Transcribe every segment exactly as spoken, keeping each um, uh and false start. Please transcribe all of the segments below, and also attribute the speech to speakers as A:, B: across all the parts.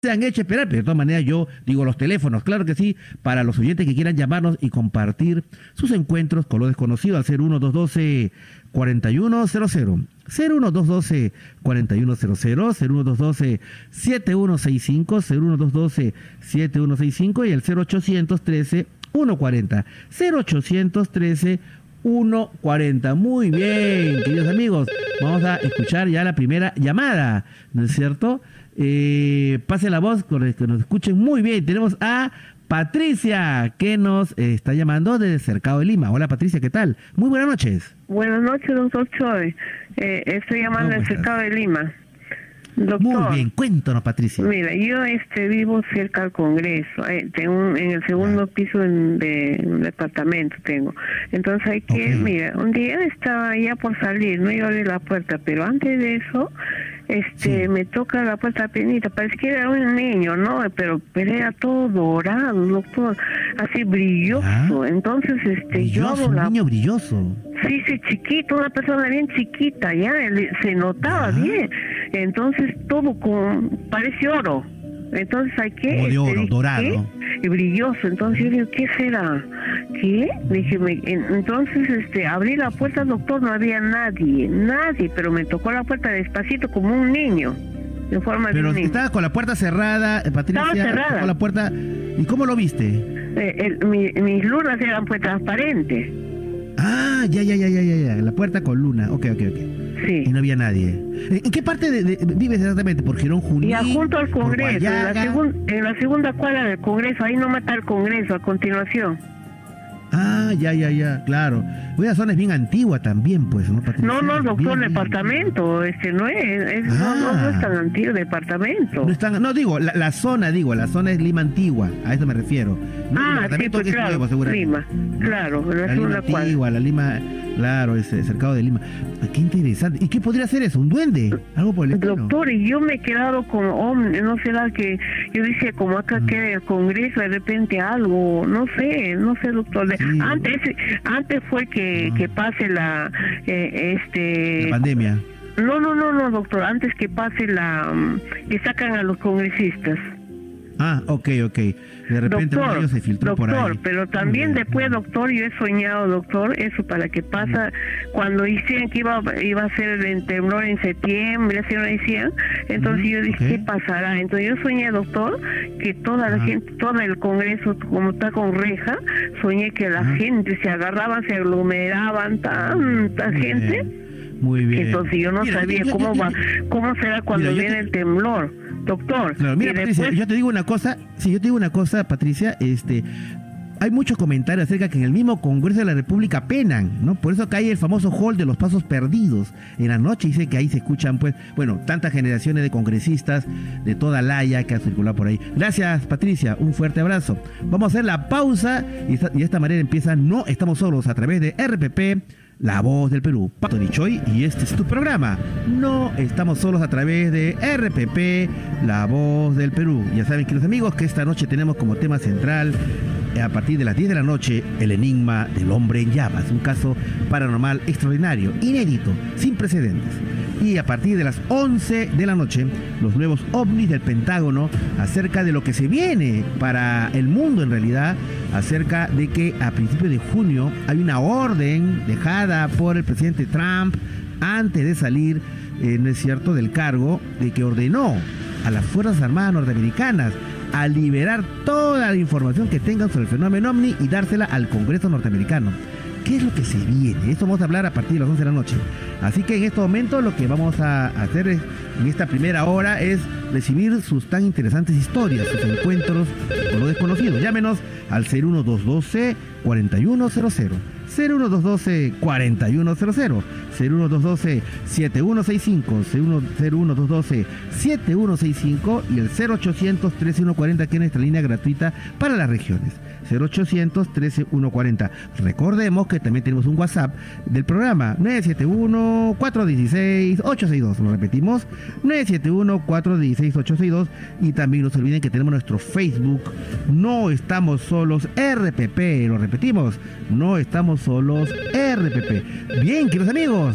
A: se han hecho esperar, pero de todas maneras yo digo los teléfonos, claro que sí, para los oyentes que quieran llamarnos y compartir sus encuentros con lo desconocido al cero uno dos uno dos, cuatro uno cero cero, cero uno dos uno dos, cuatro uno cero cero, cero uno dos uno dos, siete uno seis cinco, cero uno dos uno dos, siete uno seis cinco y el cero ochocientos trece uno cuarenta, cero ochocientos trece uno cuarenta. Muy bien, queridos amigos, vamos a escuchar ya la primera llamada, ¿no es cierto? Eh, pase la voz, que nos escuchen muy bien. Tenemos a Patricia, que nos eh, está llamando desde Cercado de Lima. Hola Patricia, ¿qué tal? Muy buenas noches.
B: Buenas noches, doctor Choi. Eh, estoy llamando del Cercado de Lima. Doctor,
A: muy bien, cuéntanos Patricia.
B: Mira, yo este vivo cerca al Congreso, eh, tengo un, en el segundo ah. piso en, de un departamento tengo. Entonces hay que, okay. mira, un día estaba ya por salir, no iba a abrir la puerta, pero antes de eso, este, sí. me toca la puerta penita, parece que era un niño, ¿no? Pero, pero era todo dorado, doctor, así brilloso. ¿Ah? Entonces, este,
A: brilloso,
B: yo
A: un
B: la...
A: niño brilloso.
B: Sí, sí, chiquito, una persona bien chiquita, ya, se notaba ¿Ah? bien. Entonces todo con, parece oro. Entonces hay que...
A: Como de oro,
B: este,
A: dorado.
B: ¿qué? Y brilloso. Entonces yo digo, ¿qué será? ¿Qué? Dije, me, entonces este, abrí la puerta, doctor, no había nadie, nadie, pero me tocó la puerta despacito como un niño. En forma
A: pero
B: de un niño.
A: Estaba con la puerta cerrada, Patricia.
B: Estaba cerrada.
A: Con la puerta. ¿Y cómo lo viste?
B: Eh, el, mi, mis lunas eran pues transparentes.
A: Ah, ya, ya, ya, ya, ya, ya. La puerta con luna. Ok, ok, ok.
B: Sí.
A: Y no había nadie. ¿En qué parte de, de, vives exactamente? ¿Por Girón Junín?
B: Ya junto al Congreso, en la, segun, en la segunda cuadra del Congreso. Ahí no mata el Congreso a continuación.
A: Ah, ya, ya, ya, claro. Esa zona es bien antigua también, pues, ¿no, Patricia?
B: No, no, doctor,
A: bien,
B: departamento, bien. este no es, es ah, no, no, no es tan antiguo, departamento.
A: No, es tan, no digo, la, la zona, digo, la zona es Lima antigua, a eso me refiero. No,
B: ah, sí, pues,
A: que es
B: claro,
A: nuevo, seguramente.
B: Lima, claro,
A: la, la Lima antigua, la Lima, claro, es el cercado de Lima. Qué interesante. ¿Y qué podría ser eso? ¿Un duende? Algo por el estilo.
B: Doctor, y yo me he quedado como, oh, no será que, yo dije, como acá mm. queda el Congreso, de repente algo, no sé, no sé, doctor. Sí. Antes, antes fue que, ah. que pase la, eh, este...
A: la pandemia.
B: No, no, no, no, doctor, antes que pase la, que sacan a los congresistas.
A: Ah, ok, ok. De repente
B: doctor,
A: uno se filtró
B: doctor,
A: por ahí.
B: Pero también después, doctor, yo he soñado, doctor, eso para que pasa, mm. cuando decían que iba, iba a ser el temblor en septiembre, así lo decían, entonces mm, yo dije, okay. ¿qué pasará? Entonces yo soñé, doctor, que toda la ah. gente, todo el Congreso, como está con reja, soñé que la ah. gente se agarraba, se aglomeraban, tanta Muy gente.
A: Bien. Muy bien.
B: Entonces yo no mira, sabía yo, cómo yo, va, yo, cómo será cuando mira, viene te... el temblor, doctor.
A: Claro, mira, Patricia, después... yo te digo una cosa, si yo te digo una cosa, Patricia, este, hay muchos comentarios acerca que en el mismo Congreso de la República penan, ¿no? Por eso que hay el famoso hall de los pasos perdidos. En la noche dice que ahí se escuchan, pues, bueno, tantas generaciones de congresistas de toda la Haya que ha circulado por ahí. Gracias, Patricia, un fuerte abrazo. Vamos a hacer la pausa y, esta, y de esta manera empieza No Estamos Solos a través de R P P, La Voz del Perú. Tony Choi, y este es tu programa. No Estamos Solos a través de R P P, La Voz del Perú. Ya saben, queridos amigos, que esta noche tenemos como tema central, a partir de las diez de la noche, el enigma del hombre en llamas. Un caso paranormal extraordinario, inédito, sin precedentes. Y a partir de las once de la noche, los nuevos ovnis del Pentágono acerca de lo que se viene para el mundo en realidad, acerca de que a principios de junio hay una orden dejada por el presidente Trump antes de salir, eh, no es cierto, del cargo, de que ordenó a las Fuerzas Armadas norteamericanas a liberar toda la información que tengan sobre el fenómeno ovni y dársela al Congreso norteamericano. ¿Qué es lo que se viene? Esto vamos a hablar a partir de las once de la noche. Así que en este momento lo que vamos a hacer es, en esta primera hora, es recibir sus tan interesantes historias, sus encuentros con lo desconocido. Llámenos al cero uno dos uno dos, cuatro uno cero cero, cero uno dos uno dos, cuatro uno cero cero, cero uno dos uno dos, siete uno seis cinco, cero uno dos uno dos, siete uno seis cinco y el cero ochocientos trece uno cuarenta, que es nuestra línea gratuita para las regiones. cero ochocientos trece uno cuarenta. Recordemos que también tenemos un WhatsApp del programa, nueve siete uno cuatro uno seis ocho seis dos. Lo repetimos, nueve siete uno cuatro uno seis ocho seis dos. Y también no se olviden que tenemos nuestro Facebook, No Estamos Solos R P P. Lo repetimos, No Estamos Solos R P P. Bien, queridos amigos,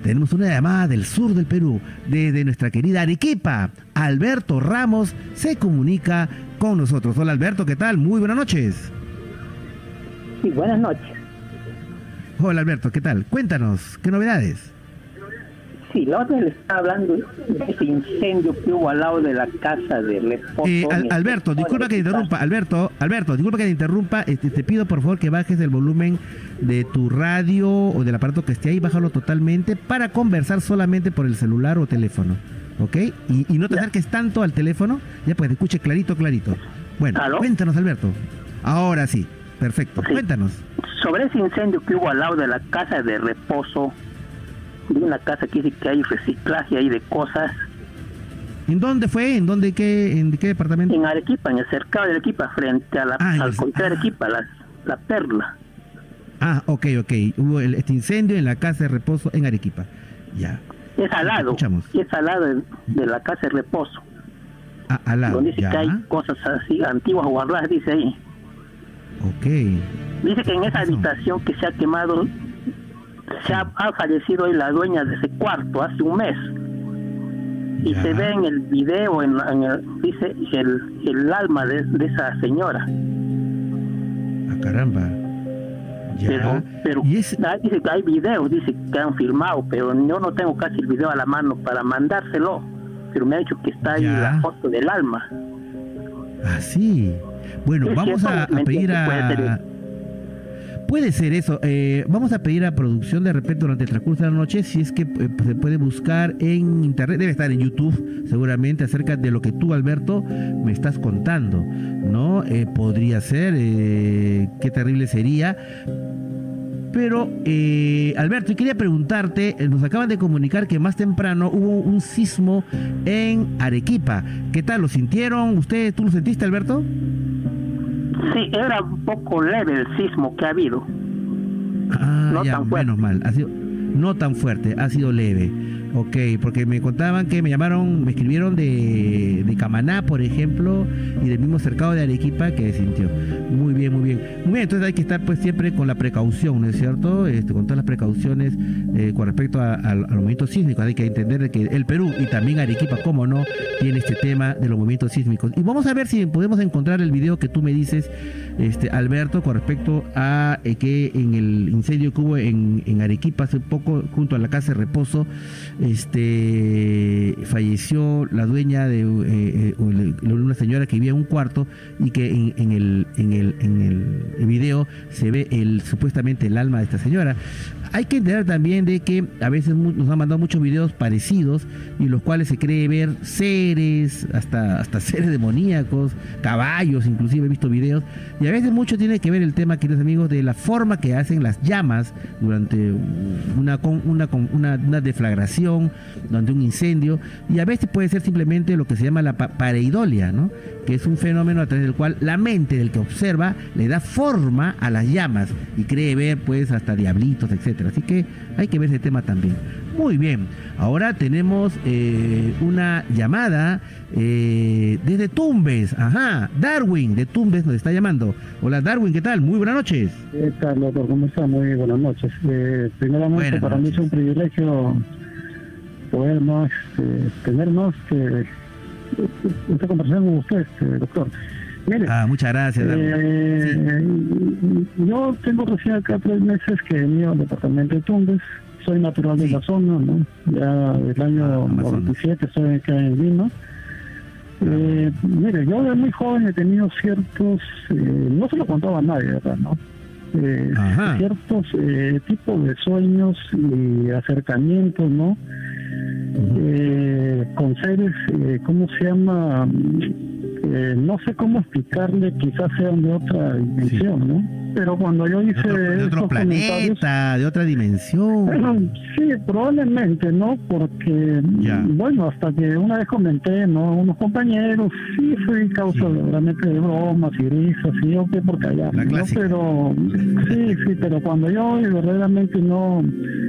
A: Tenemos una llamada del sur del Perú, desde nuestra querida Arequipa. Alberto Ramos se comunica con nosotros. Hola Alberto, ¿qué tal? Muy buenas noches.
C: Sí, buenas noches.
A: Hola Alberto, ¿qué tal? Cuéntanos, ¿qué novedades?
C: Sí, la otra le estaba hablando de ese incendio que hubo al lado de la casa de Reposo.
A: Eh, Al, Alberto, disculpa que te interrumpa, Alberto, Alberto, disculpa que te interrumpa, este, te pido por favor que bajes el volumen de tu radio o del aparato que esté ahí, bájalo totalmente para conversar solamente por el celular o teléfono, ¿ok? Y, y no te acerques tanto al teléfono, ya pues te escuche clarito, clarito. Bueno, ¿aló? Cuéntanos Alberto, ahora sí, perfecto, sí. Cuéntanos.
C: Sobre ese incendio que hubo al lado de la casa de Reposo, de una casa que dice que hay reciclaje ahí de cosas.
A: ¿En dónde fue? ¿En dónde qué, en qué departamento?
C: En Arequipa, en el cercado de Arequipa, frente a la,
A: ah,
C: al comité de Arequipa, la, la Perla.
A: Ah, ok, ok. Hubo el, este incendio en la casa de Reposo en Arequipa. Ya.
C: Es al lado, es al lado de, de la casa de Reposo.
A: Ah, al lado,
C: donde dice
A: ya.
C: que hay cosas así antiguas guardadas, dice ahí.
A: Ok.
C: Dice que en esa habitación que se ha quemado, se ha, ha fallecido hoy la dueña de ese cuarto hace un mes. Y ya. Se ve en el video, en, en el, dice el, el alma de, de esa señora.
A: Ah, caramba. Ya.
C: Pero, pero
A: ¿Y es...
C: ah, dice que hay videos, dice que han filmado, pero yo no tengo casi el video a la mano para mandárselo. Pero me ha dicho que está ahí ya. La foto del alma.
A: Ah, sí. Bueno,
C: es
A: vamos a, a pedir a...
C: Puede ser,
A: puede ser eso. Eh, vamos a pedir a producción de repente durante el transcurso de la noche, si es que eh, se puede buscar en internet, debe estar en YouTube seguramente, acerca de lo que tú, Alberto, me estás contando, ¿no? Eh, podría ser, eh, qué terrible sería. Pero, eh, Alberto, y quería preguntarte, nos acaban de comunicar que más temprano hubo un sismo en Arequipa. ¿Qué tal? ¿Lo sintieron? ¿Usted, tú lo sentiste, Alberto?
C: Sí, era un poco leve el sismo que ha habido.
A: Ah, no ya, tan fuerte. Menos mal. Ha sido, no tan fuerte, ha sido leve. Ok, porque me contaban que me llamaron, me escribieron de, de Camaná, por ejemplo, y del mismo cercado de Arequipa que sintió. Muy bien, muy bien. Muy bien, entonces hay que estar pues siempre con la precaución, ¿no es cierto? Este, con todas las precauciones eh, con respecto a, a, a los movimientos sísmicos. Hay que entender que el Perú y también Arequipa, como no, tiene este tema de los movimientos sísmicos. Y vamos a ver si podemos encontrar el video que tú me dices, este, Alberto, con respecto a eh, que en el incendio que hubo en, en Arequipa hace poco, junto a la casa de Reposo, este falleció la dueña de eh, eh, una señora que vivía en un cuarto y que en, en el en el en el video se ve el supuestamente el alma de esta señora. Hay que entender también de que a veces nos han mandado muchos videos parecidos y los cuales se cree ver seres, hasta hasta seres demoníacos, caballos, inclusive he visto videos, y a veces mucho tiene que ver el tema, queridos amigos, de la forma que hacen las llamas durante una una una, una deflagración, durante un incendio, y a veces puede ser simplemente lo que se llama la pa pareidolia, ¿no? Que es un fenómeno a través del cual la mente del que observa le da forma a las llamas y cree ver pues hasta diablitos, etcétera. Así que hay que ver ese tema también. Muy bien, ahora tenemos eh, una llamada eh, desde Tumbes. Ajá, Darwin de Tumbes nos está llamando. Hola Darwin, ¿qué tal? Muy buenas noches.
D: ¿Qué tal, doctor? ¿Cómo está? Muy buenas noches. Eh, primeramente, buenas para noches. Mí es un privilegio poder más, eh, tener más eh, esta conversación con usted, eh, doctor. Mire,
A: ah, muchas gracias.
D: Eh, sí. Yo tengo recién acá tres meses que he venido al departamento de Tumbes. Soy natural sí. de la zona, ¿no? Ya del año ah, noventa y siete estoy acá en Lima. Eh, mire, yo de muy joven he tenido ciertos, eh, no se lo contaba a nadie, ¿verdad? ¿No? Eh, ciertos eh, tipos de sueños y acercamientos, ¿no? Uh-huh. eh, con seres, eh, ¿cómo se llama? Eh, no sé cómo explicarle, quizás sean de otra dimensión, sí. ¿no? Pero cuando yo hice
A: de otro, de otro planeta, de otra dimensión.
D: Bueno, sí, probablemente, ¿no? Porque, ya. bueno, hasta que una vez comenté, ¿no? Unos compañeros, sí fui causa sí. realmente de bromas y risas, y yo qué por callar, ¿no? Pero, sí, sí, pero cuando yo verdaderamente no...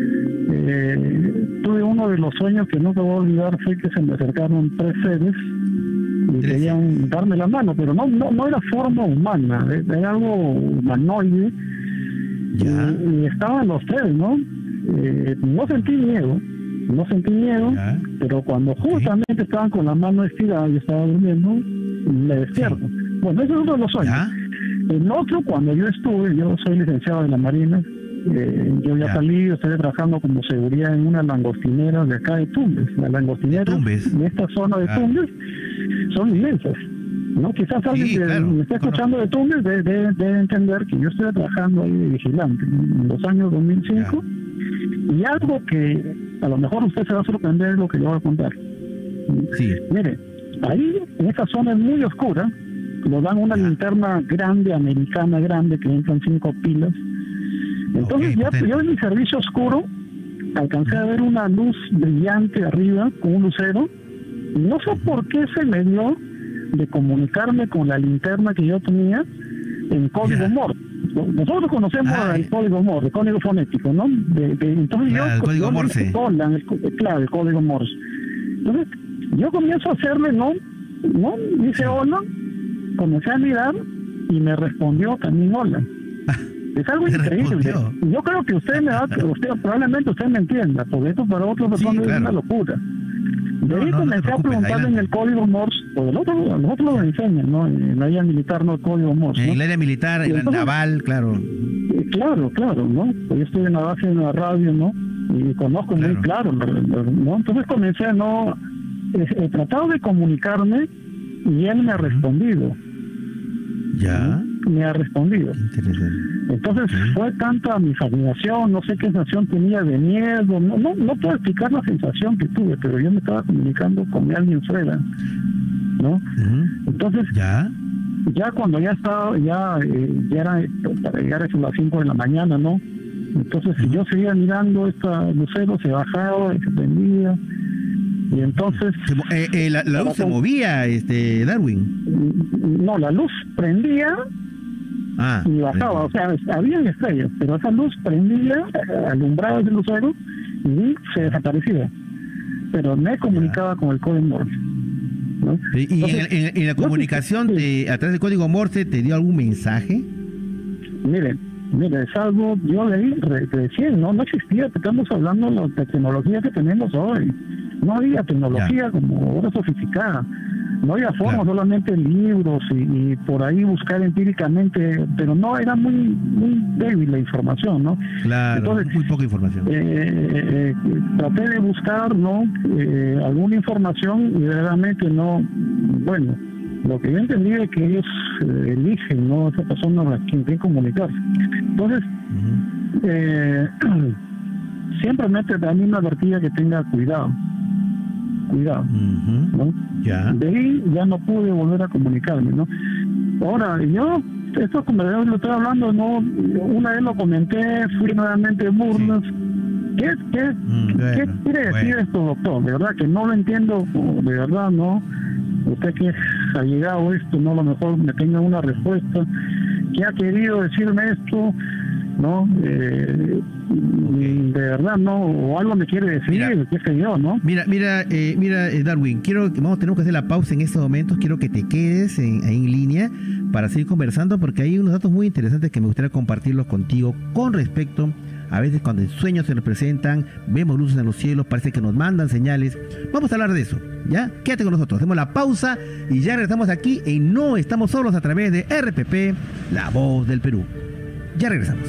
D: Eh, tuve uno de los sueños que no te voy a olvidar, fue que se me acercaron tres seres y querían darme la mano, pero no no, no era forma humana, era algo humanoide.
A: Ya.
D: Y, y estaban los tres, ¿no? eh, no sentí miedo, no sentí miedo, ¿ya? Pero cuando justamente ¿sí? estaban con la mano estirada y estaba durmiendo, me despierto. Sí. Bueno, ese es uno de los sueños. ¿Ya? El otro, cuando yo estuve, yo soy licenciado de la Marina, eh, yo ya, ya salí, estoy trabajando como seguridad en una langostinera de acá de Tumbes. Las langostineras de, Tumbes. de esta zona de ah. Tumbes son inmensas. ¿No? Quizás alguien sí, que claro, me está escuchando de Tumbes debe, debe, debe entender que yo estoy trabajando ahí de vigilante en los años dos mil cinco, ya. Y algo que a lo mejor usted se va a sorprender lo que yo voy a contar. Sí. Mire, ahí en esa zona es muy oscura, nos dan una ya. linterna grande, americana grande, que entran cinco pilas. Entonces okay, ya yo en mi servicio oscuro alcancé a ver una luz brillante arriba con un lucero, y no sé por qué se me dio de comunicarme con la linterna que yo tenía en código yeah. Morse. Nosotros conocemos ah, el código Morse, el código fonético, ¿no? De, de, entonces claro, yo, el código yo Morse. Hola, el, claro, el código Morse. Entonces, yo comienzo a hacerle, ¿no? ¿No? Dice hola, comencé a mirar y me respondió también hola. Es algo increíble. Respondió. Yo creo que usted me va, usted, probablemente usted me entienda, porque esto para otras personas sí, claro. es una locura. De ahí no, comencé no a preguntarle en el código Morse, porque el otro, los otros lo enseñan, ¿no? En la área militar, no el código Morse.
A: En el área militar, en la naval, claro.
D: Eh, claro, claro, ¿no? Pues yo estoy en la base de la radio, ¿no? Y conozco claro. muy claro, ¿no? Entonces comencé, ¿no? He, he tratado de comunicarme y él me ha respondido.
A: ¿Ya?
D: Me ha respondido. Entonces ¿sí? fue tanta mi fascinación, no sé qué sensación tenía de miedo, no, no no puedo explicar la sensación que tuve, pero yo me estaba comunicando con alguien fuera, ¿no? Uh-huh. Entonces, ¿ya? ya cuando ya estaba, ya, eh, ya era para llegar a las cinco de la mañana, ¿no? Entonces uh-huh. yo seguía mirando esta lucero, se bajaba, se prendía. Y entonces
A: se, eh, eh, la, la luz se movía, este Darwin.
D: No, la luz prendía ah, y bajaba, prendía. O sea, había estrellas, pero esa luz prendía, alumbraba ese lucero y se desaparecía. Pero me comunicaba ya. con el código Morse, ¿no?
A: ¿Y entonces, en, en, en la comunicación no sé, te, a través del código Morse te dio algún mensaje?
D: Miren, mire, es algo, yo leí re, recién, no, no existía, estamos hablando de la tecnología que tenemos hoy. No había tecnología ya. como ahora sofisticada, no había forma, claro. solamente libros y, y por ahí buscar empíricamente, pero no, era muy muy débil la información, ¿no?
A: Claro, entonces, muy poca información.
D: Eh, eh, traté de buscar, ¿no? Eh, alguna información y realmente no, bueno, lo que yo entendí es que ellos eh, eligen, ¿no? Esa persona a quien tiene que comunicarse. Entonces, uh-huh. eh, siempre mete a mí una advertida que tenga cuidado. Cuidado, uh-huh. ¿no? Ya. De ahí ya no pude volver a comunicarme, ¿no? Ahora, yo, esto como lo estoy hablando, ¿no? Una vez lo comenté, fui nuevamente burlas. Sí. ¿Qué, qué, mm, bueno, ¿qué quiere decir bueno. esto, doctor? De verdad que no lo entiendo, de verdad, ¿no? Usted que ha llegado a esto, no a lo mejor me tenga una respuesta. ¿Qué ha querido decirme esto? ¿No? Eh, de verdad, ¿no? O algo me quiere decir, mira, qué sé yo, ¿no?
A: Mira, mira, eh, mira, eh, Darwin, quiero, vamos, tenemos que hacer la pausa en estos momentos, quiero que te quedes en, ahí en línea para seguir conversando, porque hay unos datos muy interesantes que me gustaría compartirlos contigo con respecto, a veces cuando en sueños se nos presentan, vemos luces en los cielos, parece que nos mandan señales. Vamos a hablar de eso, ¿ya? Quédate con nosotros, hacemos la pausa y ya regresamos aquí en No Estamos Solos a través de R P P, La Voz del Perú. Ya regresamos.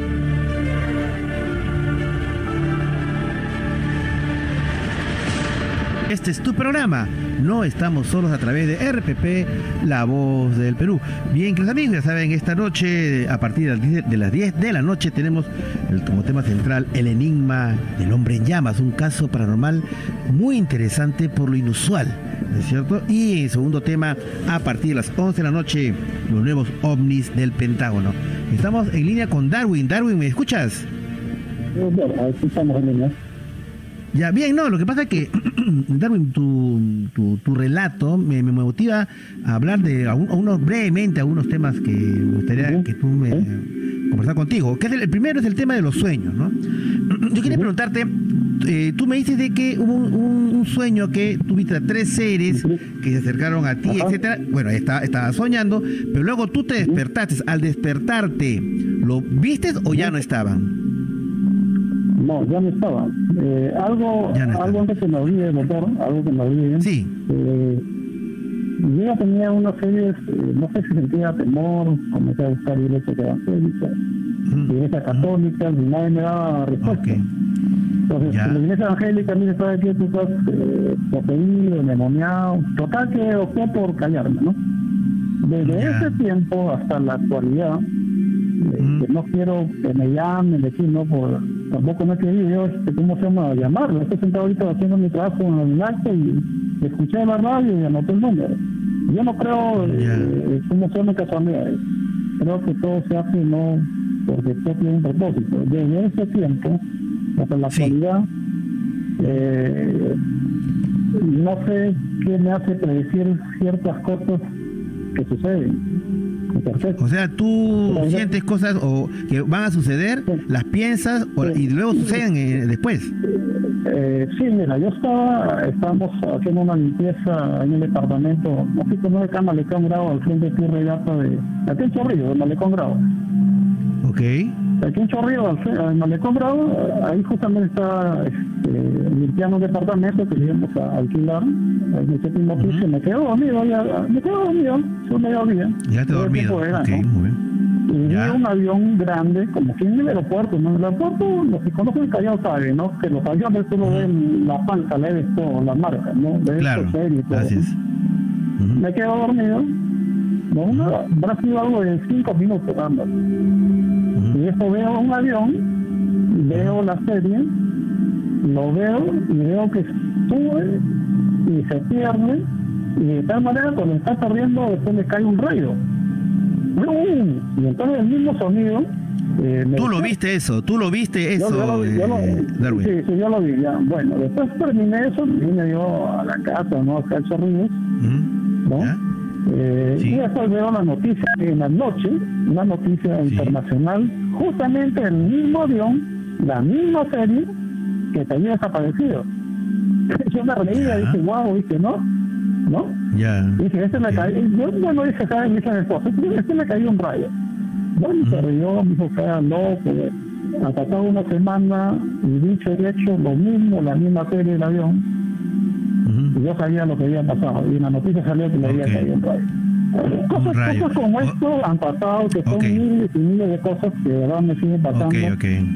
A: Este es tu programa, No Estamos Solos a través de R P P, La Voz del Perú. Bien, queridos amigos, ya saben, esta noche, a partir de las diez de la noche, tenemos el, como tema central el enigma del hombre en llamas, un caso paranormal muy interesante por lo inusual, ¿no es cierto? Y en segundo tema, a partir de las once de la noche, los nuevos ovnis del Pentágono. Estamos en línea con Darwin. Darwin, ¿me escuchas?
D: Bueno, aquí estamos en línea.
A: Ya, bien, no, lo que pasa es que, Darwin, tu, tu, tu relato me, me motiva a hablar de a unos brevemente algunos temas que me gustaría uh-huh. que tú me uh-huh. conversar contigo. Que es el, el primero es el tema de los sueños, ¿no? Yo quería uh-huh. preguntarte, eh, tú me dices de que hubo un, un, un sueño que tuviste a tres seres uh-huh. que se acercaron a ti, uh-huh. etcétera. Bueno, estaba, estaba soñando, pero luego tú te despertaste. Al despertarte, ¿lo vistes o ya no estaban?
D: No, ya no estaba. Eh, algo no algo antes que me olvide, doctor, algo que me olvide.
A: Sí.
D: Eh, yo ya tenía unas series, eh, no sé si sentía temor, comencé a buscar iglesias evangélicas, mm. iglesias católicas, y nadie me daba respuesta. Okay. Entonces, ya. La iglesia evangélica a mí me sabe que tú estás eh, poseído, endemoniado. Total que opté por callarme, ¿no? Desde ya. ese tiempo hasta la actualidad, eh, mm. que no quiero que me llamen, decir, no, por, tampoco no he querido, este, ¿cómo se llama? Llamarlo. Estoy sentado ahorita haciendo mi trabajo en el acto y escuché la radio y anoté el número. Yo no creo, yeah. eh, ¿cómo se llama? Casualidades. Creo que todo se hace no porque todo tiene un propósito. Desde ese tiempo hasta la actualidad, sí. eh, no sé qué me hace predecir ciertas cosas que suceden.
A: O sea, tú Pero, sientes cosas o que van a suceder, sí. las piensas o, sí. y luego suceden eh, después.
D: Eh, sí, mira, yo estaba, estábamos haciendo una limpieza en el departamento, no sé cómo se llama, Malecón Grau, al frente de Tierra y Gata de, aquí en Chorrillo, de Malecón Grau.
A: Ok.
D: Aquí en Chorrillo, al Malecón Grau, ahí justamente está este, limpiando un departamento que íbamos a alquilar, en el séptimo piso, uh-huh. me quedo dormido, ya, me quedo dormido, fue mediodía.
A: Ya te he dormido,
D: era,
A: ok,
D: ¿no?
A: muy bien.
D: Y vi un avión grande, como aquí en el aeropuerto, ¿no? En el aeropuerto, los que conocen el Callao saben, ¿no? Que los aviones tú lo ves en la panza, le ves todo, la marca, ¿no? Le ves
A: claro,
D: serie y todo.
A: Gracias. Uh-huh.
D: Me quedo dormido, ¿no? Una, habrá sido algo de cinco minutos, anda. Uh-huh. Y eso veo un avión, veo la serie, lo veo y veo que sube y se pierde, y de tal manera cuando está perdiendo después le cae un rayo. Y entonces el mismo sonido. Eh,
A: tú lo viste eso, tú lo viste eso. Yo, yo lo, yo lo, eh,
D: sí, sí, yo lo vi ya. Bueno, después terminé eso, vine yo a la casa, ¿no? Acá en Chorrillos, uh-huh. ¿no? Eh, sí. Y después veo la noticia en la noche, una noticia sí. internacional, justamente el mismo avión, la misma serie que se había desaparecido. Yo me reía y dije, wow, dije, ¿no? ¿no?
A: Ya.
D: Dije, este me yeah. cayó, yo, bueno, dije, ¿sabes? Me dice mi esposa, este me cayó un rayo. Bueno, uh-huh. pero yo, me dijo, sea loco, ha pasado una semana y dicho y hecho lo mismo, la misma serie del avión, uh-huh. y yo sabía lo que había pasado, y en la noticia salió que le había okay. caído un rayo. Cosas, un rayo. Cosas como esto oh. han pasado, que son okay. miles y miles de cosas que de verdad me siguen pasando.
A: Okay, okay.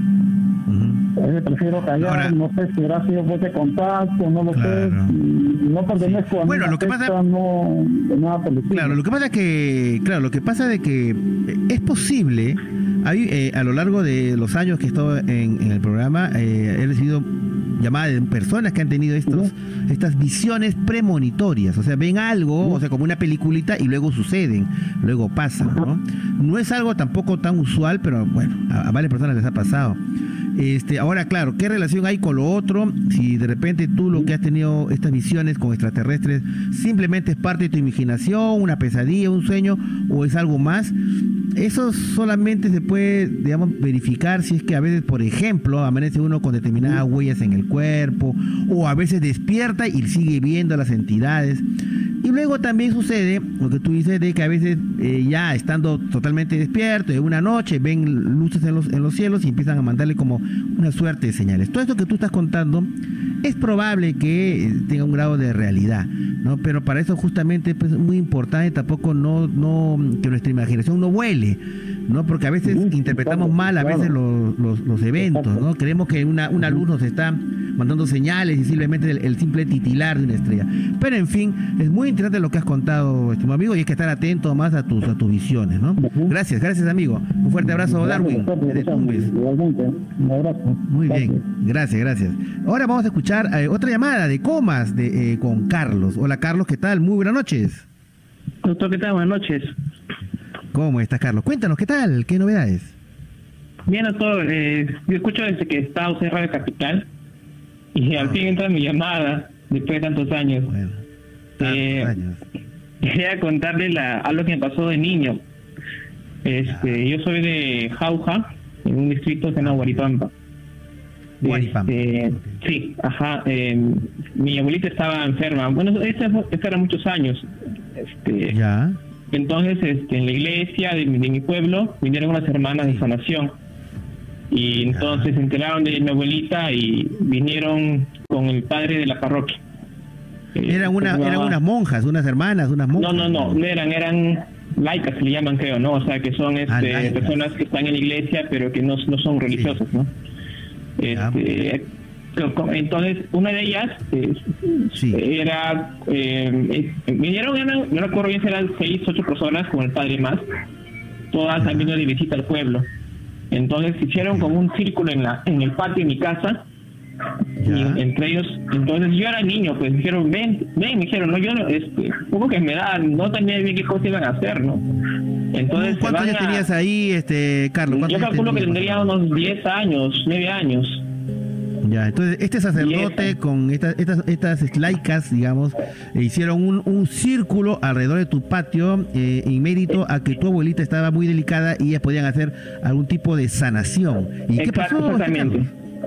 A: Uh-huh.
D: Prefiero callar, ahora, no sé si habrá sido fuerte contacto, no lo claro. sé, no pertenezco sí. a
A: bueno, lo que
D: secta,
A: pasa,
D: no, de nada político.
A: Claro, lo que pasa es que, claro, lo que pasa de que es posible, hay, eh, a lo largo de los años que he estado en, en el programa, eh, he recibido llamadas de personas que han tenido estos, uh-huh. estas visiones premonitorias, o sea, ven algo, uh-huh. o sea, como una peliculita y luego suceden, luego pasan, ¿no? No es algo tampoco tan usual, pero bueno, a, a varias personas les ha pasado. Este, ahora, claro, ¿qué relación hay con lo otro? Si de repente tú lo que has tenido estas visiones con extraterrestres simplemente es parte de tu imaginación, una pesadilla, un sueño, o es algo más, eso solamente se puede, digamos, verificar si es que a veces, por ejemplo, amanece uno con determinadas huellas en el cuerpo, o a veces despierta y sigue viendo las entidades. Y luego también sucede lo que tú dices de que a veces eh, ya estando totalmente despierto de una noche ven luces en los, en los cielos y empiezan a mandarle como una suerte de señales. Todo esto que tú estás contando es probable que eh, tenga un grado de realidad, ¿no? Pero para eso justamente pues, es muy importante tampoco no, no que nuestra imaginación no vuele, ¿no? Porque a veces sí, interpretamos claro, mal a claro. veces los, los, los eventos, ¿no? Creemos que una, una luz nos está mandando señales y simplemente el, el simple titilar de una estrella. Pero en fin, es muy interesante lo que has contado, estimado amigo, y hay que estar atento más a tus, a tus visiones, ¿no? Gracias, gracias amigo. Un fuerte abrazo, Darwin, desde Tumbes.
D: Igualmente, un abrazo.
A: Muy bien, gracias, gracias. Ahora vamos a escuchar eh, otra llamada de Comas de, eh, con Carlos. Hola Carlos, ¿qué tal? Muy buenas noches.
E: Doctor, ¿qué tal? Buenas noches.
A: ¿Cómo estás, Carlos? Cuéntanos, ¿qué tal? ¿Qué novedades?
E: Bien, doctor, eh, yo escucho desde que está usted en Radio Capital y al fin entra mi llamada después de tantos años.
A: Bueno, tantos
E: eh,
A: años.
E: Quería contarle la, algo que me pasó de niño. Este, yo soy de Jauja, en un distrito que se llama Guaripampa.
A: Guaripampa.
E: Este, okay. Sí, ajá. Eh, mi abuelita estaba enferma. Bueno, esta era muchos años. Este,
A: ya.
E: Entonces, este, en la iglesia de, de mi pueblo vinieron unas hermanas de sanación. Y entonces se enteraron de mi abuelita y vinieron con el padre de la parroquia.
A: Eran, una, eran unas monjas, unas hermanas, unas monjas.
E: No, no, no, no eran, eran laicas, se le llaman, creo, ¿no? O sea, que son este, ah, personas que están en la iglesia, pero que no, no son religiosas, sí. ¿no? Este, entonces, una de ellas eh, sí. era, eh, vinieron, eran, no recuerdo bien si eran seis, ocho personas con el padre más, todas han venido de visita al pueblo. Entonces hicieron como un círculo en la en el patio de mi casa. Y entre ellos, entonces yo era niño, pues dijeron, ven, ven, me dijeron, no, yo no, este, poco que me da, no tenía bien qué cosa iban a hacer, ¿no? Entonces,
A: ¿cuántos años
E: a,
A: tenías ahí, este, Carlos?
E: Yo calculo que tendría unos diez años, nueve años.
A: Ya, entonces este sacerdote con estas estas estas laicas, digamos, eh, hicieron un, un círculo alrededor de tu patio eh, en mérito a que tu abuelita estaba muy delicada y ellas podían hacer algún tipo de sanación. ¿Y qué pasó?
E: Exactamente.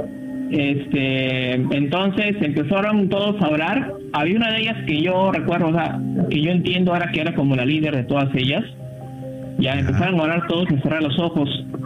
E: Este, entonces empezaron todos a orar. Había una de ellas que yo recuerdo, o sea, que yo entiendo ahora que era como la líder de todas ellas. Ya, ya. Empezaron a orar todos y cerrar los ojos.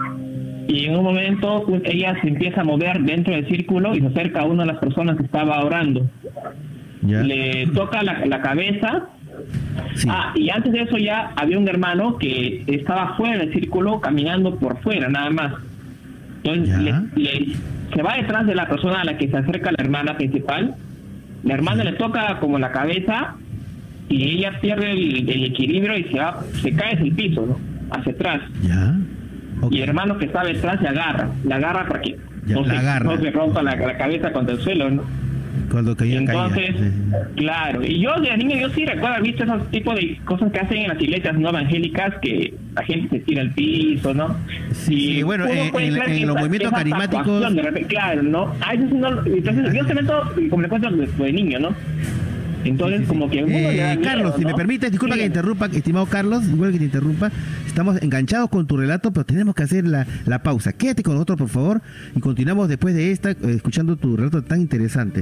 E: Y en un momento pues, ella se empieza a mover dentro del círculo y se acerca a una de las personas que estaba orando. ¿Ya? Le toca la, la cabeza. Sí. Ah, y antes de eso ya había un hermano que estaba fuera del círculo caminando por fuera, nada más. Entonces le, le, se va detrás de la persona a la que se acerca la hermana principal. La hermana sí. le toca como la cabeza y ella pierde el, el equilibrio y se va, se cae hacia el piso, ¿no? Hacia atrás.
A: ¿Ya? Okay.
E: Y el hermano que está detrás se agarra, la agarra para que
A: ya,
E: no,
A: la
E: se,
A: agarra.
E: no se rompa la, la cabeza contra el suelo, ¿no?
A: Cuando caía,
E: entonces,
A: caía.
E: Claro, y yo de niño yo sí recuerdo haber visto esos tipos de cosas que hacen en las iglesias no evangélicas, que la gente se tira al piso, ¿no?
A: Sí, y bueno, eh, en, en, en los movimientos carismáticos...
E: De repente, claro, ¿no? Ah, eso sí no, entonces yo se meto, como le cuento de, de niño, ¿no? Entonces, sí, sí, como que...
A: Eh, Carlos, miedo, si ¿no? me permites, disculpa sí. que interrumpa, estimado Carlos, igual que te interrumpa, estamos enganchados con tu relato, pero tenemos que hacer la, la pausa. Quédate con nosotros, por favor, y continuamos después de esta, eh, escuchando tu relato tan interesante.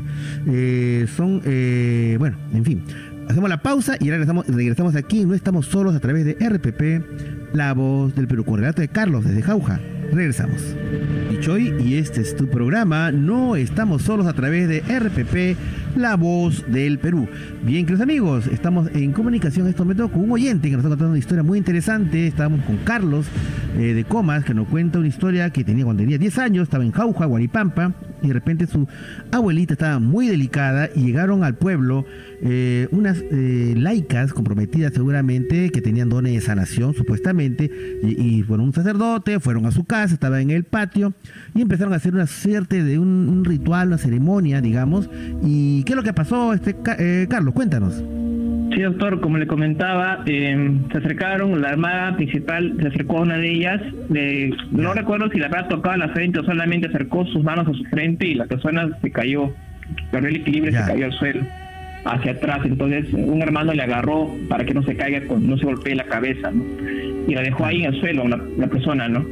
A: Eh, son, eh, bueno, en fin, hacemos la pausa y regresamos, regresamos aquí, no estamos solos a través de R P P, La Voz del Perú, con el relato de Carlos desde Jauja. Regresamos. Choy, y este es tu programa. No estamos solos a través de R P P, La Voz del Perú. Bien, queridos amigos, estamos en comunicación en este momento con un oyente que nos está contando una historia muy interesante. Estábamos con Carlos eh, de Comas, que nos cuenta una historia que tenía cuando tenía diez años, estaba en Jauja, Huaripampa, y de repente su abuelita estaba muy delicada y llegaron al pueblo eh, unas eh, laicas comprometidas seguramente, que tenían dones de sanación supuestamente, y, y fueron un sacerdote, fueron a su casa, estaba en el patio y empezaron a hacer una suerte de un, un ritual, una ceremonia, digamos. ¿Y qué es lo que pasó, este eh, Carlos? Cuéntanos.
E: Sí, doctor, como le comentaba, eh, se acercaron, la hermana principal se acercó a una de ellas, de, no recuerdo si la habrá tocado la frente o solamente acercó sus manos a su frente y la persona se cayó, perdió el equilibrio y se cayó al suelo, hacia atrás. Entonces un hermano le agarró para que no se caiga, no se golpee la cabeza, ¿no? Y la dejó ahí en el suelo, la, la persona, ¿no?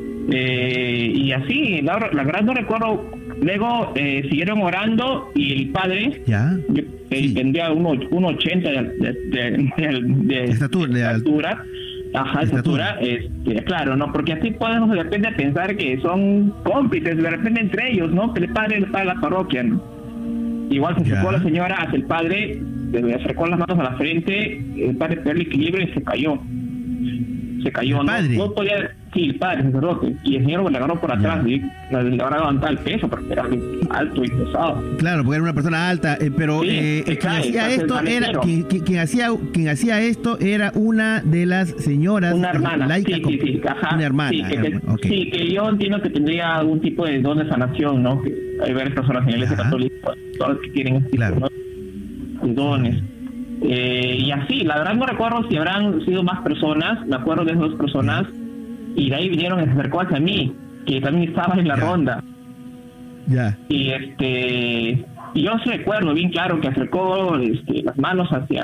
E: Eh, y así, la, la verdad no recuerdo. Luego eh, siguieron orando y el padre,
A: ¿ya?
E: Yo, él sí. tendría uno ochenta de, de, de, de, de estatura, de altura, ajá, estatura, este, claro, ¿no? Porque así podemos de repente pensar que son cómplices, de repente entre ellos, ¿no? Que el padre le paga la parroquia, ¿no? Igual se acercó la señora hacia el padre, le acercó las manos a la frente, el padre perdió el equilibrio y se cayó. Se cayó, ¿no? No podía, sí, el padre, el sacerdote, y el señor le agarró por atrás, y le habrá levantado el peso, porque era alto y pesado.
A: Claro, porque era una persona alta, eh, pero sí, eh, quien cae, hacía esto era, quien, quien, quien, hacía, quien hacía esto era una de las señoras,
E: una hermana,
A: laica,
E: sí, sí, sí, ajá,
A: una hermana,
E: sí, que, que, okay. sí, que yo entiendo que tendría algún tipo de don de sanación, ¿no? Que hay varias personas en la iglesia católica, todas que tienen este tipo, claro. ¿no? de dones. Eh, y así, la verdad no recuerdo si habrán sido más personas, me acuerdo de esas dos personas, y de ahí vinieron y se acercó hacia mí, que también estaba en la ya. ronda.
A: Ya.
E: Y este, y yo sí recuerdo bien claro que acercó este, las manos hacia,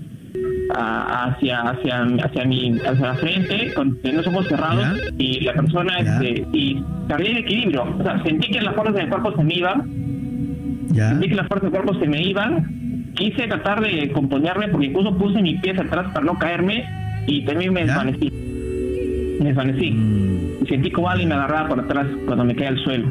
E: a, hacia, hacia, hacia mi, hacia la frente, con los ojos cerrados, ya. y la persona, este, y perdí el equilibrio. O sea, sentí que las fuerzas del cuerpo se me iban, ya. sentí que las fuerzas del cuerpo se me iban. Quise tratar de componerme porque incluso puse mis pies atrás para no caerme y también me desvanecí. me desvanecí. Mm. Y sentí como alguien me agarraba por atrás cuando me caí al suelo.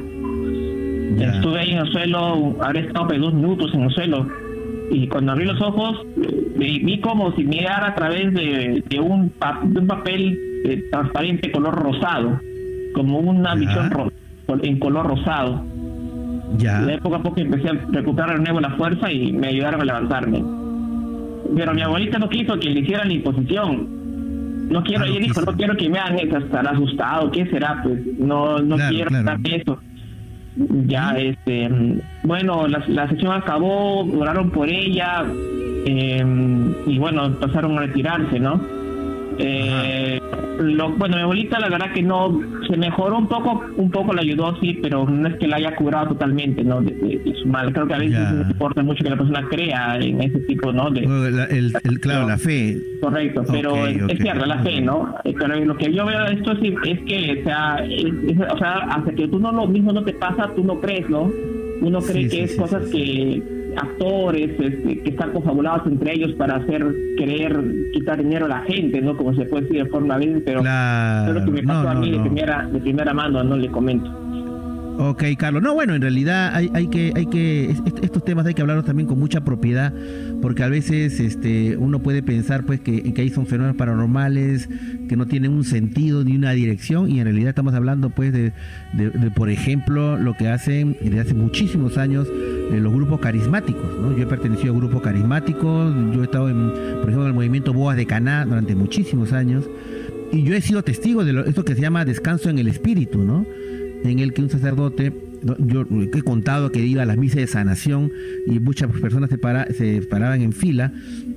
E: Ya. Estuve ahí en el suelo, habré estado pues, dos minutos en el suelo. Y cuando abrí los ojos, vi, vi como si mirara a través de, de, un, pa, de un papel eh, transparente color rosado, como una visión ro, en color rosado. Ya. Y poco a poco empecé a recuperar de nuevo la fuerza y me ayudaron a levantarme. Pero mi abuelita no quiso que le hicieran la imposición. No quiero, ah, ella no dijo, quiso. no quiero que me hagan eso, estar asustado, ¿qué será? Pues no, no claro, quiero claro. estar eso. Ya, este, bueno, la, la sesión acabó, oraron por ella, eh, y bueno, pasaron a retirarse, ¿no? Eh, lo, bueno, mi abuelita la verdad que no, se mejoró un poco, un poco la ayudó, sí, pero no es que la haya curado totalmente, ¿no? De, de, de su mal. Creo que a veces ya. no importa mucho que la persona crea en ese tipo, ¿no? De,
A: bueno, la, el, el, claro, la fe.
E: Correcto, pero okay, es, okay. es cierto, la fe, ¿no? Pero lo que yo veo de esto es, es que, o sea, es, es, o sea, hasta que tú no lo mismo no te pasa, tú no crees, ¿no? Uno cree sí, que sí, es sí, cosas sí, que... Sí. actores este, que están confabulados entre ellos para hacer querer quitar dinero a la gente, ¿no? Como se puede decir de forma bien, pero claro, lo que me pasó no, a mí no, de primera de primera mano, no le comento.
A: Ok, Carlos. No, bueno, en realidad hay, hay que, hay que, estos temas hay que hablarlos también con mucha propiedad, porque a veces este, uno puede pensar pues que, que ahí son fenómenos paranormales que no tienen un sentido ni una dirección, y en realidad estamos hablando pues de, de, de por ejemplo, lo que hacen desde hace muchísimos años eh, los grupos carismáticos, ¿no? Yo he pertenecido a grupos carismáticos, yo he estado en, por ejemplo, en el movimiento Boas de Caná durante muchísimos años, y yo he sido testigo de lo, esto que se llama descanso en el espíritu, ¿no? En el que un sacerdote, yo he contado que iba a las misas de sanación y muchas personas se, para, se paraban en fila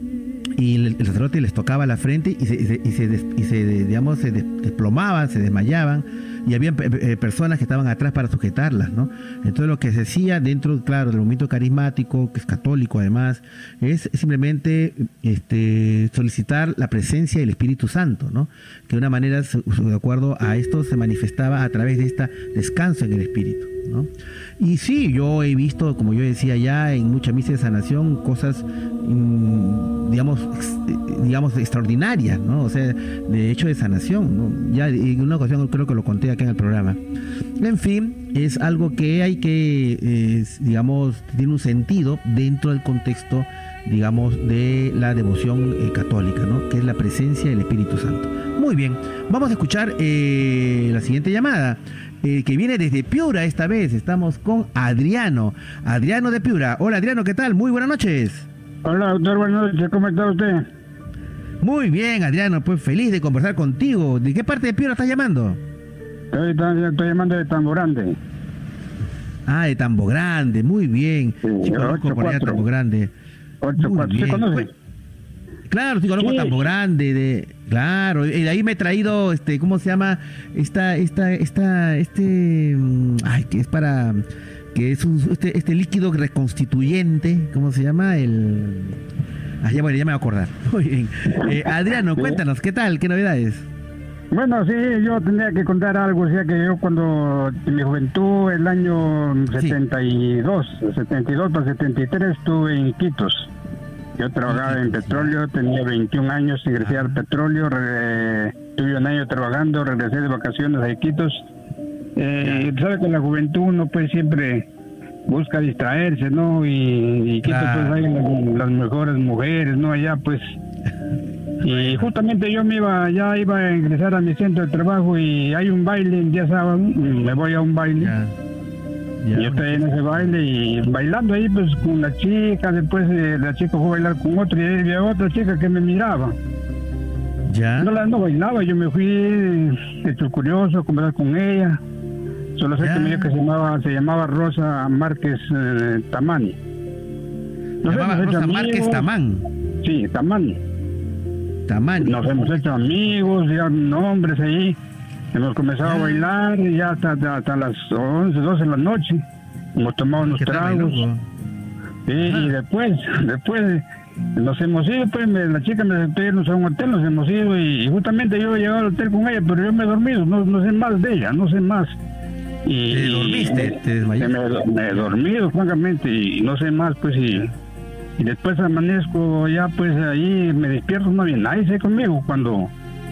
A: y el, el sacerdote les tocaba la frente y se, y se, y se, des, y se digamos, se des, desplomaban, se desmayaban, y había eh, personas que estaban atrás para sujetarlas, ¿no? Entonces lo que se hacía dentro, claro, del movimiento carismático, que es católico además, es simplemente este, solicitar la presencia del Espíritu Santo, ¿no? Que de una manera, de acuerdo a esto, se manifestaba a través de este descanso en el Espíritu, ¿no? Y sí, yo he visto, como yo decía ya, en muchas misas de sanación, cosas, mmm, digamos, ex, digamos, extraordinarias, ¿no? O sea, de hecho de sanación, ¿no? Ya en una ocasión creo que lo conté acá en el programa. En fin, es algo que hay que, eh, digamos, tiene un sentido dentro del contexto, digamos, de la devoción eh, católica, ¿no? Que es la presencia del Espíritu Santo. Muy bien, vamos a escuchar eh, la siguiente llamada. Eh, que viene desde Piura esta vez. Estamos con Adriano. Adriano de Piura. Hola Adriano, ¿qué tal? Muy buenas noches.
F: Hola doctor, buenas noches. ¿Cómo está usted?
A: Muy bien, Adriano, pues feliz de conversar contigo. ¿De qué parte de Piura estás llamando?
F: Estoy, estoy llamando de Tambo Grande.
A: Ah, de Tambo Grande, muy bien.
F: Sí,
A: sí, conozco por allá Tambo Grande.
F: ocho cuatro, ¿se conoce?
A: Pues, claro, sí conozco sí. Tambo Grande, de, claro, y de ahí me he traído, este, ¿cómo se llama? Esta, esta, esta, este, ay, que es para, que es un, este, este líquido reconstituyente, ¿cómo se llama? El, ah, ya, bueno, ya me voy a acordar. Muy bien. Eh, Adriano, sí. Cuéntanos, ¿qué tal? ¿Qué novedades?
F: Bueno, sí, yo tendría que contar algo, o sea que yo cuando en mi juventud, el año setenta y dos, sí. setenta y dos para setenta y tres estuve en Iquitos. Yo trabajaba en petróleo, tenía veintiún años, ingresé al petróleo, re, estuve un año trabajando, regresé de vacaciones a Iquitos. Eh, sabes que en la juventud uno pues siempre busca distraerse, ¿no? Y, y Iquitos pues hay las, las mejores mujeres, ¿no? Allá pues... Y justamente yo me iba, ya iba a ingresar a mi centro de trabajo y hay un baile el día sábado, me voy a un baile. Yeah. Yeah. Yo estoy en ese baile y bailando ahí pues con una chica, después eh, la chica fue a bailar con otra y había otra chica que me miraba.
A: ¿Ya?
F: No, la, no bailaba, yo me fui hecho curioso a conversar con ella. Solo sé yeah. que me dijo que se llamaba, se llamaba Rosa Márquez eh, Tamán.
A: No sé, Rosa amigos. Márquez Tamán.
F: Sí, Tamán.
A: Tamán.
F: Nos hemos hecho amigos, ya nombres ahí. Hemos comenzado yeah. a bailar y ya hasta, hasta, hasta las once, doce de la noche. Hemos tomado unos tragos. Sí, y después, después nos hemos ido, pues me, la chica me aceptó irnos a un hotel, nos hemos ido y, y justamente yo he llegado al hotel con ella, pero yo me he dormido, no, no sé más de ella, no sé más.
A: Y, ¿Te dormiste?
F: Y,
A: ¿Te desmayaste?
F: Me, me he dormido, francamente, y no sé más, pues, y, y después amanezco ya, pues, ahí me despierto, no había nadie sé conmigo cuando...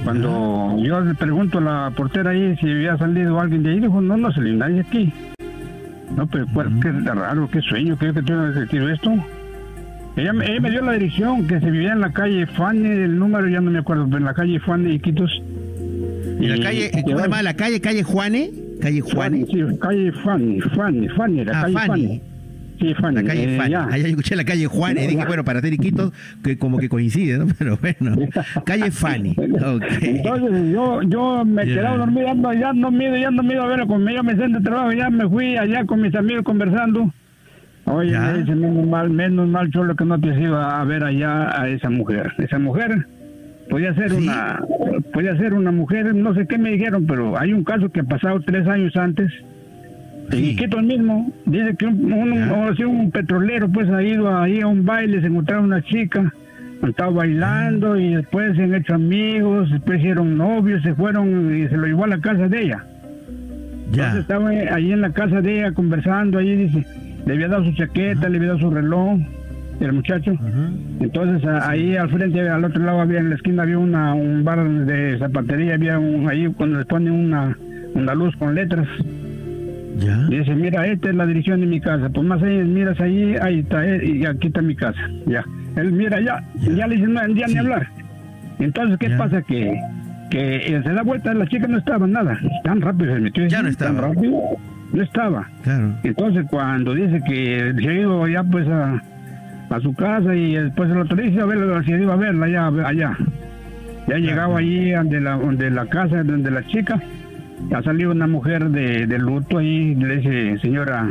F: Cuando yo le pregunto a la portera ahí si había salido alguien de ahí, dijo, no, no salió nadie aquí. No, pero uh-huh. qué raro, qué sueño, qué que tengo detective esto. Ella, ella me dio la dirección, que se vivía en la calle Fanny, el número ya no me acuerdo, pero en la calle Fanny, Iquitos.
A: ¿Y la calle, cómo se llama la calle? ¿Calle Juane? ¿Calle Juane?
F: Sí, calle Fanny, Fanny, Fanny, la
A: ah,
F: calle
A: Fanny.
F: Fanny. Sí, Fanny.
A: La calle
F: eh,
A: Fanny. Allá yo escuché la calle Juan y dije, bueno, para hacer Iquitos, que como que coincide, ¿no? Pero bueno, calle Fanny. Okay.
F: Entonces yo yo me yeah. quedaba dormido, ya no, ya no mido, ya no mido a ver, como yo me senté de trabajo, ya me fui allá con mis amigos conversando. Oye, ¿ya? Me dice, menos mal, menos mal, Cholo, que no te has ido a ver allá a esa mujer. Esa mujer podía ser ¿sí? una podía ser una mujer, no sé qué me dijeron, pero hay un caso que ha pasado tres años antes. Sí. Y Quito el mismo, dice que un, un, un, un petrolero pues ha ido ahí a un baile, se encontraron una chica, han estado bailando y después se han hecho amigos, después hicieron novios, se fueron y se lo llevó a la casa de ella. Ya. Entonces estaba ahí en la casa de ella conversando, ahí dice, le había dado su chaqueta, uh-huh. le había dado su reloj, el muchacho. Uh-huh. Entonces a, ahí al frente, al otro lado había en la esquina había una un bar de zapatería, había un, ahí cuando le ponen una, una luz con letras. ¿Ya? Y dice, mira, esta es la dirección de mi casa, pues más ahí, miras ahí, ahí está, eh, y aquí está mi casa, ya. Él mira, ya, ya, ya le dice, no, ya sí. ni hablar. Entonces, ¿qué ya. pasa? Que, que se da vuelta, la chica no estaba, nada, tan rápido se metió.
A: Ya no estaba.
F: Tan rápido, no estaba. Claro. Entonces, cuando dice que se ha ido ya, pues, a, a su casa, y después el otro dice, a verla, se iba a verla allá, allá. Ya llegaba allí donde la, donde la casa, donde la chica. Ha salido una mujer de, de luto ahí, le dice, señora,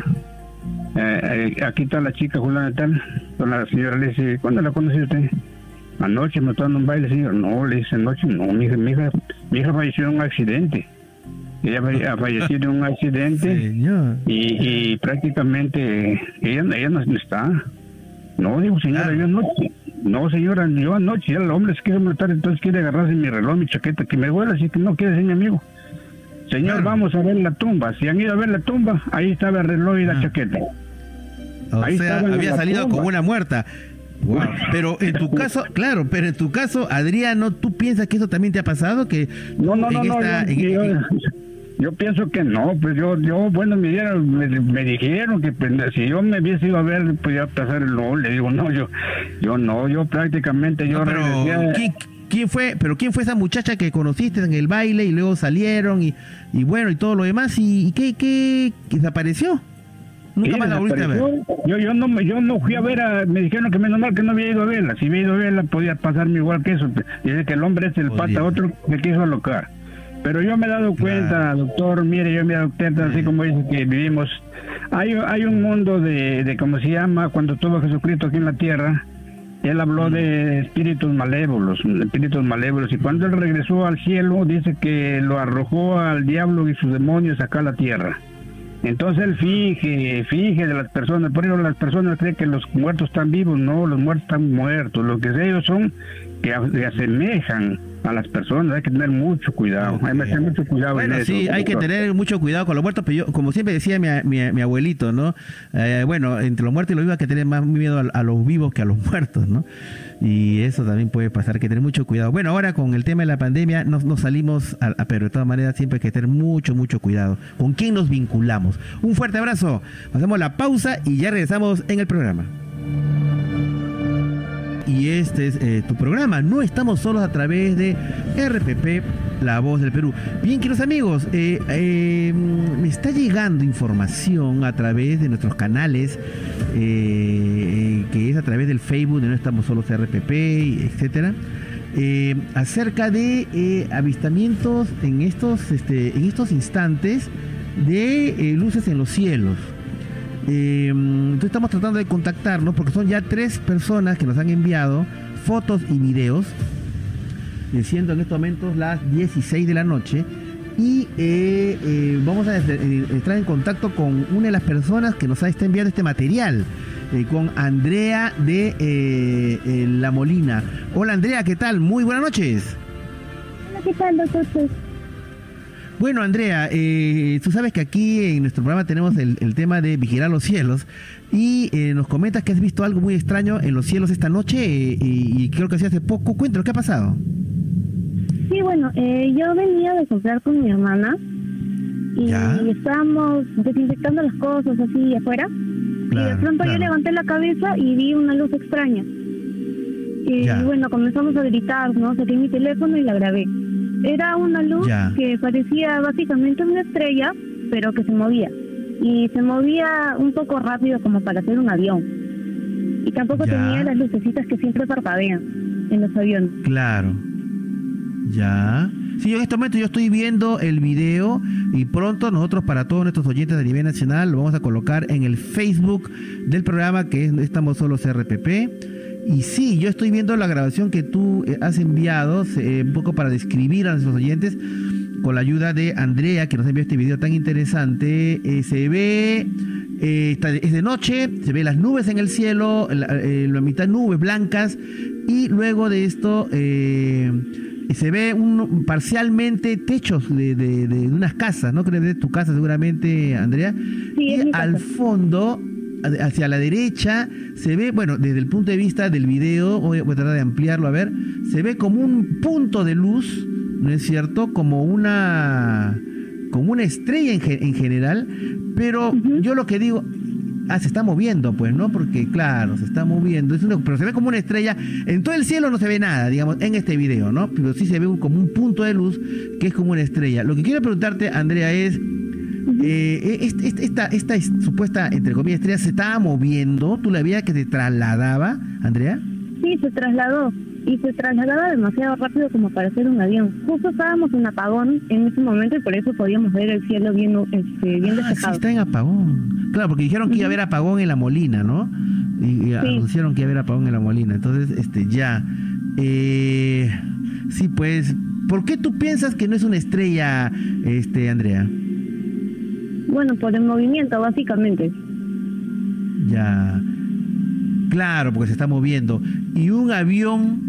F: eh, eh, aquí está la chica Juliana tal. La señora le dice, ¿cuándo la conoció usted? Anoche me estaba en un baile, señor. No, le dice, anoche no, mi hija, mi hija, mi hija falleció en un accidente. Ella ha fallecido en un accidente y, y prácticamente ella, ella no está. No, digo, señora, ah. yo anoche. No, señora, yo anoche, el hombre se quiere matar, entonces quiere agarrarse mi reloj, mi chaqueta, que me duele, así que no quiere ser mi amigo. Señor, claro. Vamos a ver la tumba. Si han ido a ver la tumba, ahí estaba el reloj y la ah. chaqueta.
A: O
F: ahí
A: sea, había salido tumba. Como una muerta. Wow. Pero en tu caso, claro, pero en tu caso, Adriano, ¿tú piensas que eso también te ha pasado? Que
F: no, no, no, esta, no yo, en, yo, en... yo pienso que no. Pues yo, yo bueno, me, dieron, me, me dijeron que pues, si yo me hubiese ido a ver, podía pasar el reloj. Le digo, no, yo, yo no, yo prácticamente yo
A: no, pero, regresé. ¿Quién, ¿Quién fue, pero quién fue esa muchacha que conociste en el baile y luego salieron y, y bueno y todo lo demás y, y qué, qué, qué desapareció? Nunca
F: sí,
A: más la volviste a ver.
F: Yo, yo no, yo no fui a ver a, me dijeron que menos mal que no había ido a verla. Si había ido a verla podía pasarme igual que eso. Dice que el hombre es el oh, pata Dios. Otro que quiso alocar. Pero yo me he dado cuenta, claro. doctor, mire, yo me he dado cuenta, así como dice que vivimos, hay, hay un mundo de, de, ¿cómo se llama? Cuando tuvo Jesucristo aquí en la tierra. Él habló de espíritus malévolos, espíritus malévolos, y cuando él regresó al cielo, dice que lo arrojó al diablo y sus demonios acá a la tierra. Entonces él fije, fije de las personas, por eso las personas creen que los muertos están vivos, no, los muertos están muertos, lo que ellos son que se asemejan a las personas, hay que tener mucho cuidado, hay que tener mucho cuidado.
A: Bueno,
F: en eso,
A: sí, hay que tener mucho cuidado con los muertos, pero yo, como siempre decía mi, mi, mi abuelito, ¿no? Eh, bueno, entre los muertos y los vivos hay que tener más miedo a, a los vivos que a los muertos, ¿no? Y eso también puede pasar, hay que tener mucho cuidado. Bueno, ahora con el tema de la pandemia nos, nos salimos, a, a, pero de todas maneras siempre hay que tener mucho, mucho cuidado. ¿Con quién nos vinculamos? Un fuerte abrazo, hacemos la pausa y ya regresamos en el programa. Y este es eh, tu programa. No estamos solos a través de R P P, La Voz del Perú. Bien, queridos amigos, eh, eh, me está llegando información a través de nuestros canales, eh, que es a través del Facebook de No Estamos Solos R P P, etcétera, eh, acerca de eh, avistamientos en estos, este, en estos instantes de eh, luces en los cielos. Eh, entonces estamos tratando de contactarnos porque son ya tres personas que nos han enviado fotos y videos, siendo en estos momentos las dieciséis de la noche, y eh, eh, vamos a entrar en contacto con una de las personas que nos está enviando este material, eh, con Andrea de eh, eh, La Molina. Hola Andrea, ¿qué tal? Muy buenas noches.
G: Hola, ¿qué tal, doctor?
A: Bueno, Andrea, eh, tú sabes que aquí en nuestro programa tenemos el, el tema de vigilar los cielos y eh, nos comentas que has visto algo muy extraño en los cielos esta noche eh, y, y creo que sí hace poco. Cuéntanos, ¿qué ha pasado?
G: Sí, bueno, eh, yo venía de comprar con mi hermana y
A: ¿Ya?
G: estábamos desinfectando las cosas así afuera.
A: Claro,
G: y de pronto
A: claro.
G: yo levanté la cabeza y vi una luz extraña. Y
A: Ya.
G: bueno, comenzamos a gritar, ¿no? Saqué mi teléfono y la grabé. Era una luz
A: Ya.
G: que parecía básicamente una estrella, pero que se movía. Y se movía un poco rápido como para hacer un avión. Y tampoco
A: Ya.
G: tenía las lucecitas que siempre parpadean en los aviones.
A: Claro. Ya. Sí, yo en este momento yo estoy viendo el video y pronto nosotros para todos nuestros oyentes a nivel nacional lo vamos a colocar en el Facebook del programa que es Estamos Solos R P P. Y sí, yo estoy viendo la grabación que tú eh, has enviado, eh, un poco para describir a nuestros oyentes, con la ayuda de Andrea, que nos envió este video tan interesante. Eh, se ve, eh, está, es de noche, se ve las nubes en el cielo, la, eh, la mitad nubes blancas, y luego de esto eh, se ve un, parcialmente techos de, de, de unas casas, ¿no? Creo que es tu casa seguramente, Andrea.
G: Sí,
A: y
G: es mi
A: al
G: casa.
A: fondo, hacia la derecha, se ve, bueno, desde el punto de vista del video, voy a tratar de ampliarlo a ver, se ve como un punto de luz, ¿no es cierto? Como una como una estrella en, ge- en general, pero
G: Ujú.
A: yo lo que digo, ah, se está moviendo, pues, ¿no? Porque, claro, se está moviendo, es una- pero se ve como una estrella, en todo el cielo no se ve nada, digamos, en este video, ¿no? Pero sí se ve un- como un punto de luz que es como una estrella. Lo que quiero preguntarte, Andrea, es... Eh, est- est- esta, esta es- supuesta, entre comillas, estrella se estaba moviendo. ¿Tú la veías que se trasladaba, Andrea?
G: Sí, se trasladó. Y se trasladaba demasiado rápido como para hacer un avión. Justo estábamos en apagón en ese momento y por eso podíamos ver el cielo bien, este, bien
A: Ah, sí,
G: despejado.
A: está en apagón. Claro, porque dijeron que iba a haber apagón en La Molina, ¿no? Y, y anunciaron que iba a haber apagón en La Molina. Entonces, este, ya. Eh, sí, pues, ¿por qué tú piensas que no es una estrella, este, Andrea?
G: Bueno, por el movimiento, básicamente.
A: Ya. Claro, porque se está moviendo. ¿Y un avión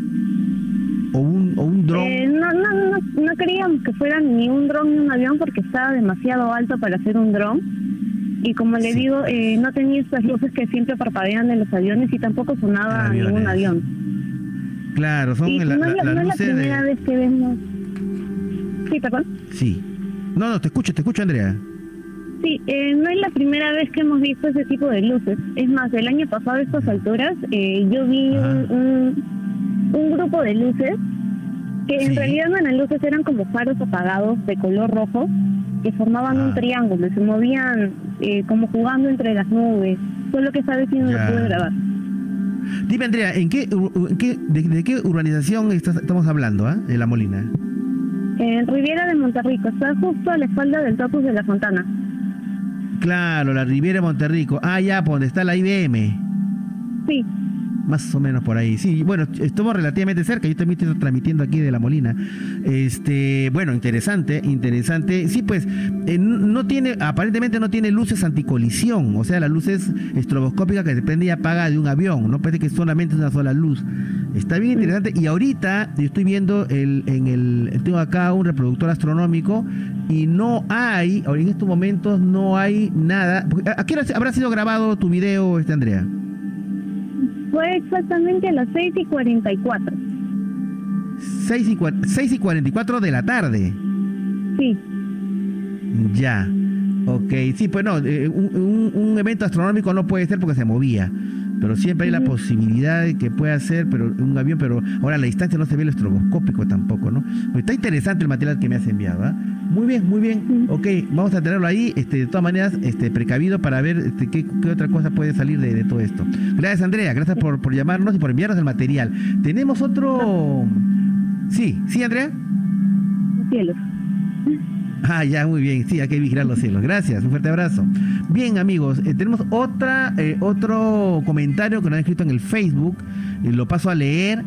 A: o un, o un dron?
G: Eh, no, no, no, no queríamos que fuera ni un dron ni un avión porque estaba demasiado alto para ser un dron. Y como le
A: Sí.
G: digo, eh, no tenía estas luces que siempre parpadean en los aviones y tampoco sonaba
A: Aviones.
G: ningún avión.
A: Claro, son
G: Y
A: la-
G: no,
A: la-
G: es la,
A: las
G: no es la
A: luces
G: primera
A: de...
G: vez que vemos... Sí, perdón.
A: Sí. No, no, te escucho, te escucho, Andrea.
G: Sí, eh, no es la primera vez que hemos visto ese tipo de luces. Es más, el año pasado a estas alturas eh, yo vi
A: Ajá.
G: un, un, un grupo de luces que en
A: Sí.
G: realidad no eran luces, eran como faros apagados de color rojo que formaban
A: Ah.
G: un triángulo, se movían eh, como jugando entre las nubes. Solo que esa vez sí no
A: Ya.
G: lo pude grabar.
A: Dime, Andrea, ¿en qué, ur- en qué, de, de qué urbanización estás- estamos hablando, ah? De La Molina.
G: En Riviera de Monterrico, está justo a la espalda del Topus de la Fontana.
A: Claro, la Riviera de Monterrico. Ah, ya, por donde está la I B M.
G: Sí,
A: Más o menos por ahí. Sí, bueno, estamos relativamente cerca. Yo también estoy transmitiendo aquí de La Molina. Este, bueno, interesante, interesante. Sí, pues, eh, no tiene, aparentemente no tiene luces anticolisión. O sea, las luces estroboscópicas que se prende y apaga de un avión. No parece que solamente es una sola luz. Está bien interesante. Y ahorita yo estoy viendo el, en el, tengo acá un reproductor astronómico y no hay, ahora en estos momentos no hay nada. ¿A qué hora habrá sido grabado tu video, este, Andrea?
G: fue exactamente a las seis y cuarenta y cuatro.
A: seis y, cua- seis y cuarenta y cuatro de la tarde.
G: Sí.
A: Ya. Ok, sí, pues no, eh, un, un- un evento astronómico no puede ser porque se movía. Pero siempre hay la
G: Ujú.
A: posibilidad de que pueda ser pero un avión, pero ahora a la distancia no se ve el estroboscópico tampoco, ¿no? Pues está interesante el material que me has enviado, ¿ah? Muy bien, muy bien. Ok, vamos a tenerlo ahí, este, de todas maneras, este, precavido para ver este, qué, qué otra cosa puede salir de, de todo esto. Gracias, Andrea, gracias por, por llamarnos y por enviarnos el material. Tenemos otro... Sí, sí, Andrea.
G: Cielos.
A: Ah, ya, muy bien. Sí, hay que vigilar los cielos. Gracias, un fuerte abrazo. Bien, amigos, eh, tenemos otra, eh, otro comentario que nos han escrito en el Facebook. Eh, lo paso a leer.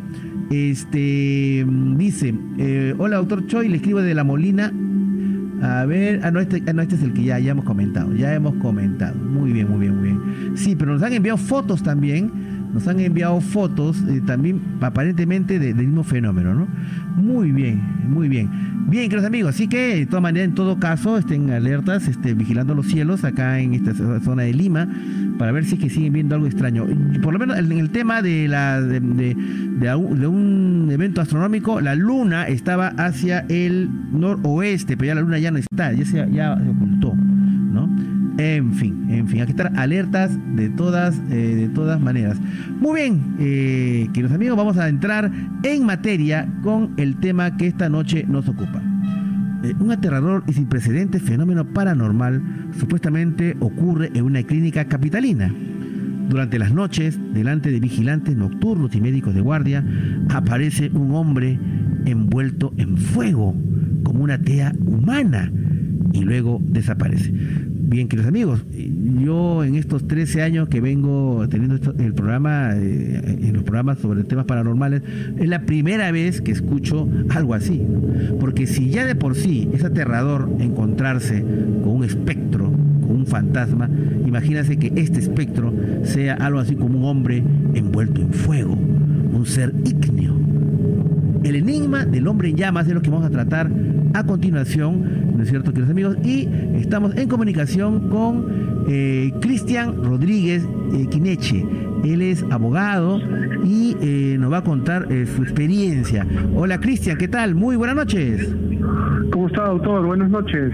A: Este dice: eh, hola, doctor Choi, le escribo de La Molina. A ver, ah, no, este, ah, no, este es el que ya, ya hemos comentado. Ya hemos comentado. Muy bien, muy bien, muy bien. Sí, pero nos han enviado fotos también nos han enviado fotos eh, también aparentemente de, del mismo fenómeno, ¿no? Muy bien, muy bien. Bien, queridos amigos, así que de todas maneras, en todo caso, estén alertas, este, vigilando los cielos acá en esta zona de Lima, para ver si es que siguen viendo algo extraño. Por lo menos en el tema de, la, de, de, de, un, de un evento astronómico, la luna estaba hacia el noroeste, pero ya la luna ya no está, ya se, ya se ocultó, ¿no? En fin, en fin, hay que estar alertas de todas, eh, de todas maneras. Muy bien, eh, queridos amigos, vamos a entrar en materia con el tema que esta noche nos ocupa. Eh, un aterrador y sin precedentes fenómeno paranormal supuestamente ocurre en una clínica capitalina. Durante las noches, delante de vigilantes nocturnos y médicos de guardia, aparece un hombre envuelto en fuego, como una tea humana, y luego desaparece. Bien, queridos amigos, yo en estos trece años que vengo teniendo esto, el programa, eh, en los programas sobre temas paranormales, es la primera vez que escucho algo así. Porque si ya de por sí es aterrador encontrarse con un espectro, con un fantasma, imagínense que este espectro sea algo así como un hombre envuelto en fuego, un ser ígneo. El enigma del hombre en llamas es lo que vamos a tratar a continuación, ¿no es cierto, queridos amigos? Y estamos en comunicación con eh, Cristian Rodríguez eh, Quineche. Él es abogado y eh, nos va a contar eh, su experiencia. Hola, Cristian, ¿qué tal? Muy buenas noches.
H: ¿Cómo está, doctor? Buenas noches.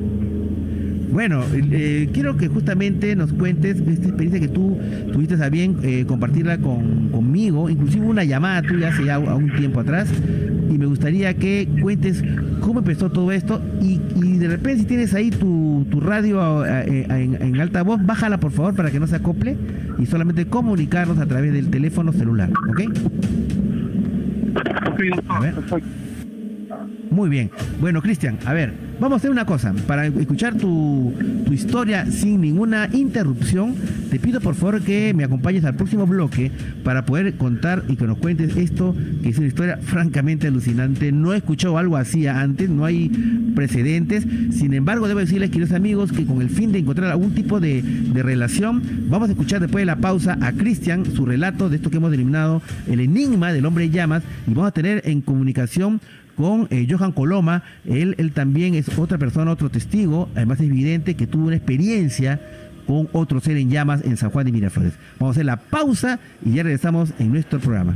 A: Bueno, eh, quiero que justamente nos cuentes esta experiencia que tú tuviste a bien eh, compartirla con, conmigo, inclusive una llamada tuya hace ya un tiempo atrás, y me gustaría que cuentes cómo empezó todo esto y, y de repente si tienes ahí tu, tu radio a, a, a, en, en alta voz, bájala por favor para que no se acople y solamente comunicarnos a través del teléfono celular, ¿ok? A ver. Muy bien. Bueno, Cristian, a ver, vamos a hacer una cosa. Para escuchar tu, tu historia sin ninguna interrupción, te pido por favor que me acompañes al próximo bloque para poder contar y que nos cuentes esto, que es una historia francamente alucinante. No he escuchado algo así antes, no hay precedentes. Sin embargo, debo decirles, queridos amigos, que con el fin de encontrar algún tipo de, de relación, vamos a escuchar después de la pausa a Cristian, su relato de esto que hemos denominado el enigma del hombre en llamas, y vamos a tener en comunicación con eh, Johan Coloma. Él, él también es otra persona, otro testigo, además es evidente que tuvo una experiencia con otro ser en llamas en San Juan de Miraflores. Vamos a hacer la pausa y ya regresamos en nuestro programa.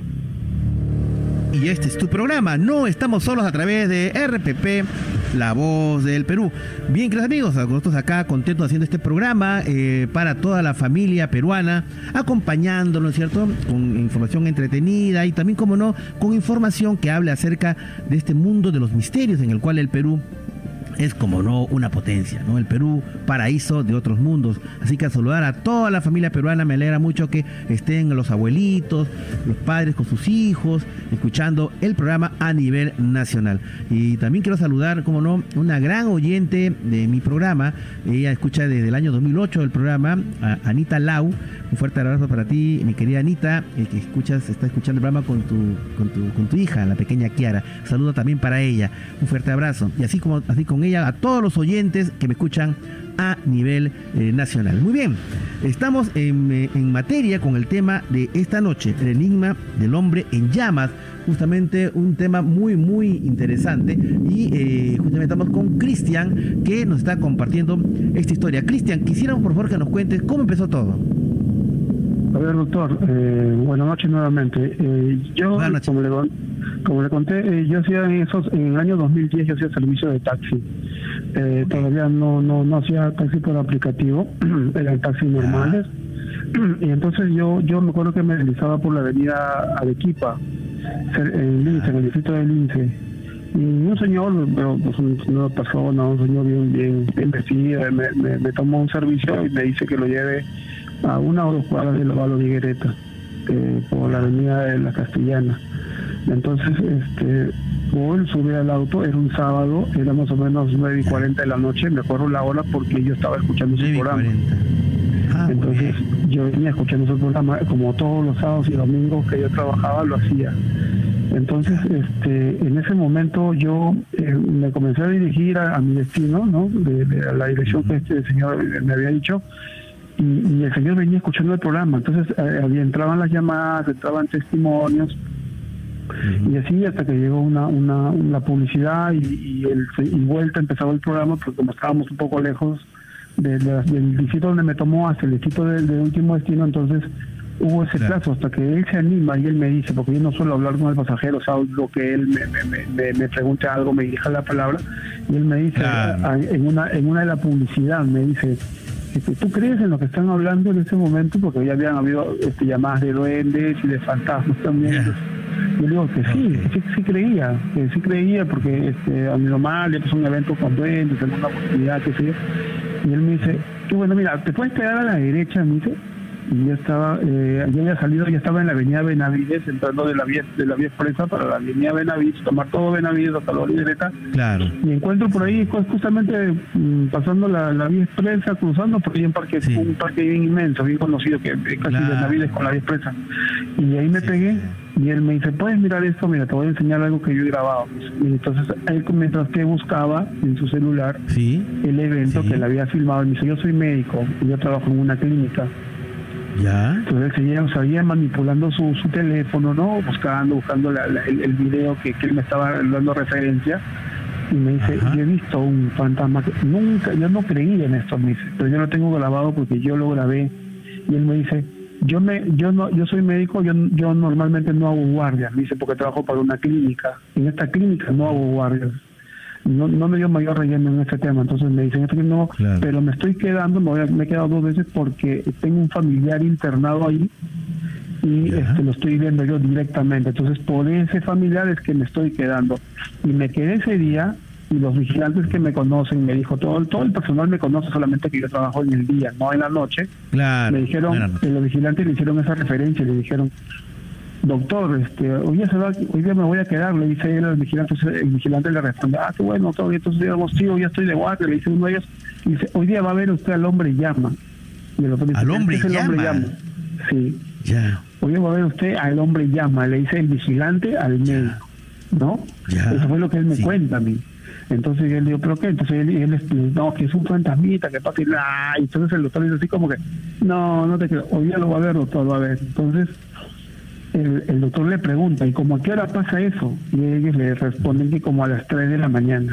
A: Y este es tu programa, no estamos solos, a través de R P P, La Voz del Perú. Bien, queridos amigos, nosotros acá contentos haciendo este programa eh, para toda la familia peruana, acompañándonos, ¿cierto?, con información entretenida y también, como no, con información que hable acerca de este mundo de los misterios en el cual el Perú es, como no, una potencia, ¿no? El Perú, paraíso de otros mundos. Así que a saludar a toda la familia peruana, me alegra mucho que estén los abuelitos, los padres con sus hijos, escuchando el programa a nivel nacional. Y también quiero saludar, como no, una gran oyente de mi programa. Ella escucha desde el año dos mil ocho el programa, a Anita Lau. Un fuerte abrazo para ti, mi querida Anita, eh, que escuchas, está escuchando el programa con tu, con tu, con tu hija, la pequeña Kiara. Saludo también para ella. Un fuerte abrazo. Y así como así con ella, a todos los oyentes que me escuchan a nivel eh, nacional. Muy bien, estamos en, eh, en materia con el tema de esta noche, el enigma del hombre en llamas, justamente un tema muy muy interesante, y eh, justamente estamos con Cristian, que nos está compartiendo esta historia. Cristian, quisiéramos por favor que nos cuentes cómo empezó todo.
H: A ver, doctor, eh, buenas noches nuevamente. Eh, yo, como le, como le conté, eh, yo hacía en esos, en el año dos mil diez yo hacía servicio de taxi. Eh, todavía no, no, no hacía taxi por aplicativo, eran taxis normales. Y entonces yo, yo me acuerdo que me deslizaba por la avenida Arequipa, en Lince, en el distrito de Lince. Y un señor, pues una persona, un señor bien, bien, bien vestido, me, me, me tomó un servicio y me dice que lo lleve a una o dos cuadras de Lavalo Viguereta, eh, por la avenida de la Castellana. Entonces, este, él subió al auto, era un sábado, era más o menos nueve y cuarenta de la noche, me acuerdo la hora porque yo estaba escuchando su programa. Ah, entonces, yo venía escuchando su programa, como todos los sábados y domingos que yo trabajaba, lo hacía. Entonces, este, en ese momento yo eh, me comencé a dirigir a, a mi destino, ¿no? De, de a la dirección que este señor me había dicho. y, y el señor venía escuchando el programa, entonces eh, había, entraban las llamadas, entraban testimonios, uh-huh. y así hasta que llegó una una, una publicidad y, y, el, y vuelta empezaba el programa, porque como estábamos un poco lejos de, de, del distrito donde me tomó hasta el distrito del, del último destino, entonces hubo ese claro. plazo hasta que él se anima y él me dice, porque yo no suelo hablar con el pasajero, o sea, lo que él me, me, me, me pregunte algo, me dirija la palabra, y él me dice, claro. a, en una en una de la publicidad, me dice, ¿tú crees en lo que están hablando en ese momento? Porque ya habían habido este, llamadas de duendes y de fantasmas también. Yeah. Yo le digo que sí, okay. sí, sí creía, que sí creía, porque este, a mi mamá le puso un evento con duendes, alguna oportunidad, que sé. Y él me dice, qué bueno, mira, te puedes quedar a la derecha, me dice. Y yo estaba, eh, yo había salido, ya estaba en la avenida Benavides, entrando de la vía de la vía expresa para la avenida Benavides, tomar todo Benavides hasta la libreta.
A: Claro.
H: Y encuentro por ahí, justamente mmm, pasando la, la vía expresa, cruzando, porque hay un parque, sí. un parque bien inmenso, bien conocido, que casi claro. Benavides con la vía expresa. Y ahí me sí, pegué, sí. y él me dice, puedes mirar esto, mira, te voy a enseñar algo que yo he grabado. Y entonces él, mientras que buscaba en su celular
A: sí.
H: el evento
A: sí.
H: que le había filmado, él me dice, yo soy médico, y yo trabajo en una clínica.
A: Ya.
H: Entonces él seguía, seguía manipulando su, su teléfono, ¿no? Buscando, buscando la, la, el, el video que, que él me estaba dando referencia. Y me dice, Ajá. yo he visto un fantasma que nunca, yo no creía en esto, me dice, pero yo lo tengo grabado porque yo lo grabé. Y él me dice, yo me, yo no, yo soy médico, yo, yo normalmente no hago guardias, me dice, porque trabajo para una clínica. En esta clínica no hago guardias. No, no me dio mayor relleno en este tema, entonces me dicen que no, claro. pero me estoy quedando, me, voy a, me he quedado dos veces porque tengo un familiar internado ahí y este, lo estoy viendo yo directamente, entonces por ese familiar es que me estoy quedando. Y me quedé ese día y los vigilantes que me conocen, me dijo, todo, todo el personal me conoce, solamente que yo trabajo en el día, no en la noche.
A: Claro.
H: Me dijeron, claro. que los vigilantes le hicieron esa referencia, le dijeron, doctor, este, hoy día se va, hoy día me voy a quedar, le dice él al vigilante, el vigilante le responde, ah, qué bueno, todo bien, entonces digamos, sí, hoy ya estoy de guardia, le dice uno de ellos, y dice, hoy día va a ver usted al hombre llama. Y el otro dice,
A: ¿al hombre
H: este es el
A: llama?
H: hombre llama? Sí.
A: Ya.
H: Hoy va a ver usted al hombre llama, le dice el vigilante al médico, ¿no?
A: Ya.
H: Eso fue lo que él me sí. cuenta a mí. Entonces yo le digo, ¿pero qué? Entonces él, él explica, no, que es un fantasmita, que pasa y ah, y entonces el doctor dice así como que, no, no te creo, hoy día lo va a ver, doctor, lo va a ver. Entonces El, el doctor le pregunta, ¿y cómo a qué hora pasa eso? Y ellos le responden que como a las tres de la mañana.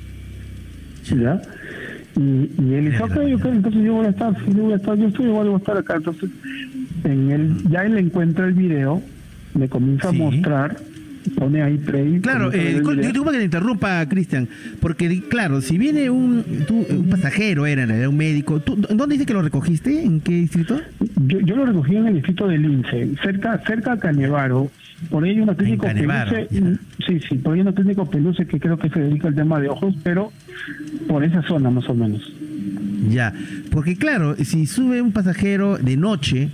H: ¿Ya? Y, y él dice, ok, ok, entonces yo voy a estar, yo voy a estar, yo estoy igual, voy a estar acá. Entonces, en él, ya él encuentra el video, le comienza sí. a mostrar, pone ahí play.
A: Claro, eh, disculpa que te interrumpa, Cristian, porque claro, si viene un, tú, un pasajero, era, era un médico, ¿tú, ¿dónde dice que lo recogiste? ¿En qué distrito?
H: Yo, yo lo recogí en el distrito de Lince, cerca cerca de Canevaro. Por ahí hay una clínica Peluce, sí, sí, por ahí hay una clínica Peluce que creo que se dedica al tema de ojos, pero por esa zona más o menos.
A: Ya, porque claro, si sube un pasajero de noche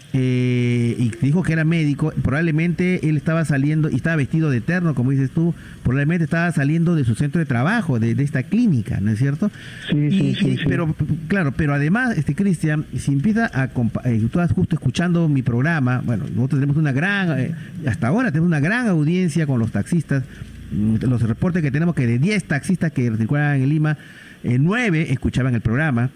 A: eh, y dijo que era médico, probablemente él estaba saliendo y estaba vestido de terno, como dices tú, probablemente estaba saliendo de su centro de trabajo, de, de esta clínica, ¿no es cierto?
H: Sí,
A: y,
H: sí, sí,
A: y,
H: sí.
A: Pero, claro, pero además, este Cristian, si empieza a... Eh, tú estás justo escuchando mi programa, bueno, nosotros tenemos una gran... Eh, hasta ahora tenemos una gran audiencia con los taxistas, los reportes que tenemos que de diez taxistas que circulan en Lima, eh, nueve escuchaban el programa.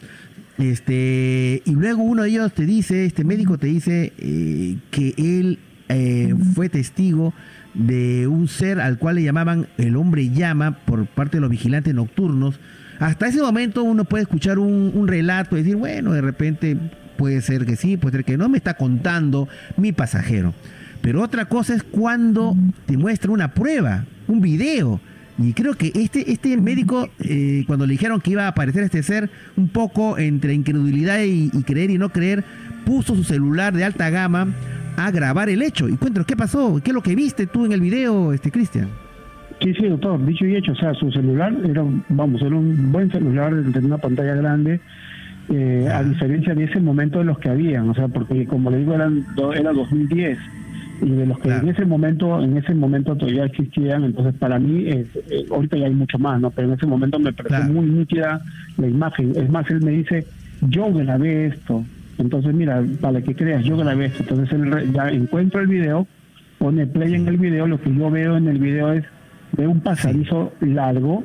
A: Este, y luego uno de ellos te dice, este médico te dice eh, que él eh, fue testigo de un ser al cual le llamaban el hombre llama por parte de los vigilantes nocturnos. Hasta ese momento uno puede escuchar un, un relato y decir, bueno, de repente puede ser que sí, puede ser que no, me está contando mi pasajero. Pero otra cosa es cuando te muestra una prueba, un video. Y creo que este este médico, eh, cuando le dijeron que iba a aparecer este ser, un poco entre incredulidad y, y creer y no creer, puso su celular de alta gama a grabar el hecho. Y cuéntanos, ¿qué pasó? ¿Qué es lo que viste tú en el video, este Cristian?
H: Sí, sí, doctor, dicho y hecho, o sea, su celular era, vamos, era un buen celular, tenía una pantalla grande, eh, a diferencia de ese momento de los que habían, o sea, porque como le digo, eran era dos mil diez. Y de los que claro. en ese momento en ese momento todavía existían, entonces para mí es, eh, ahorita ya hay mucho más, no, pero en ese momento me pareció claro. muy nítida la imagen. Es más, él me dice, yo grabé esto, entonces mira, para que creas, yo grabé esto. Entonces él ya encuentra el video, pone play en el video, lo que yo veo en el video es de un pasadizo sí. largo,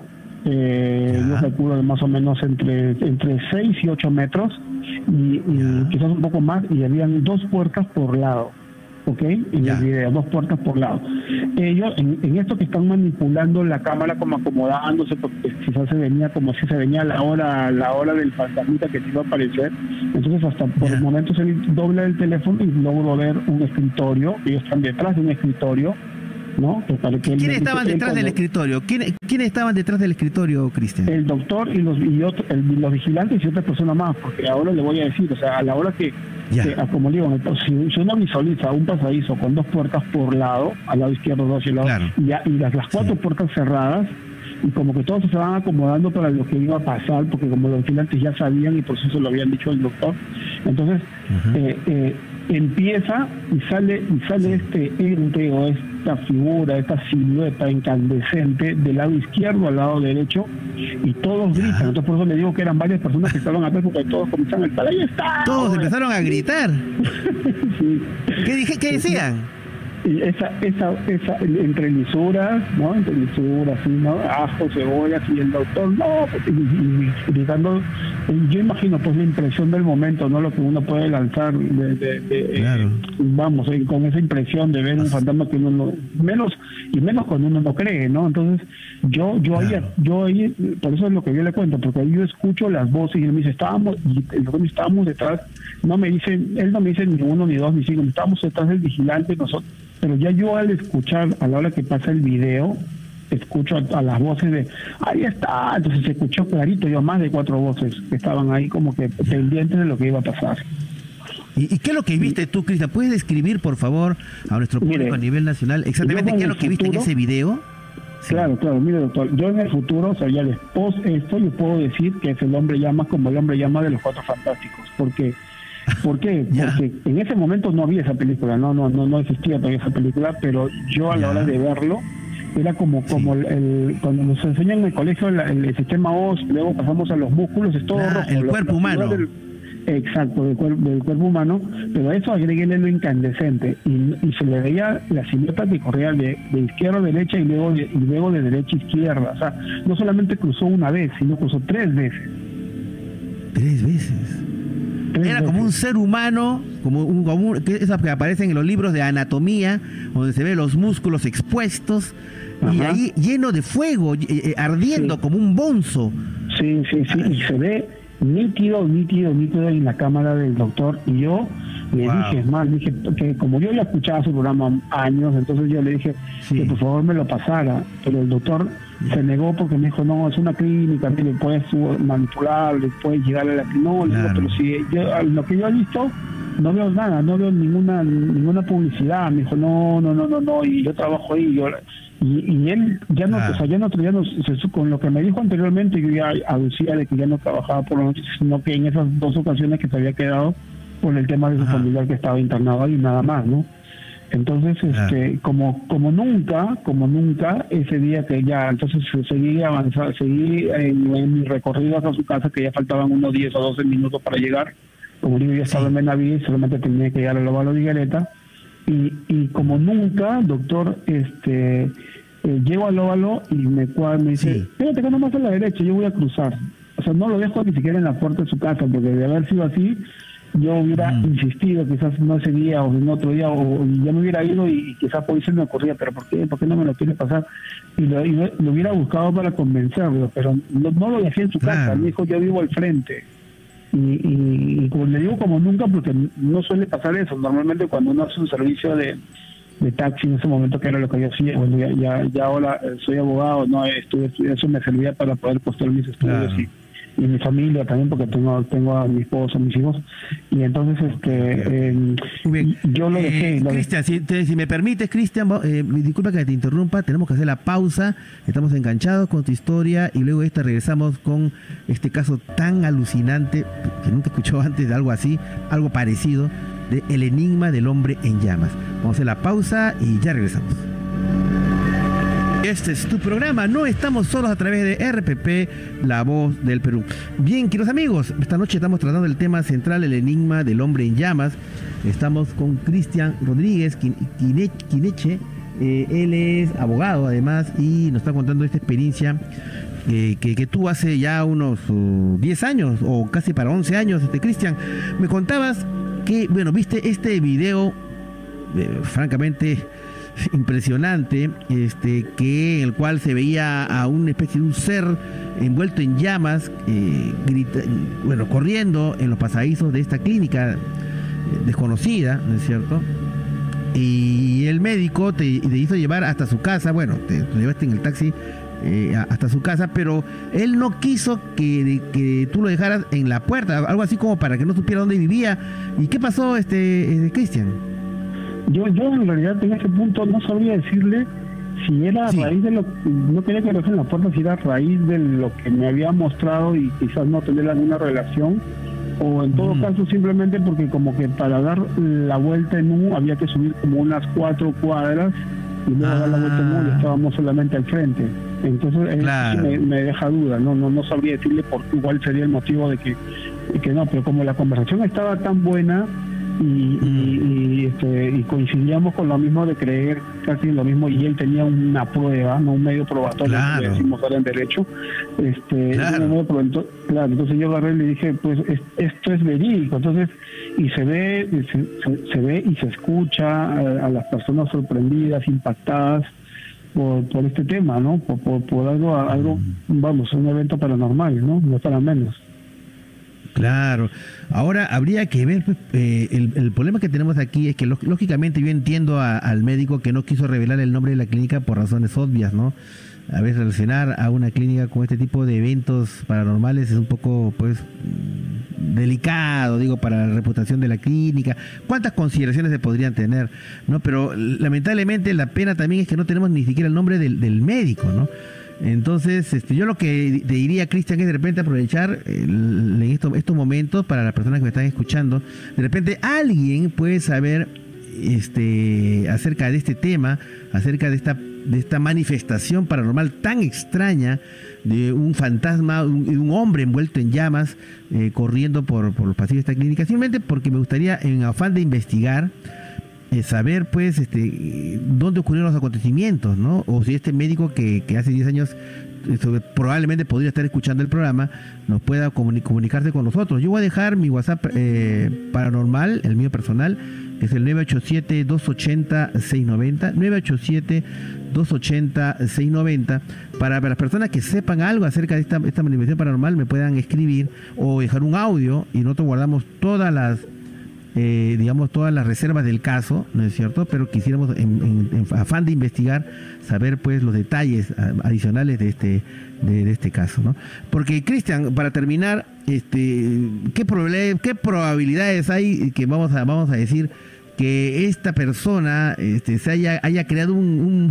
H: Eh, yo calculo de más o menos entre entre seis y ocho metros y, y quizás un poco más, y habían dos puertas por lado, ¿ok? En ya. el video, dos puertas por lado. Ellos, en, en esto que están manipulando la cámara como acomodándose, porque quizás se venía como si se venía la hora la hora del fantasmita que te iba a aparecer, entonces hasta por yeah. momentos él dobla el teléfono y logro ver un escritorio, ellos están detrás de un escritorio, ¿no? Que para que
A: ¿Quiénes estaban detrás cuando... del escritorio? ¿Quiénes, ¿Quiénes estaban detrás del escritorio, Cristian?
H: El doctor y los y otro, el, los vigilantes y otra persona más, porque ahora le voy a decir, o sea, a la hora que, que como digo, si, si uno visualiza un pasadizo con dos puertas por lado, al lado izquierdo, dos y al lado, claro. y, y las, las cuatro sí. puertas cerradas, y como que todos se van acomodando para lo que iba a pasar, porque como los vigilantes ya sabían y por eso se lo habían dicho al doctor, entonces uh-huh. eh, eh, empieza y sale y sale este ente o esta figura, esta silueta incandescente del lado izquierdo al lado derecho, y todos gritan. Entonces por eso le digo que eran varias personas que estaban atrás, porque todos comenzaron a gritar, ¡ahí está!
A: Todos empezaron a gritar.
H: sí.
A: ¿Qué, dije, qué decían?
H: Y esa, esa, esa, entre lisuras, ¿no? Entre lisuras, ¿sí? ¿no? Ajo, cebollas, y el doctor, no, pues, y, y, y gritando, yo imagino pues la impresión del momento, ¿no? Lo que uno puede lanzar, de, de, de claro. eh, vamos, eh, con esa impresión de ver un fantasma que uno no, menos, y menos cuando uno no cree, ¿no? Entonces, yo, yo claro. ahí, yo ahí, por eso es lo que yo le cuento, porque ahí yo escucho las voces y él me dice, estábamos, y el doctor me estábamos detrás, no me dice, él no me dice ni uno, ni dos, ni cinco, estábamos detrás del vigilante, nosotros. Pero ya yo al escuchar, a la hora que pasa el video, escucho a, a las voces de, ahí está, entonces se escuchó clarito, yo más de cuatro voces que estaban ahí como que pendientes de lo que iba a pasar.
A: ¿Y, y qué es lo que viste tú, Cristian? ¿Puedes describir, por favor, a nuestro público mire, a nivel nacional exactamente qué es lo que viste futuro, en ese video?
H: Sí. Claro, claro, mire doctor, yo en el futuro, o sea, ya después esto, yo puedo decir que es el hombre llama como el hombre llama de los Cuatro Fantásticos, porque... ¿Por qué? Porque en ese momento no había esa película, no no no no existía todavía esa película, pero yo a la hora de verlo era como como sí. el, el cuando nos enseñan en el colegio el, el sistema O S, luego pasamos a los músculos, es todo ah, rojo.
A: El cuerpo la, humano.
H: Del, exacto, del, cuer, del cuerpo humano, pero a eso agreguéle lo incandescente y, y se le veía la silueta que corría de, de izquierda a derecha y luego de, y luego de derecha a izquierda, o sea, no solamente cruzó una vez, sino cruzó tres veces.
A: Tres veces. Era como un ser humano, como un, como un que esas que aparecen en los libros de anatomía, donde se ven los músculos expuestos, ajá. y ahí lleno de fuego, eh, ardiendo sí. como un bonzo.
H: Sí, sí, sí, y se ve nítido, nítido, nítido en la cámara del doctor, y yo le wow. dije, es más, dije que como yo ya escuchaba su programa años, entonces yo le dije sí. que por favor me lo pasara, pero el doctor se negó porque me dijo, no, es una clínica, le puedes manipular, le puedes llegar a la clínica, claro. pero si yo, lo que yo he visto, no veo nada, no veo ninguna ninguna publicidad, me dijo, no, no, no, no, no, y yo trabajo ahí, yo, y, y él ya no, ah. o sea, ya no, ya no se, con lo que me dijo anteriormente, yo ya aducía de que ya no trabajaba por la noche, sino que en esas dos ocasiones que se había quedado por el tema de su Ajá. familiar que estaba internado ahí, nada más, ¿no? Entonces, este, ah. como como nunca, como nunca, ese día que ya, entonces seguí avanzando, seguí en, en mi recorrido hacia su casa, que ya faltaban unos diez o doce minutos para llegar, como digo, ya estaba sí. en Benavides, solamente tenía que llegar al Óvalo de Higuereta, y, y como nunca, doctor, este, eh, llego al Óvalo y me, me dice, sí. fíjate que nomás a la derecha, yo voy a cruzar, o sea, no lo dejo ni siquiera en la puerta de su casa, porque de haber sido así, yo hubiera mm. insistido quizás no ese día o en otro día, o, o ya me hubiera ido y, y quizás por eso me ocurría, pero ¿por qué? ¿Por qué no me lo quiere pasar? Y lo, y lo, lo hubiera buscado para convencerlo, pero no, no lo dejé en su claro. casa, me dijo, yo vivo al frente. Y, y, y como le digo, como nunca, porque no suele pasar eso. Normalmente cuando uno hace un servicio de, de taxi en ese momento, que era lo que yo hacía, bueno, ya, ya, ya ahora soy abogado, no estuve, eso me servía para poder costear mis estudios claro. y y mi familia también, porque tengo tengo a mi esposo, a mis hijos, y entonces este eh, yo lo dejé.
A: Eh, Cristian, si, si me permites, Cristian, eh, disculpa que te interrumpa, tenemos que hacer la pausa, estamos enganchados con tu historia y luego esta regresamos con este caso tan alucinante, que nunca escuchó antes de algo así, algo parecido, de El Enigma del Hombre en Llamas. Vamos a hacer la pausa y ya regresamos. Este es tu programa, no estamos solos a través de R P P, La Voz del Perú. Bien, queridos amigos, esta noche estamos tratando el tema central, el enigma del hombre en llamas. Estamos con Cristian Rodríguez Quineche, eh, él es abogado además y nos está contando esta experiencia eh, que, que tú hace ya unos uh, diez años o casi para once años, este Cristian, me contabas que, bueno, viste este video eh, francamente impresionante, este, que en el cual se veía a una especie de un ser envuelto en llamas, eh, grita, bueno, corriendo en los pasadizos de esta clínica eh, desconocida, ¿no es cierto? Y el médico te, te hizo llevar hasta su casa, bueno, te, te llevaste en el taxi eh, hasta su casa, pero él no quiso que, que tú lo dejaras en la puerta, algo así como para que no supiera dónde vivía. ¿Y qué pasó, este, eh, Cristian?
H: Yo, yo en realidad en ese punto no sabría decirle si era a sí. raíz de lo no quería que lo dejen en la puerta, si era a raíz de lo que me había mostrado y quizás no tener alguna relación, o en todo mm. caso simplemente porque como que para dar la vuelta en U había que subir como unas cuatro cuadras y luego ah. dar la vuelta en U y estábamos solamente al frente. Entonces claro. me, me deja duda, no no no sabría decirle por cuál sería el motivo de que, de que no, pero como la conversación estaba tan buena y, mm. y, y, este, y coincidíamos con lo mismo de creer casi lo mismo, y él tenía una prueba, no un medio probatorio, claro. que decimos ahora en derecho, este, claro. Medio probatorio, claro, entonces yo agarré y le dije, pues es, esto es verídico, entonces, y se ve, se, se, se ve y se escucha a, a las personas sorprendidas, impactadas por, por este tema, ¿no? Por, por, por algo, algo, vamos, un evento paranormal, ¿no? No para menos.
A: Claro. Ahora habría que ver, pues, eh, el, el problema que tenemos aquí es que lógicamente yo entiendo a, al médico que no quiso revelar el nombre de la clínica por razones obvias, ¿no? A veces relacionar a una clínica con este tipo de eventos paranormales es un poco, pues, delicado, digo, para la reputación de la clínica. ¿Cuántas consideraciones se podrían tener? ¿No? Pero lamentablemente la pena también es que no tenemos ni siquiera el nombre del, del médico, ¿no? Entonces, este, yo lo que te diría, Cristian, es de repente aprovechar el, en estos, estos momentos para las personas que me están escuchando. De repente alguien puede saber este, acerca de este tema, acerca de esta, de esta manifestación paranormal tan extraña de un fantasma, un, un hombre envuelto en llamas, eh, corriendo por, por los pasillos de esta clínica, simplemente porque me gustaría, en afán de investigar, Eh, saber pues este dónde ocurrieron los acontecimientos, ¿no? O si este médico que, que hace diez años eh, sobre, probablemente podría estar escuchando el programa, nos pueda comuni- comunicarse con nosotros. Yo voy a dejar mi WhatsApp eh, paranormal, el mío personal, que es el nueve ocho siete, dos ocho cero, seis nueve cero, nueve ocho siete, dos ocho cero, seis nueve cero, para, para las personas que sepan algo acerca de esta, esta manifestación paranormal, me puedan escribir o dejar un audio y nosotros guardamos todas las Eh, digamos, todas las reservas del caso, ¿no es cierto? Pero quisiéramos, en, en, en afán de investigar, saber pues los detalles adicionales de este de, de este caso, ¿no? Porque, Cristian, para terminar, este, ¿qué, prob- qué probabilidades hay que vamos a vamos a decir que esta persona este, se haya haya creado un un,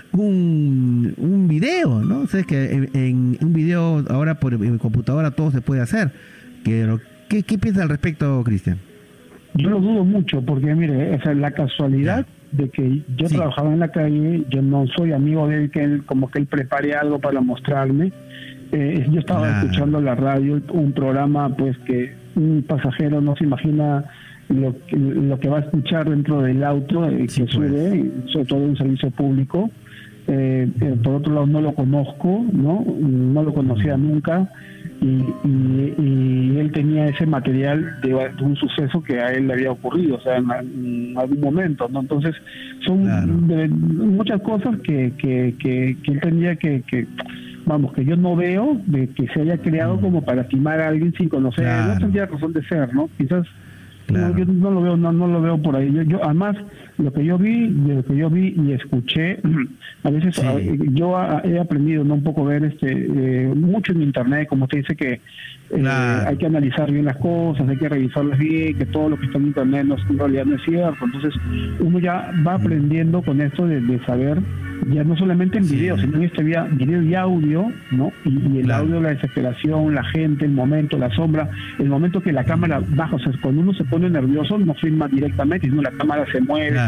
A: un, un video, ¿no? O sea, que en, en un video ahora por en computadora todo se puede hacer. ¿Qué, qué piensas al respecto, Cristian?
H: Yo lo dudo mucho, porque mire, o sea, la casualidad de que yo sí. trabajaba en la calle, yo no soy amigo de él, que él como que él prepare algo para mostrarme. Eh, yo estaba ah. escuchando la radio, un programa pues que un pasajero no se imagina lo que, lo que va a escuchar dentro del auto, eh, sí, que sube, pues. sobre todo un servicio público. Eh, eh, por otro lado no lo conozco, no no lo conocía nunca, y, y, y él tenía ese material de, de un suceso que a él le había ocurrido, o sea, en, en algún momento, ¿no? Entonces son claro. de, muchas cosas que que, que, que él tendría que, que vamos, que yo no veo de que se haya creado mm. como para timar a alguien sin conocer, claro. no tendría razón de ser, ¿no? Quizás claro. no, yo no lo veo, no, no lo veo por ahí. Yo, yo además lo que yo vi, de lo que yo vi y escuché, a veces sí. a, yo a, he aprendido no un poco ver este eh, mucho en internet, como usted dice que eh, claro. hay que analizar bien las cosas, hay que revisarlas bien, que todo lo que está en internet no, en realidad no es cierto. Entonces uno ya va aprendiendo con esto de, de saber, ya no solamente en video, sí. sino en este vía, video y audio, ¿no? Y, y el claro. audio, la desesperación, la gente, el momento, la sombra, el momento que la cámara baja, o sea, cuando uno se pone nervioso no filma directamente, sino la cámara se mueve, claro.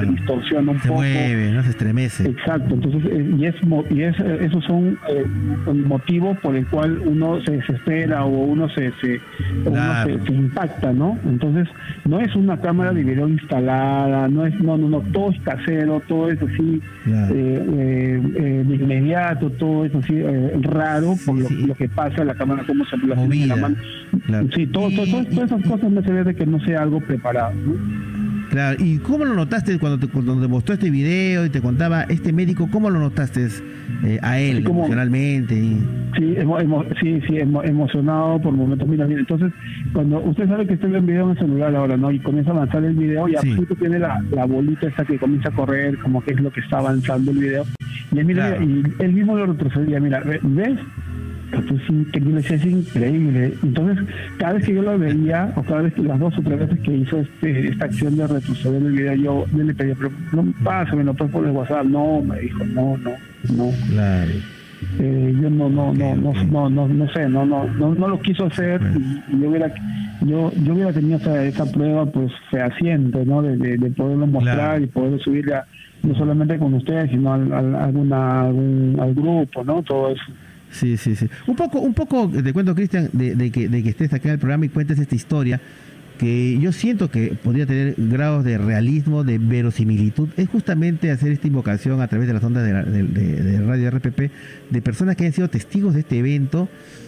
A: claro.
H: se distorsiona un
A: se
H: poco.
A: Se mueve, ¿no? Se estremece.
H: Exacto, entonces, eh, y, es, y es, esos son eh, motivos por el cual uno se desespera o uno se, se,
A: claro.
H: uno se, se impacta, ¿no? Entonces, no es una cámara de video instalada, no es, no, no, no, todo es casero, todo es así, claro. eh, eh, eh, de inmediato, todo es así eh, raro por lo, sí. lo que pasa en la cámara, cómo se la tiene en la mano. Claro. Sí, todo, todo, todo, todas esas cosas me se ve de que no sea algo preparado, ¿no?
A: Claro, ¿y cómo lo notaste cuando te, cuando te mostró este video y te contaba este médico? ¿Cómo lo notaste eh, a él sí, como, emocionalmente? Y...
H: Sí, emo, emo, sí, sí, emo, emocionado por momentos. Mira, mira, entonces, cuando usted sabe que estoy en video en el celular ahora, ¿no? Y comienza a avanzar el video y sí. justo tiene la, la bolita esa que comienza a correr, como que es lo que está avanzando el video. Y él, mira, claro. mira, y él mismo lo retrocedía, mira, ¿ves? Esto es increíble, es increíble. Entonces, cada vez que yo lo veía, o cada vez que las dos o tres veces que hizo este, esta acción de retroceder el video, yo, yo le pedía, pero no, pásamelo pues por el WhatsApp. No, me dijo, no, no, no.
A: Claro.
H: Eh, yo no, no, okay, no, okay. no, no, no, no sé, no, no, no, no lo quiso hacer. Y, y yo hubiera, yo, yo hubiera tenido esa, esa prueba, pues fehaciente, ¿no? De, de, de poderlo mostrar claro. y poder subirla no solamente con ustedes, sino al, al, alguna, algún, al grupo, ¿no? Todo eso.
A: Sí, sí, sí. Un poco, un poco te cuento, Cristian, de, de, que, de que estés acá en el programa y cuentes esta historia, que yo siento que podría tener grados de realismo, de verosimilitud, es justamente hacer esta invocación a través de las ondas de, la, de, de, de Radio R P P, de personas que han sido testigos de este evento,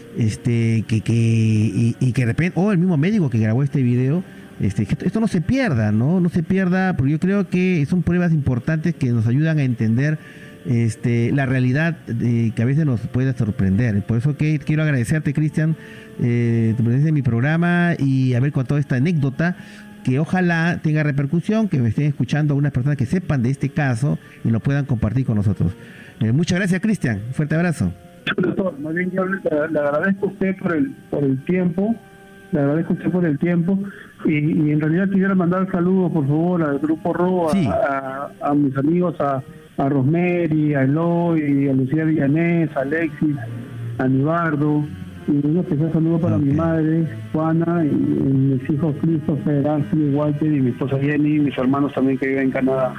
A: este que, que y, y que de repente, o el mismo médico que grabó este video, este que esto no se pierda, ¿no? No se pierda, porque yo creo que son pruebas importantes que nos ayudan a entender Este, la realidad eh, que a veces nos puede sorprender. Por eso que quiero agradecerte, Cristian, eh, tu presencia en mi programa y haber contado esta anécdota que ojalá tenga repercusión, que me estén escuchando algunas personas que sepan de este caso y lo puedan compartir con nosotros. Eh, muchas gracias, Cristian. Un fuerte abrazo.
H: Doctor, más bien yo le, le agradezco a usted por el, por el tiempo, le agradezco a usted por el tiempo y, y en realidad quisiera mandar saludos, por favor, al Grupo Ro, sí. a, a, a mis amigos, a a Rosemary, a Eloy, a Lucía Villanés, a Alexis, a Nibardo, y un especial saludo para okay. mi madre, Juana, y, y mis hijos Christopher, Ashley, Walter, y mi esposa Jenny, y mis hermanos también que viven en Canadá.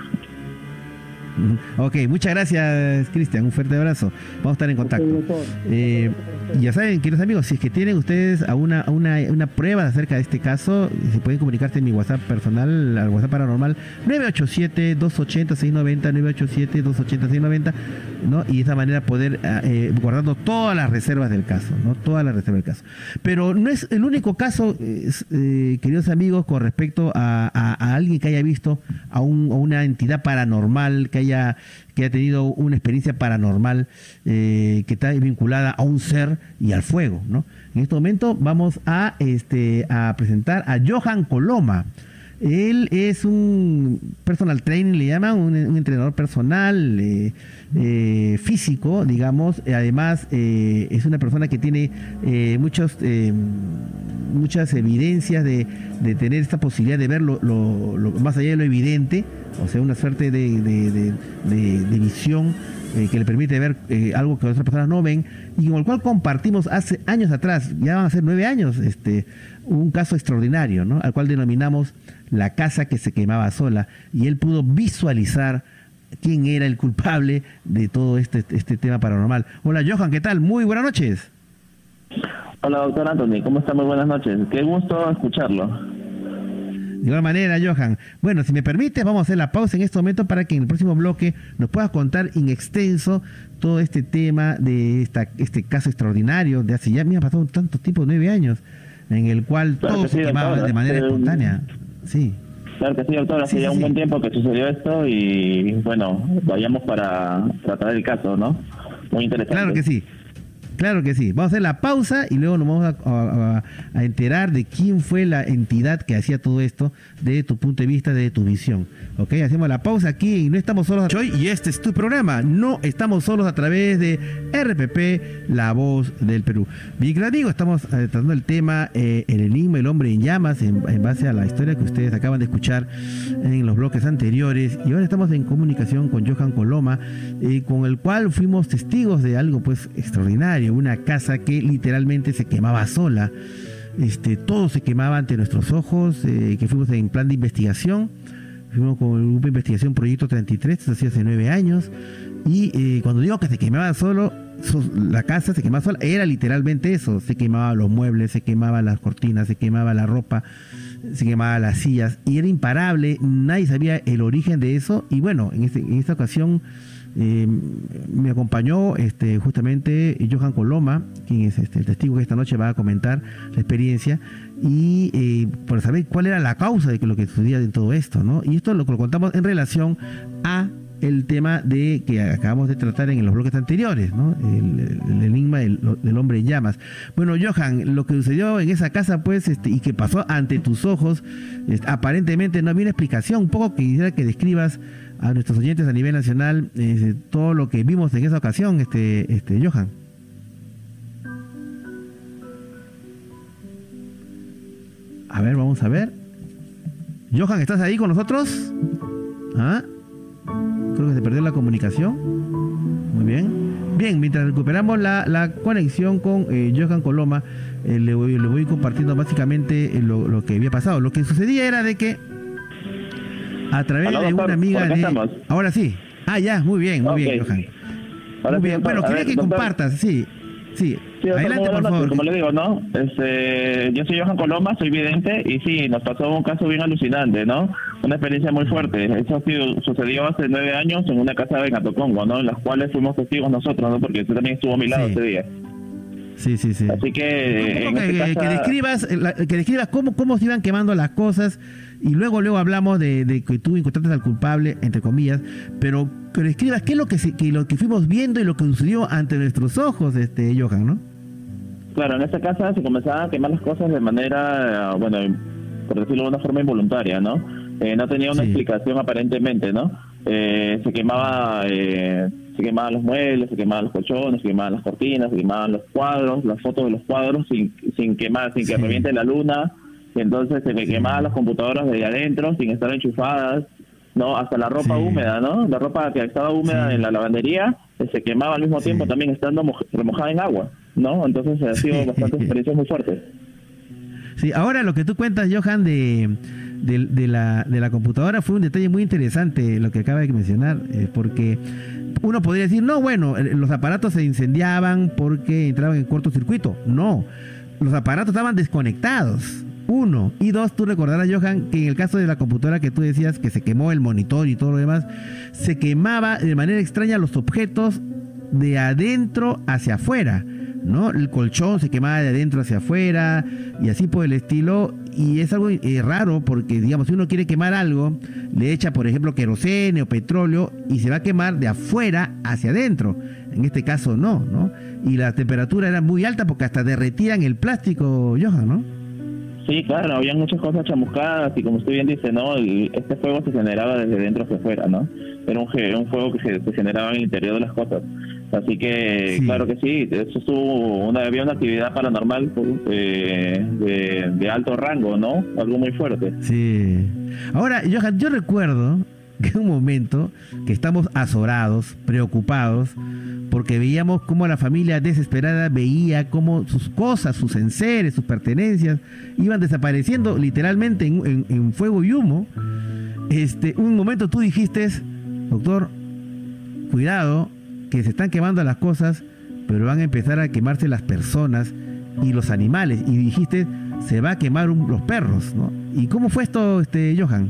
A: Ok, muchas gracias, Cristian, un fuerte abrazo. Vamos a estar en contacto. Eh, ya saben, queridos amigos, si es que tienen ustedes a una, a una, una prueba acerca de este caso, se pueden comunicarse en mi WhatsApp personal, al WhatsApp paranormal nueve ocho siete, dos ocho cero, seis nueve cero, nueve ocho siete, dos ocho cero, seis nueve cero, ¿no? Y de esa manera poder eh, guardando todas las reservas del caso, ¿no? Todas las reservas del caso. Pero no es el único caso, eh, queridos amigos, con respecto a, a, a alguien que haya visto a, un, a una entidad paranormal, que haya que haya tenido una experiencia paranormal eh, que está vinculada a un ser y al fuego, ¿no? En este momento vamos a este a presentar a Johan Coloma. Él es un personal trainer, le llaman, un, un entrenador personal, eh, eh, físico, digamos. Además, eh, es una persona que tiene eh, muchos, eh, muchas evidencias de, de tener esta posibilidad de ver lo, lo, lo más allá de lo evidente, o sea, una suerte de, de, de, de, de visión eh, que le permite ver eh, algo que otras personas no ven, y con el cual compartimos hace años atrás, ya van a ser nueve años, este, un caso extraordinario, ¿no? Al cual denominamos La casa que se quemaba sola, y él pudo visualizar quién era el culpable de todo este, este tema paranormal. Hola, Johan, ¿qué tal? Muy buenas noches.
I: Hola, doctor Anthony, ¿cómo está? Muy buenas noches. Qué gusto escucharlo.
A: De igual manera, Johan. Bueno, si me permites, vamos a hacer la pausa en este momento para que en el próximo bloque nos puedas contar en extenso todo este tema de esta, este caso extraordinario de hace ya, me ha pasado tanto tiempo, nueve años, en el cual claro todo se sí, quemaba doctor, de manera eh, espontánea. Sí.
I: Claro que sí, doctor. Hace sí, ya sí, un sí. buen tiempo que sucedió esto y, bueno, vayamos para tratar el caso, ¿no? Muy interesante.
A: Claro que sí. Claro que sí. Vamos a hacer la pausa y luego nos vamos a, a, a enterar de quién fue la entidad que hacía todo esto desde tu punto de vista, desde tu visión. Ok, hacemos la pausa aquí y no estamos solos. Hoy y este es tu programa. No estamos solos a través de R P P, La Voz del Perú. Bien, digo, estamos eh, tratando el tema eh, El enigma del hombre en llamas en, en base a la historia que ustedes acaban de escuchar en los bloques anteriores. Y ahora estamos en comunicación con Johan Coloma, eh, con el cual fuimos testigos de algo pues extraordinario. Una casa que literalmente se quemaba sola, este, todo se quemaba ante nuestros ojos, eh, que fuimos en plan de investigación, fuimos con el grupo de investigación Proyecto treinta y tres, eso hacía hace nueve años, y eh, cuando digo que se quemaba solo, la casa se quemaba sola, era literalmente eso, se quemaban los muebles, se quemaban las cortinas, se quemaba la ropa, se quemaban las sillas, y era imparable, nadie sabía el origen de eso, y bueno, en, este, en esta ocasión eh, me acompañó este, justamente Johan Coloma, quien es este, el testigo que esta noche va a comentar la experiencia, y eh, por saber cuál era la causa de que lo que sucedía en todo esto, ¿no? Y esto lo, lo contamos en relación a el tema de que acabamos de tratar en los bloques anteriores, ¿no? El, el enigma del, del hombre en llamas. Bueno, Johan, lo que sucedió en esa casa, pues, este, y que pasó ante tus ojos, este, aparentemente no había una explicación. Un poco que quisiera que describas a nuestros oyentes a nivel nacional este, todo lo que vimos en esa ocasión, este, este, Johan. A ver, vamos a ver. Johan, ¿estás ahí con nosotros? ¿Ah? Creo que se perdió la comunicación. Muy bien. Bien, mientras recuperamos la, la conexión con eh, Johan Coloma, eh, le, voy, le voy compartiendo básicamente lo, lo que había pasado. Lo que sucedía era de que a través
I: Aló,
A: de
I: doctor,
A: una amiga de...
I: Estamos?
A: Ahora sí. Ah, ya, muy bien, muy
I: okay.
A: bien, Johan.
I: Ahora
A: muy
I: sí,
A: bien.
I: doctor,
A: Bueno, quería
I: ver,
A: que
I: doctor.
A: compartas, sí. Sí,
I: Sí,
A: adelante, por favor.
I: Como le digo, ¿no? Este, yo soy Johan Coloma, soy vidente, y sí, nos pasó un caso bien alucinante, ¿no? Una experiencia muy fuerte. Eso ha sido, sucedió hace nueve años en una casa de Gatocongo, ¿no? En las cuales fuimos testigos nosotros, ¿no? Porque usted también estuvo a mi lado
A: Sí.
I: ese día.
A: Sí, sí, sí.
I: Así que... En
A: que,
I: este
A: que,
I: casa...
A: que describas, la, que describas cómo, cómo se iban quemando las cosas, y luego luego hablamos de, de que tú encontraste al culpable, entre comillas, pero que describas qué es lo que, se, que lo que fuimos viendo y lo que sucedió ante nuestros ojos, este Johan, ¿no?
I: Claro, en esta casa se comenzaban a quemar las cosas de manera, bueno, por decirlo de una forma involuntaria, ¿no? Eh, no tenía una
A: Sí.
I: explicación aparentemente, ¿no? Eh, se quemaba, eh, se quemaban los muebles, se quemaban los colchones, se quemaban las cortinas, se quemaban los cuadros, las fotos de los cuadros sin, sin quemar, sin que
A: Sí.
I: reviente la luna, y entonces se me quemaban las computadoras de adentro sin estar enchufadas, ¿no? Hasta la ropa
A: Sí.
I: húmeda, ¿no? La ropa que estaba húmeda
A: Sí.
I: en la lavandería eh, se quemaba al mismo
A: Sí.
I: tiempo también estando moj- remojada en agua, ¿no? Entonces ha sido
A: Sí.
I: bastante experiencias muy fuertes.
A: Sí, ahora lo que tú cuentas, Johan, de, de, de, la, de la computadora fue un detalle muy interesante lo que acaba de mencionar, eh, porque uno podría decir, no, bueno, eh, los aparatos se incendiaban porque entraban en cortocircuito. No, los aparatos estaban desconectados. Uno. Y dos, tú recordarás, Johan, que en el caso de la computadora que tú decías que se quemó el monitor y todo lo demás, se quemaba de manera extraña los objetos de adentro hacia afuera, ¿no? El colchón se quemaba de adentro hacia afuera y así por el estilo, y es algo eh, raro porque, digamos, si uno quiere quemar algo, le echa, por ejemplo, querosene o petróleo y se va a quemar de afuera hacia adentro. En este caso no, ¿no? Y la temperatura era muy alta porque hasta derretían el plástico, Johan, ¿no?
I: Sí, claro, había muchas cosas chamuscadas y como usted bien dice, ¿no? El, este fuego se generaba desde dentro hacia afuera, ¿no? Era un, un fuego que se, se generaba en el interior de las cosas. Así que,
A: Sí.
I: claro que sí, eso estuvo, una, había una actividad paranormal eh, de, de alto rango, ¿no? Algo muy fuerte.
A: Sí. Ahora, Johan, yo recuerdo que en un momento que estamos azorados, preocupados, porque veíamos cómo la familia desesperada veía cómo sus cosas, sus enseres, sus pertenencias iban desapareciendo literalmente en, en, en fuego y humo. Este, un momento tú dijiste, doctor, cuidado, que se están quemando las cosas, pero van a empezar a quemarse las personas y los animales. Y dijiste, se va a quemar un, los perros, ¿no? ¿Y cómo fue esto, este, Johan?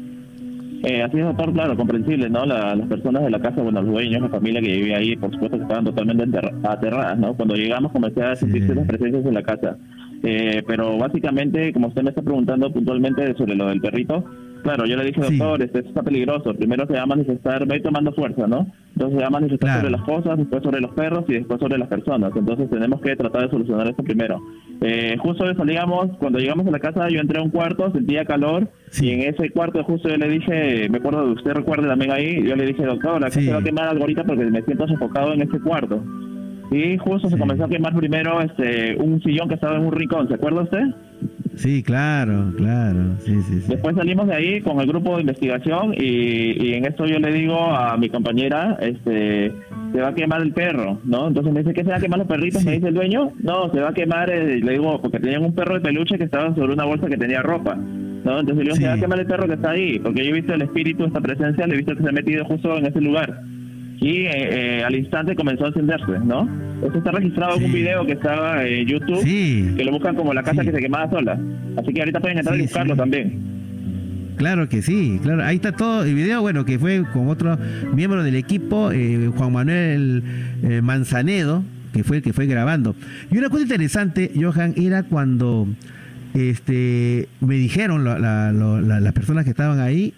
I: Eh, así es, doctor, claro, comprensible, ¿no? La, las personas de la casa, bueno, los dueños, la familia que vivía ahí, por supuesto que estaban totalmente enterra- aterradas, ¿no? Cuando llegamos comencé a sentirse
A: Sí.
I: las presencias en la casa. Eh, pero básicamente, como usted me está preguntando puntualmente sobre lo del perrito, claro, yo le dije,
A: Sí.
I: doctor, este, esto está peligroso, primero se va a manifestar, va a ir tomando fuerza, ¿no? Entonces se va a manifestar
A: Claro.
I: sobre las cosas, después sobre los perros y después sobre las personas. Entonces tenemos que tratar de solucionar esto primero. Eh, justo salíamos, cuando llegamos a la casa, yo entré a un cuarto, sentía calor,
A: Sí.
I: y en ese cuarto justo yo le dije, me acuerdo de usted recuerde también ahí, yo le dije, doctor, acá
A: Sí.
I: se va a quemar algo ahorita porque me siento sofocado en este cuarto. Y justo
A: Sí.
I: se comenzó a quemar primero este un sillón que estaba en un rincón, ¿se acuerda usted?
A: Sí, claro, claro, sí, sí, sí.
I: Después salimos de ahí con el grupo de investigación y, y en esto yo le digo a mi compañera, este, se va a quemar el perro, ¿no? Entonces me dice, ¿qué se va a quemar los perritos?
A: Sí.
I: Me dice el dueño, no, se va a quemar, eh, le digo, porque tenían un perro de peluche que estaba sobre una bolsa que tenía ropa, ¿no? Entonces le digo,
A: Sí.
I: ah, quémale el perro que está ahí, porque yo he visto el espíritu, esta presencia, le he visto que se ha metido justo en ese lugar. Y eh, eh, al instante comenzó a encenderse, ¿no? Eso está registrado
A: Sí.
I: en un video que estaba en YouTube,
A: Sí.
I: que lo buscan como la casa
A: Sí.
I: que se quemaba sola. Así que ahorita pueden entrar
A: Sí,
I: y buscarlo
A: sí.
I: también.
A: Claro que sí, claro. Ahí está todo el video, bueno, que fue con otro miembro del equipo, eh, Juan Manuel eh, Manzanedo, que fue el que fue grabando. Y una cosa interesante, Johan, era cuando este me dijeron la, la, la, la, las personas que estaban ahí,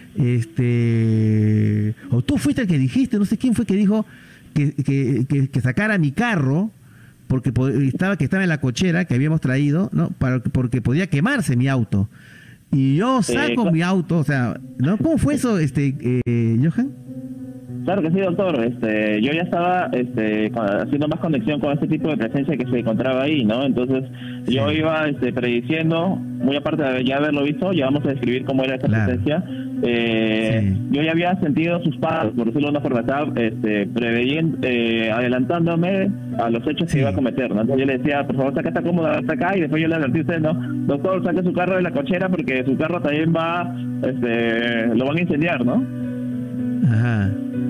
A: este o tú fuiste el que dijiste, no sé quién fue que dijo que, que, que, que sacara mi carro porque estaba que estaba en la cochera que habíamos traído, ¿no? Para, porque podía quemarse mi auto. Y yo saco
I: Eh,
A: mi auto, o sea, ¿no? ¿Cómo fue eso, este, eh, Johan?
I: Claro que sí, doctor. Este, yo ya estaba este, con- haciendo más conexión con este tipo de presencia que se encontraba ahí, ¿no? Entonces,
A: Sí.
I: yo iba este, prediciendo, muy aparte de ya haberlo visto, ya vamos a describir cómo era esa
A: Claro.
I: presencia. Eh,
A: Sí.
I: Yo ya había sentido sus pasos, por decirlo de una forma, estaba este, preveyendo, eh, adelantándome a los hechos
A: Sí.
I: que iba a cometer, ¿no? Entonces yo le decía, por favor, saca esta cómoda hasta acá, y después yo le advertí a usted, ¿no? Doctor, saque su carro de la cochera porque su carro también va, este, lo van a incendiar, ¿no?
A: Ajá.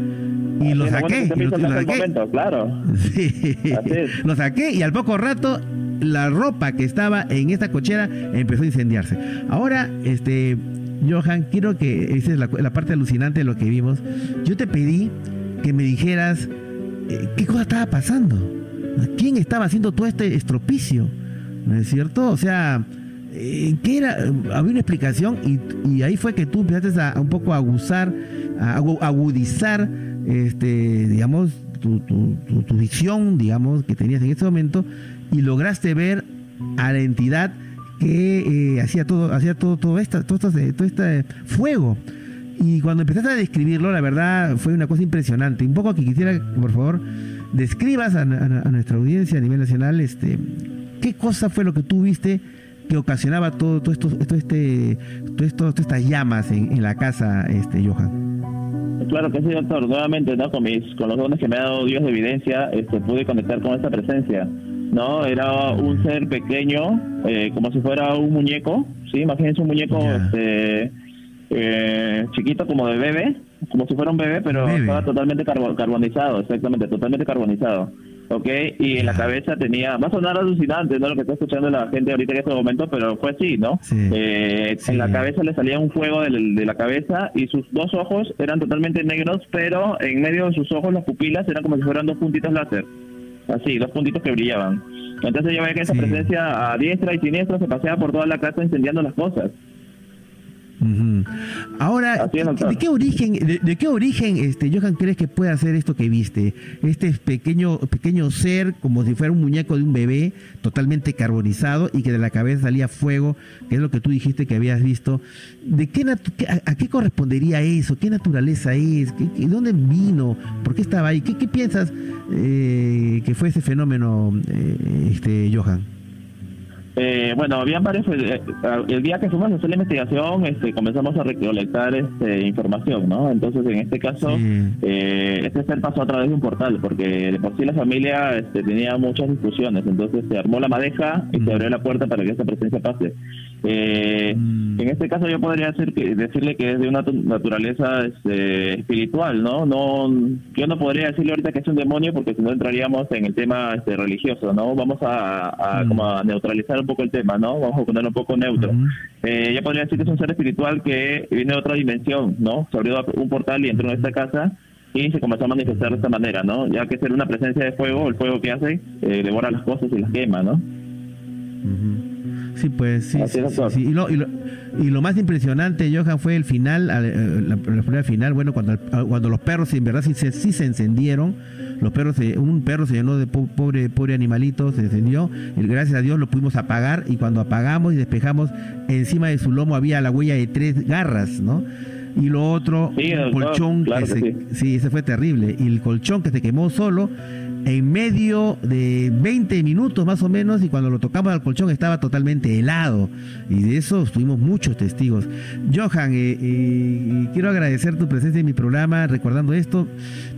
A: Y lo
I: Así es,
A: saqué,
I: bueno, que se
A: y
I: me
A: lo,
I: hizo
A: y lo
I: hasta el
A: saqué.
I: momento, claro.
A: Sí.
I: Así es.
A: Lo saqué y al poco rato la ropa que estaba en esta cochera empezó a incendiarse. Ahora, este, Johan, quiero que, esa es la, la parte alucinante de lo que vimos. Yo te pedí que me dijeras eh, qué cosa estaba pasando. ¿Quién estaba haciendo todo este estropicio? ¿No es cierto? O sea, eh, ¿qué era? Había una explicación y, y ahí fue que tú empezaste a, a un poco a aguzar, a agu- agudizar, este, digamos, tu, tu, tu, tu visión, digamos, que tenías en ese momento y lograste ver a la entidad que eh, hacía todo, hacía todo, todo esto, todo, esto, todo este fuego. Y cuando empezaste a describirlo, la verdad fue una cosa impresionante. Un poco que quisiera, por favor, describas a, a, a nuestra audiencia a nivel nacional, este, qué cosa fue lo que tú viste que ocasionaba todo, todo esto, esto, este, todo esto, todas estas llamas en, en la casa, este, Johan.
I: Claro que sí, doctor. Nuevamente, ¿no? Con mis, con los dones que me ha dado Dios de evidencia, este, pude conectar con esta presencia, ¿no? Era un ser pequeño, eh, como si fuera un muñeco, ¿sí? Imagínense un muñeco,
A: Ya.
I: este, eh, chiquito como de bebé, como si fuera un bebé, pero
A: Bebé.
I: estaba totalmente carbo- carbonizado, exactamente, totalmente carbonizado. ¿Ok? Y en la
A: Ya.
I: cabeza tenía, va a sonar alucinante, ¿no? Lo que está escuchando la gente ahorita en este momento, pero fue así, ¿no?
A: Sí.
I: Eh,
A: Sí.
I: En la cabeza le salía un fuego del- de la cabeza y sus dos ojos eran totalmente negros, pero en medio de sus ojos las pupilas eran como si fueran dos puntitos láser. Así, dos puntitos que brillaban. Entonces yo veía que esa
A: Sí.
I: presencia a diestra y siniestra se paseaba por toda la casa incendiando las cosas.
A: Ujú. Ahora,
I: Así es, doctor.
A: ¿de qué origen, de, de qué origen, este, Johan, crees que puede hacer esto que viste? Este pequeño, pequeño ser, como si fuera un muñeco de un bebé, totalmente carbonizado y que de la cabeza salía fuego, que es lo que tú dijiste que habías visto. ¿De qué, natu- qué- a, a qué correspondería eso? ¿Qué naturaleza es? ¿Qué, qué- ¿Dónde vino? ¿Por qué estaba ahí? ¿Qué, qué piensas eh, que fue ese fenómeno, eh, este, Johan?
I: Eh, bueno, habían varios. eh, el día que fuimos a hacer la investigación, este, comenzamos a recolectar este, información, ¿no? Entonces, en este caso,
A: Sí.
I: eh, este ser pasó a través de un portal, porque de por sí la familia este, tenía muchas discusiones. Entonces, se armó la madeja y
A: Mm.
I: se abrió la puerta para que esta presencia pase. Eh,
A: Mm.
I: En este caso, yo podría decir que, decirle que es de una tu- naturaleza este, espiritual, ¿no? No, yo no podría decirle ahorita que es un demonio, porque si no entraríamos en el tema este, religioso, ¿no? Vamos a, a,
A: Mm.
I: como a neutralizar un poco el tema, ¿no? Vamos a ponerlo un poco neutro.
A: Ujú.
I: Eh, yo podría decir que es un ser espiritual que viene de otra dimensión, ¿no? Se abrió un portal y entró en esta casa y se comenzó a manifestar de esta manera, ¿no? Ya que ser una presencia de fuego, el fuego que hace, eh, devora las cosas y las quema, ¿no?
A: Ujú. Sí, pues sí,
I: Así
A: sí,
I: es,
A: sí,
I: doctor.
A: sí. Y, lo, y, lo, y lo más impresionante, Johan, fue el final, eh, la, la prueba final, bueno, cuando, cuando los perros en verdad sí, se- sí se encendieron, los perros, se- un perro se llenó de po- pobre, pobre animalito, se encendió, y gracias a Dios lo pudimos apagar, y cuando apagamos y despejamos, encima de su lomo había la huella de tres garras, ¿no? Y lo otro,
I: Sí,
A: un
I: doctor,
A: colchón
I: claro
A: que
I: que
A: se,
I: sí.
A: sí, ese fue terrible, y el colchón que se quemó solo, en medio de veinte minutos más o menos, y cuando lo tocamos al colchón estaba totalmente helado, y de eso tuvimos muchos testigos. Johan, eh, eh, quiero agradecer tu presencia en mi programa recordando esto,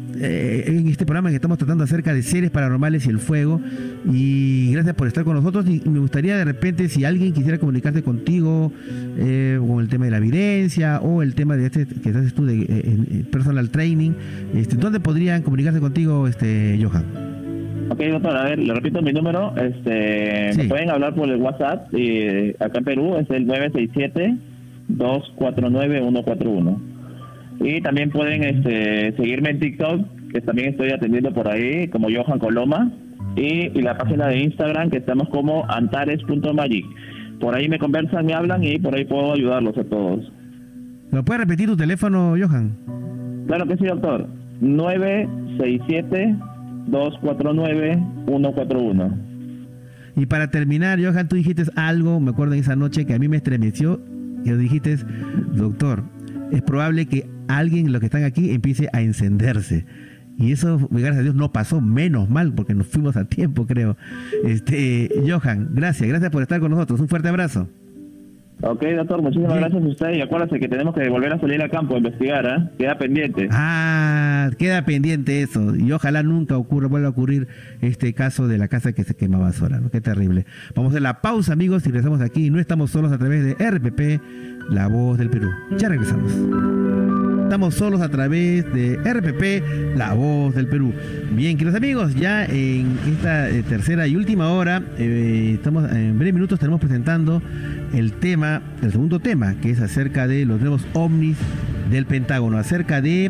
A: eh, en este programa que estamos tratando acerca de seres paranormales y el fuego. Y gracias por estar con nosotros. Y me gustaría de repente, si alguien quisiera comunicarse contigo eh, con el tema de la evidencia o el tema de este que haces tú de eh, personal training, este, ¿dónde podrían comunicarse contigo, este Johan?
I: Ok, doctor, a ver, le repito mi número. Este, sí. Me pueden hablar por el WhatsApp. Y acá en Perú es el nueve seis siete, dos cuatro nueve, uno cuatro uno. Y también pueden este, seguirme en TikTok, que también estoy atendiendo por ahí, como Johan Coloma. Y, y la página de Instagram, que estamos como antares punto magic. Por ahí me conversan, me hablan y por ahí puedo ayudarlos a todos.
A: ¿Me puedes repetir tu teléfono, Johan?
I: Claro que sí, doctor. nueve seis siete, dos cuatro nueve, uno cuatro uno.
A: Y para terminar, Johan, tú dijiste algo, me acuerdo en esa noche, que a mí me estremeció, que dijiste, doctor, es probable que alguien, los que están aquí, empiece a encenderse. Y eso, gracias a Dios, no pasó, menos mal, porque nos fuimos a tiempo, creo. Este, Johan, gracias, gracias por estar con nosotros. Un fuerte abrazo.
I: Ok, doctor, muchísimas sí. gracias a usted. Y acuérdate que tenemos que volver a salir al campo a investigar, ¿eh? Queda pendiente.
A: Ah, queda pendiente eso. Y ojalá nunca ocurra, vuelva a ocurrir este caso de la casa que se quemaba sola, ¿no? Qué terrible. Vamos a hacer la pausa, amigos, y regresamos aquí. No estamos solos a través de R P P, La Voz del Perú. Ya regresamos. Estamos solos a través de R P P, La Voz del Perú. Bien, queridos amigos, ya en esta eh, tercera y última hora, eh, estamos en breves minutos estaremos presentando el tema, el segundo tema, que es acerca de los nuevos ovnis del Pentágono, acerca de,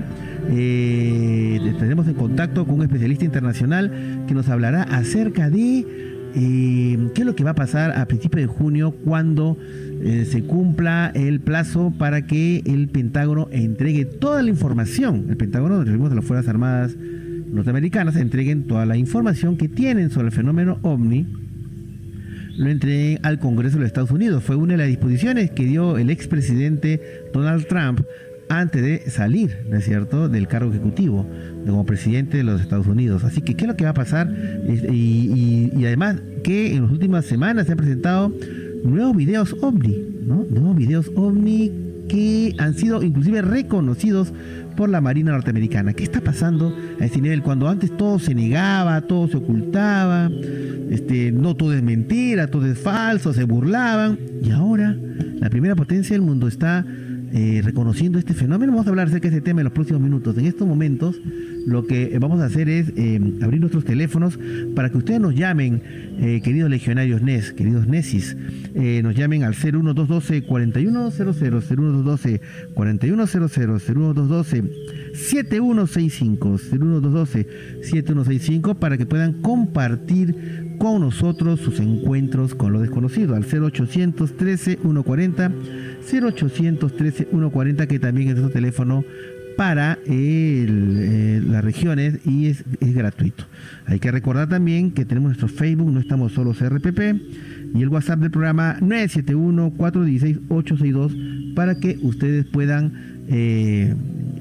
A: eh, estaremos en contacto con un especialista internacional que nos hablará acerca de eh, qué es lo que va a pasar a principios de junio cuando eh, se cumpla el plazo para que el Pentágono entregue toda la información. El Pentágono, nos referimos a las Fuerzas Armadas norteamericanas, entreguen toda la información que tienen sobre el fenómeno ovni, lo entreguen al Congreso de los Estados Unidos. Fue una de las disposiciones que dio el expresidente Donald Trump antes de salir, ¿no es cierto?, del cargo ejecutivo como presidente de los Estados Unidos. Así que, ¿qué es lo que va a pasar? Y, y, y además, que en las últimas semanas se han presentado nuevos videos ovni, ¿no? Nuevos videos ovni que han sido inclusive reconocidos por la Marina norteamericana. ¿Qué está pasando a ese nivel? Cuando antes todo se negaba, todo se ocultaba, este, no todo es mentira, todo es falso, se burlaban, y ahora la primera potencia del mundo está eh, reconociendo este fenómeno. Vamos a hablar acerca de este tema en los próximos minutos. En estos momentos lo que vamos a hacer es eh, abrir nuestros teléfonos para que ustedes nos llamen, eh, queridos legionarios N E S, queridos Nesis, eh, nos llamen al cero uno dos uno dos, cuatro uno cero cero, cero uno dos uno dos, cuatro uno cero cero, cero uno dos uno dos, siete uno seis cinco, cero uno dos uno dos, siete uno seis cinco, para que puedan compartir con nosotros sus encuentros con lo desconocido, al cero ochocientos trece, ciento cuarenta, cero ochocientos trece, ciento cuarenta, que también es nuestro teléfono para el, eh, las regiones, y es, es gratuito. Hay que recordar también que tenemos nuestro Facebook, No Estamos Solos R P P, y el WhatsApp del programa nueve siete uno, cuatro uno seis, ocho seis dos, para que ustedes puedan eh,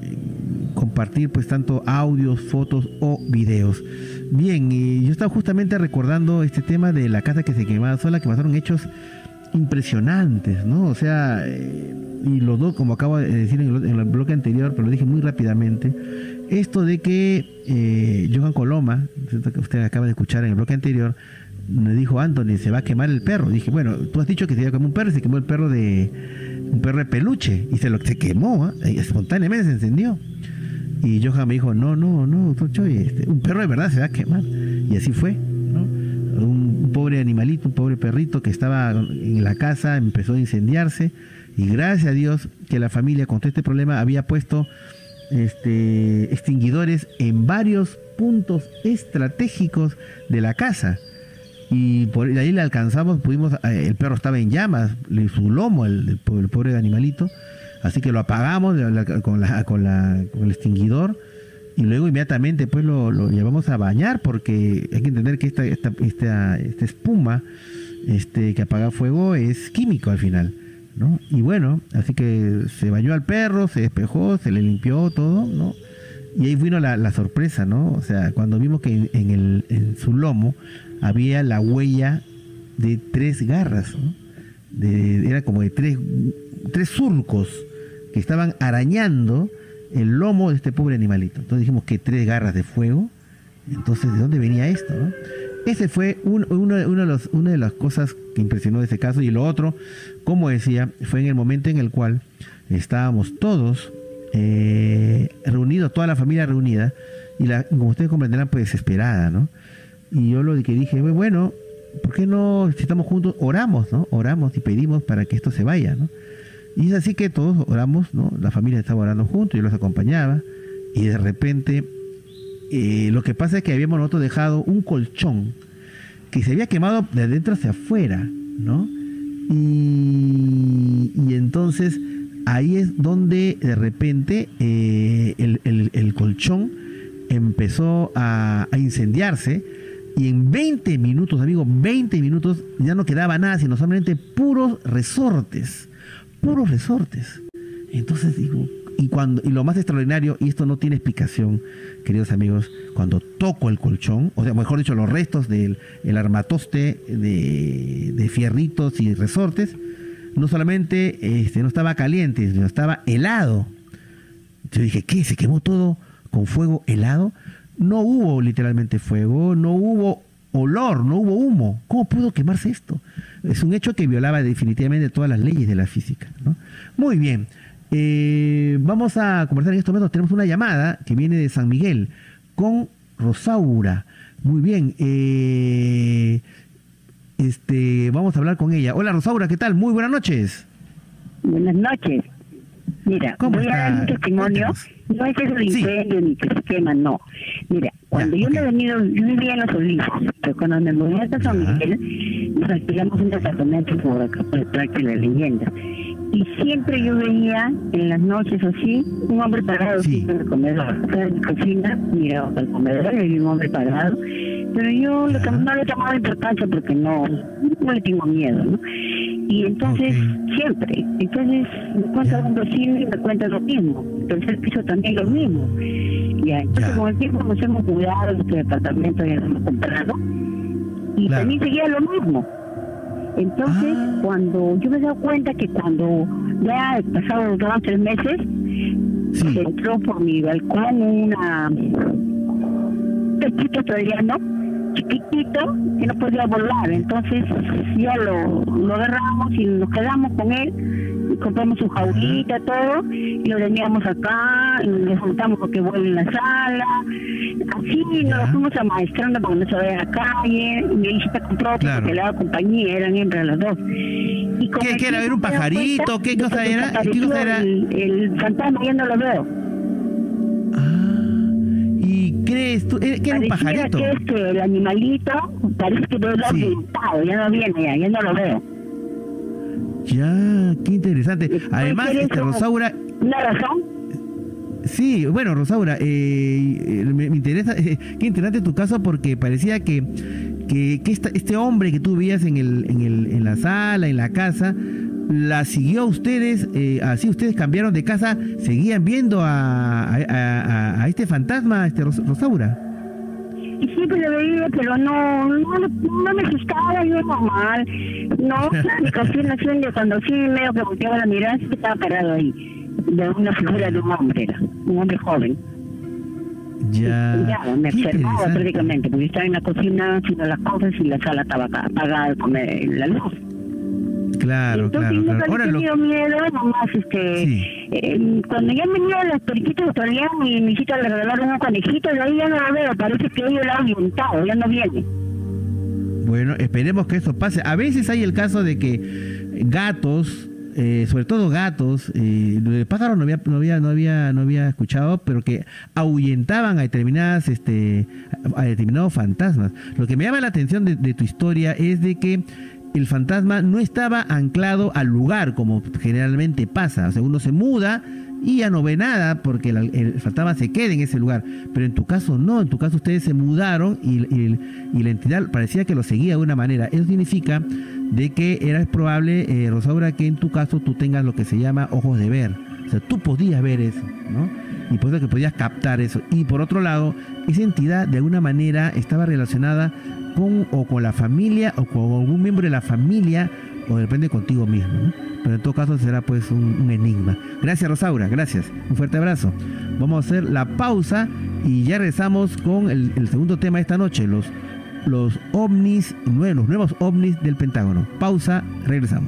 A: compartir pues tanto audios, fotos o videos. Bien, y yo estaba justamente recordando este tema de la casa que se quemaba sola, que pasaron hechos impresionantes, ¿no? O sea, eh, y los dos, como acabo de decir en el, en el bloque anterior, pero lo dije muy rápidamente, esto de que eh, Johan Coloma, que usted acaba de escuchar en el bloque anterior, me dijo, Anthony, se va a quemar el perro. Dije, bueno, tú has dicho que se iba a quemar un perro, y se quemó el perro de un perro de peluche, y se lo se quemó, ¿eh? Espontáneamente se encendió. Y Johan me dijo, no, no, no, doctor Choi, este, un perro de verdad se va a quemar. Y así fue, ¿no? Un, un pobre animalito, un pobre perrito que estaba en la casa, empezó a incendiarse, y gracias a Dios que la familia con todo este problema había puesto este, extinguidores en varios puntos estratégicos de la casa, y por ahí le alcanzamos, pudimos, el perro estaba en llamas, su lomo, el, el, el pobre animalito, así que lo apagamos con, la, con, la, con el extinguidor, y luego inmediatamente pues lo, lo llevamos a bañar, porque hay que entender que esta, esta, esta, esta espuma este, que apaga fuego es químico al final, ¿no? Y bueno, así que se bañó al perro, se despejó, se le limpió todo, ¿no? Y ahí vino la, la sorpresa, ¿no? O sea, cuando vimos que en, en, el, en su lomo había la huella de tres garras, ¿no? De, era como de tres, tres surcos que estaban arañando el lomo de este pobre animalito. Entonces dijimos que tres garras de fuego. Entonces, ¿de dónde venía esto, no? Ese fue un, uno, uno de los, una de las cosas que impresionó de ese caso. Y lo otro, como decía, fue en el momento en el cual estábamos todos eh, reunidos, toda la familia reunida, y la, como ustedes comprenderán, pues desesperada, ¿no? Y yo lo que dije, bueno, ¿por qué no, si estamos juntos, oramos, ¿no? Oramos y pedimos para que esto se vaya, ¿no? Y es así que todos oramos, ¿no? La familia estaba orando juntos, yo los acompañaba, y de repente, eh, lo que pasa es que habíamos nosotros dejado un colchón que se había quemado de adentro hacia afuera, ¿no? Y, y entonces ahí es donde de repente eh, el, el, el colchón empezó a, a incendiarse, y en veinte minutos, amigos, veinte minutos ya no quedaba nada, sino solamente puros resortes, puros resortes. Entonces digo, y cuando y lo más extraordinario, y esto no tiene explicación, queridos amigos, cuando toco el colchón, o sea, mejor dicho, los restos del el armatoste de, de fierritos y resortes, no solamente este, no estaba caliente, sino estaba helado. Yo dije, ¿qué? ¿Se quemó todo con fuego helado? No hubo literalmente fuego, no hubo olor, no hubo humo. ¿Cómo pudo quemarse esto? Es un hecho que violaba definitivamente todas las leyes de la física, ¿no? Muy bien. Eh, vamos a conversar en estos momentos. Tenemos una llamada que viene de San Miguel con Rosaura. Muy bien. Eh, este, vamos a hablar con ella. Hola, Rosaura, ¿qué tal? Muy buenas noches.
J: Buenas noches. Mira,
A: ¿Cómo
J: voy
A: está?
J: a dar un testimonio. No es eso de incendio ni que se quema, no. Mira, cuando ya, yo okay. me he venido, yo vivía en Los Olivos, pero cuando me mudé a San Miguel, nos alquilamos un departamento por acá, por el Parque de la Leyenda. Y siempre yo veía en las noches así, un hombre parado sí. en el comedor. O sea, en mi cocina, miraba al comedor y había un hombre parado. Pero yo le, no le tomaba importancia porque no, no le tengo miedo, ¿no? Y entonces, okay. siempre. Entonces, me cuenta un vecino y me cuenta lo mismo. El tercer piso también lo mismo. Ya, entonces ya. con el tiempo nos hemos mudado, este departamento ya lo hemos comprado. Y claro. también seguía lo mismo. Entonces, ah. cuando yo me he dado cuenta que cuando ya he pasado dos o tres meses, sí. se entró por mi balcón una pechito australiano, chiquitito, que no podía volar. Entonces, ya lo, lo agarramos y nos quedamos con él, y compramos su jaulita, todo, y lo teníamos acá, y le juntamos porque vuelve en la sala. Así nos lo fuimos amaestrando para que no se vaya a la calle. Y mi hijita compró claro. porque le daba compañía, eran hembras las dos. Y
A: ¿Qué, ¿Qué era? ¿Era un pajarito? ¿Qué cosa era? ¿Qué cosa era?
J: El, el fantasma, ya no lo veo.
A: Ah, ¿y crees tú? ¿Qué era un pajarito?
J: Que este, el animalito parece que lo he orientado, sí. ya no viene, ya, ya no lo veo.
A: Ya, qué interesante. Además, este, Rosaura...
J: ¿Una razón?
A: Sí, bueno, Rosaura, eh, me, me interesa, eh, qué interesante tu caso porque parecía que, que, que esta, este hombre que tú veías en, el, en, el, en la sala, en la casa, la siguió a ustedes, eh, así ustedes cambiaron de casa, seguían viendo a, a, a, a este fantasma, este Rosaura.
J: Y siempre lo veía, pero no, no, no me asustaba, yo normal. No, mi consternación de cuando sí medio que volteaba la mirada, sí estaba parado ahí. De una figura de un hombre, era, un hombre joven.
A: Ya.
J: ya me observaba prácticamente, porque estaba en la cocina haciendo las cosas y la sala estaba apagada con la luz.
A: Claro,
J: entonces,
A: claro,
J: nunca
A: claro.
J: he tenido lo... miedo, nomás, este, sí. eh, cuando ya me vinieron las periquitas australianas y mi hijita le regalaron un conejito, de ahí ya no lo veo, parece que ellos lo han inventado, ya no viene.
A: Bueno, esperemos que eso pase. A veces hay el caso de que gatos, eh, sobre todo gatos, eh, lo de pájaros no había, no había, no había, no había escuchado, pero que ahuyentaban a determinadas, este, a determinados fantasmas. Lo que me llama la atención de, de tu historia es de que el fantasma no estaba anclado al lugar como generalmente pasa. O sea, uno se muda y ya no ve nada porque el, el fantasma se queda en ese lugar. Pero en tu caso no, en tu caso ustedes se mudaron y, y, y la entidad parecía que lo seguía de una manera. Eso significa de que era probable, eh, Rosaura, que en tu caso tú tengas lo que se llama ojos de ver. O sea, tú podías ver eso, ¿no? Y por eso que podías captar eso. Y por otro lado, esa entidad de alguna manera estaba relacionada con o con la familia o con algún miembro de la familia o depende contigo mismo, ¿no? Pero en todo caso será pues un, un enigma. Gracias, Rosaura, gracias. Un fuerte abrazo. Vamos a hacer la pausa y ya regresamos con el, el segundo tema de esta noche, los, los ovnis, los nuevos ovnis del Pentágono. Pausa, regresamos.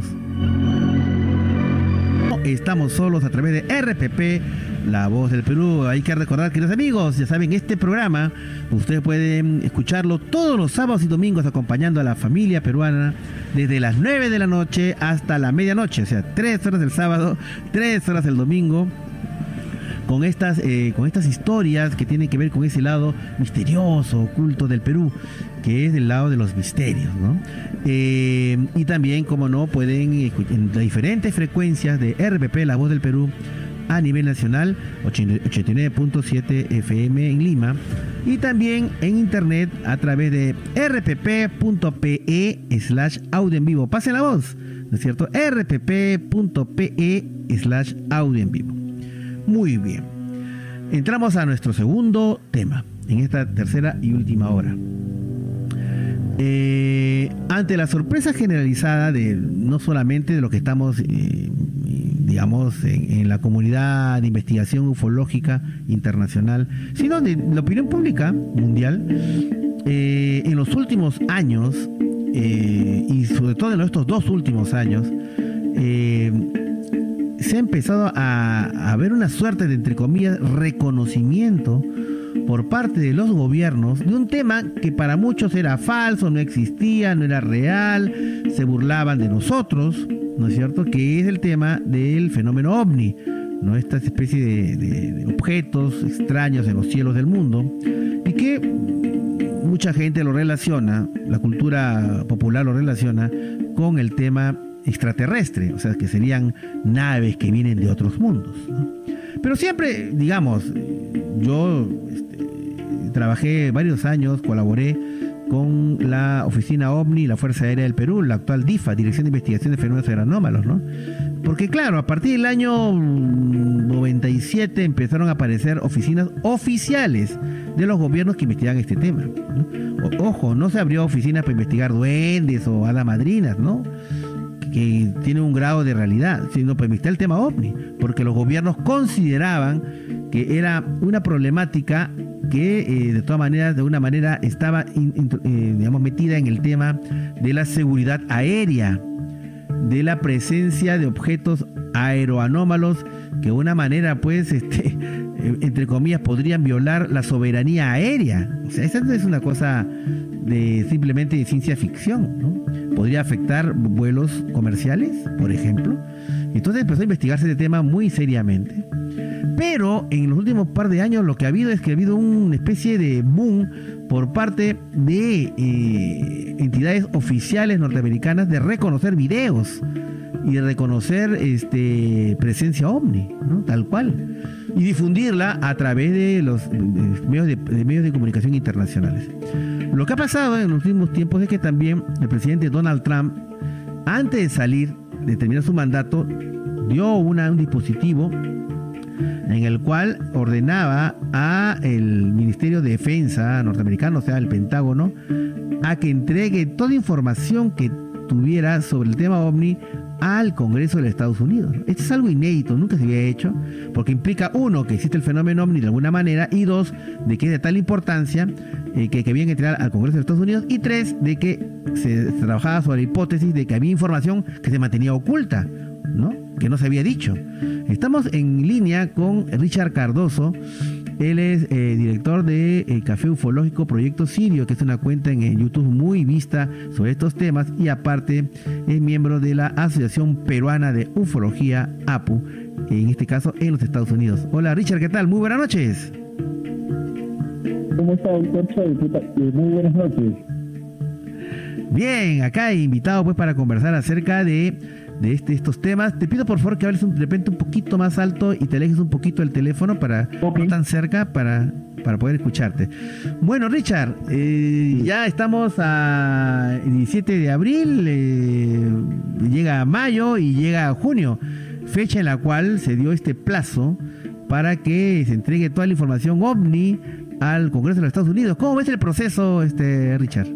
A: Estamos solos a través de R P P, La Voz del Perú. Hay que recordar, queridos amigos, ya saben, este programa ustedes pueden escucharlo todos los sábados y domingos acompañando a la familia peruana desde las nueve de la noche hasta la medianoche, o sea, tres horas el sábado, tres horas el domingo, con estas, eh, con estas historias que tienen que ver con ese lado misterioso, oculto del Perú, que es el lado de los misterios, ¿no? Eh, y también, como no, pueden escuchar en las diferentes frecuencias de R P P, La Voz del Perú, a nivel nacional, ochenta y nueve punto siete F M en Lima, y también en internet a través de rpp punto pe slash audio en vivo. Pasen la voz, ¿no es cierto? rpp punto pe slash audio en vivo. Muy bien. Entramos a nuestro segundo tema en esta tercera y última hora. Eh, ante la sorpresa generalizada de no solamente de lo que estamos, eh, digamos, en, en la comunidad de investigación ufológica internacional, sino de la opinión pública mundial, eh, en los últimos años, eh, y sobre todo en estos dos últimos años, eh, se ha empezado a, a ver una suerte de, entre comillas, reconocimiento por parte de los gobiernos de un tema que para muchos era falso, no existía, no era real, se burlaban de nosotros, ¿no es cierto?, que es el tema del fenómeno ovni, ¿no? Esta especie de, de, de objetos extraños en los cielos del mundo, y que mucha gente lo relaciona, la cultura popular lo relaciona con el tema extraterrestre, o sea, que serían naves que vienen de otros mundos, ¿no? Pero siempre, digamos, yo este, trabajé varios años, colaboré con la Oficina OVNI y la Fuerza Aérea del Perú, la actual D I F A, Dirección de Investigación de Fenómenos Aeronómalos, ¿no? Porque claro, a partir del año noventa y siete empezaron a aparecer oficinas oficiales de los gobiernos que investigan este tema, ¿no? O, ojo, no se abrió oficinas para investigar duendes o hadas madrinas, ¿no?, que tiene un grado de realidad, sino para investigar el tema ovni, porque los gobiernos consideraban que era una problemática que eh, de todas maneras, de una manera estaba in, in, eh, digamos, metida en el tema de la seguridad aérea, de la presencia de objetos aeroanómalos que de una manera, pues, este, eh, entre comillas, podrían violar la soberanía aérea. O sea, esa no es una cosa de simplemente de ciencia ficción, ¿no? Podría afectar vuelos comerciales, por ejemplo. Entonces empezó a investigarse este tema muy seriamente. Pero en los últimos par de años lo que ha habido es que ha habido una especie de boom por parte de eh, entidades oficiales norteamericanas de reconocer videos y de reconocer este, presencia ovni, ¿no?, tal cual, y difundirla a través de los de medios, de, de medios de comunicación internacionales. Lo que ha pasado en los últimos tiempos es que también el presidente Donald Trump, antes de salir, de terminar su mandato, dio una, un dispositivo en el cual ordenaba a el Ministerio de Defensa norteamericano, o sea, el Pentágono, a que entregue toda información que tuviera sobre el tema ovni al Congreso de los Estados Unidos. Esto es algo inédito, nunca se había hecho, porque implica, uno, que existe el fenómeno ovni de alguna manera, y dos, de que es de tal importancia eh, que, que habían que entregar al Congreso de los Estados Unidos, y tres, de que se, se trabajaba sobre la hipótesis de que había información que se mantenía oculta, ¿no?, que no se había dicho. Estamos en línea con Richard Cardoso. Él es eh, director de eh, Café Ufológico Proyecto Sirio, que es una cuenta en eh, YouTube muy vista sobre estos temas, y aparte es miembro de la Asociación Peruana de Ufología, A P U, en este caso en los Estados Unidos. Hola Richard, ¿qué tal? Muy buenas noches.
K: ¿Cómo está, doctor? Muy buenas noches.
A: Bien, acá invitado pues para conversar acerca de de este, estos temas. Te pido por favor que hables un, de repente un poquito más alto y te alejes un poquito del teléfono para okay. no tan cerca para, para poder escucharte. Bueno, Richard, eh, ya estamos a diecisiete de abril, eh, llega mayo y llega junio, fecha en la cual se dio este plazo para que se entregue toda la información ovni al Congreso de los Estados Unidos. ¿Cómo ves el proceso, este Richard?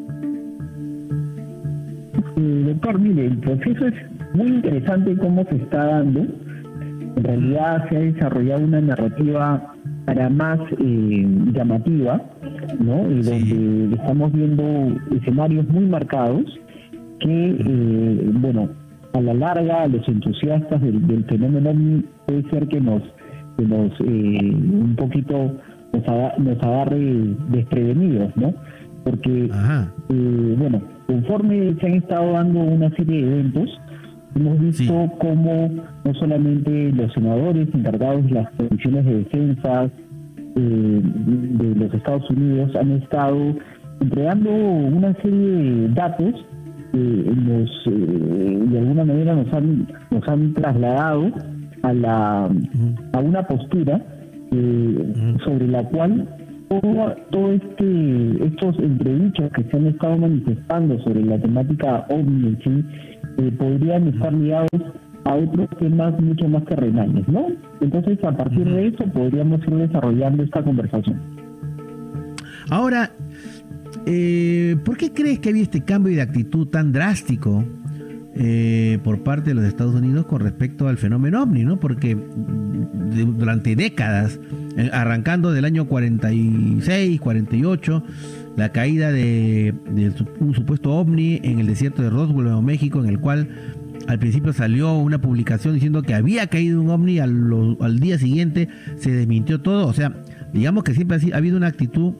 K: Eh, doctor, mire, el proceso es muy interesante cómo se está dando. En realidad se ha desarrollado una narrativa para más eh, llamativa, ¿no? Y donde sí. estamos viendo escenarios muy marcados que, eh, bueno, a la larga, a los entusiastas del, del fenómeno OVNI puede ser que nos, que nos eh, un poquito nos, aga, nos agarre desprevenidos, ¿no? Porque, eh, bueno, conforme se han estado dando una serie de eventos, hemos visto sí. cómo no solamente los senadores encargados de las comisiones de defensa eh, de los Estados Unidos han estado entregando una serie de datos que nos, eh, de alguna manera nos han, nos han trasladado a, la, a una postura eh, sobre la cual todo, todo este estos entredichos que se han estado manifestando sobre la temática OVNI en sí eh, podrían estar ligados a otros temas mucho más terrenales, ¿no? Entonces, a partir de eso podríamos ir desarrollando esta conversación.
A: Ahora, eh, ¿por qué crees que había este cambio de actitud tan drástico eh, por parte de los Estados Unidos con respecto al fenómeno OVNI, ¿no? Porque de, durante décadas, eh, arrancando del año cuarenta y seis, cuarenta y ocho, la caída de, de un supuesto OVNI en el desierto de Roswell, Nuevo México, en el cual al principio salió una publicación diciendo que había caído un OVNI, al, al día siguiente se desmintió todo. O sea, digamos que siempre ha habido una actitud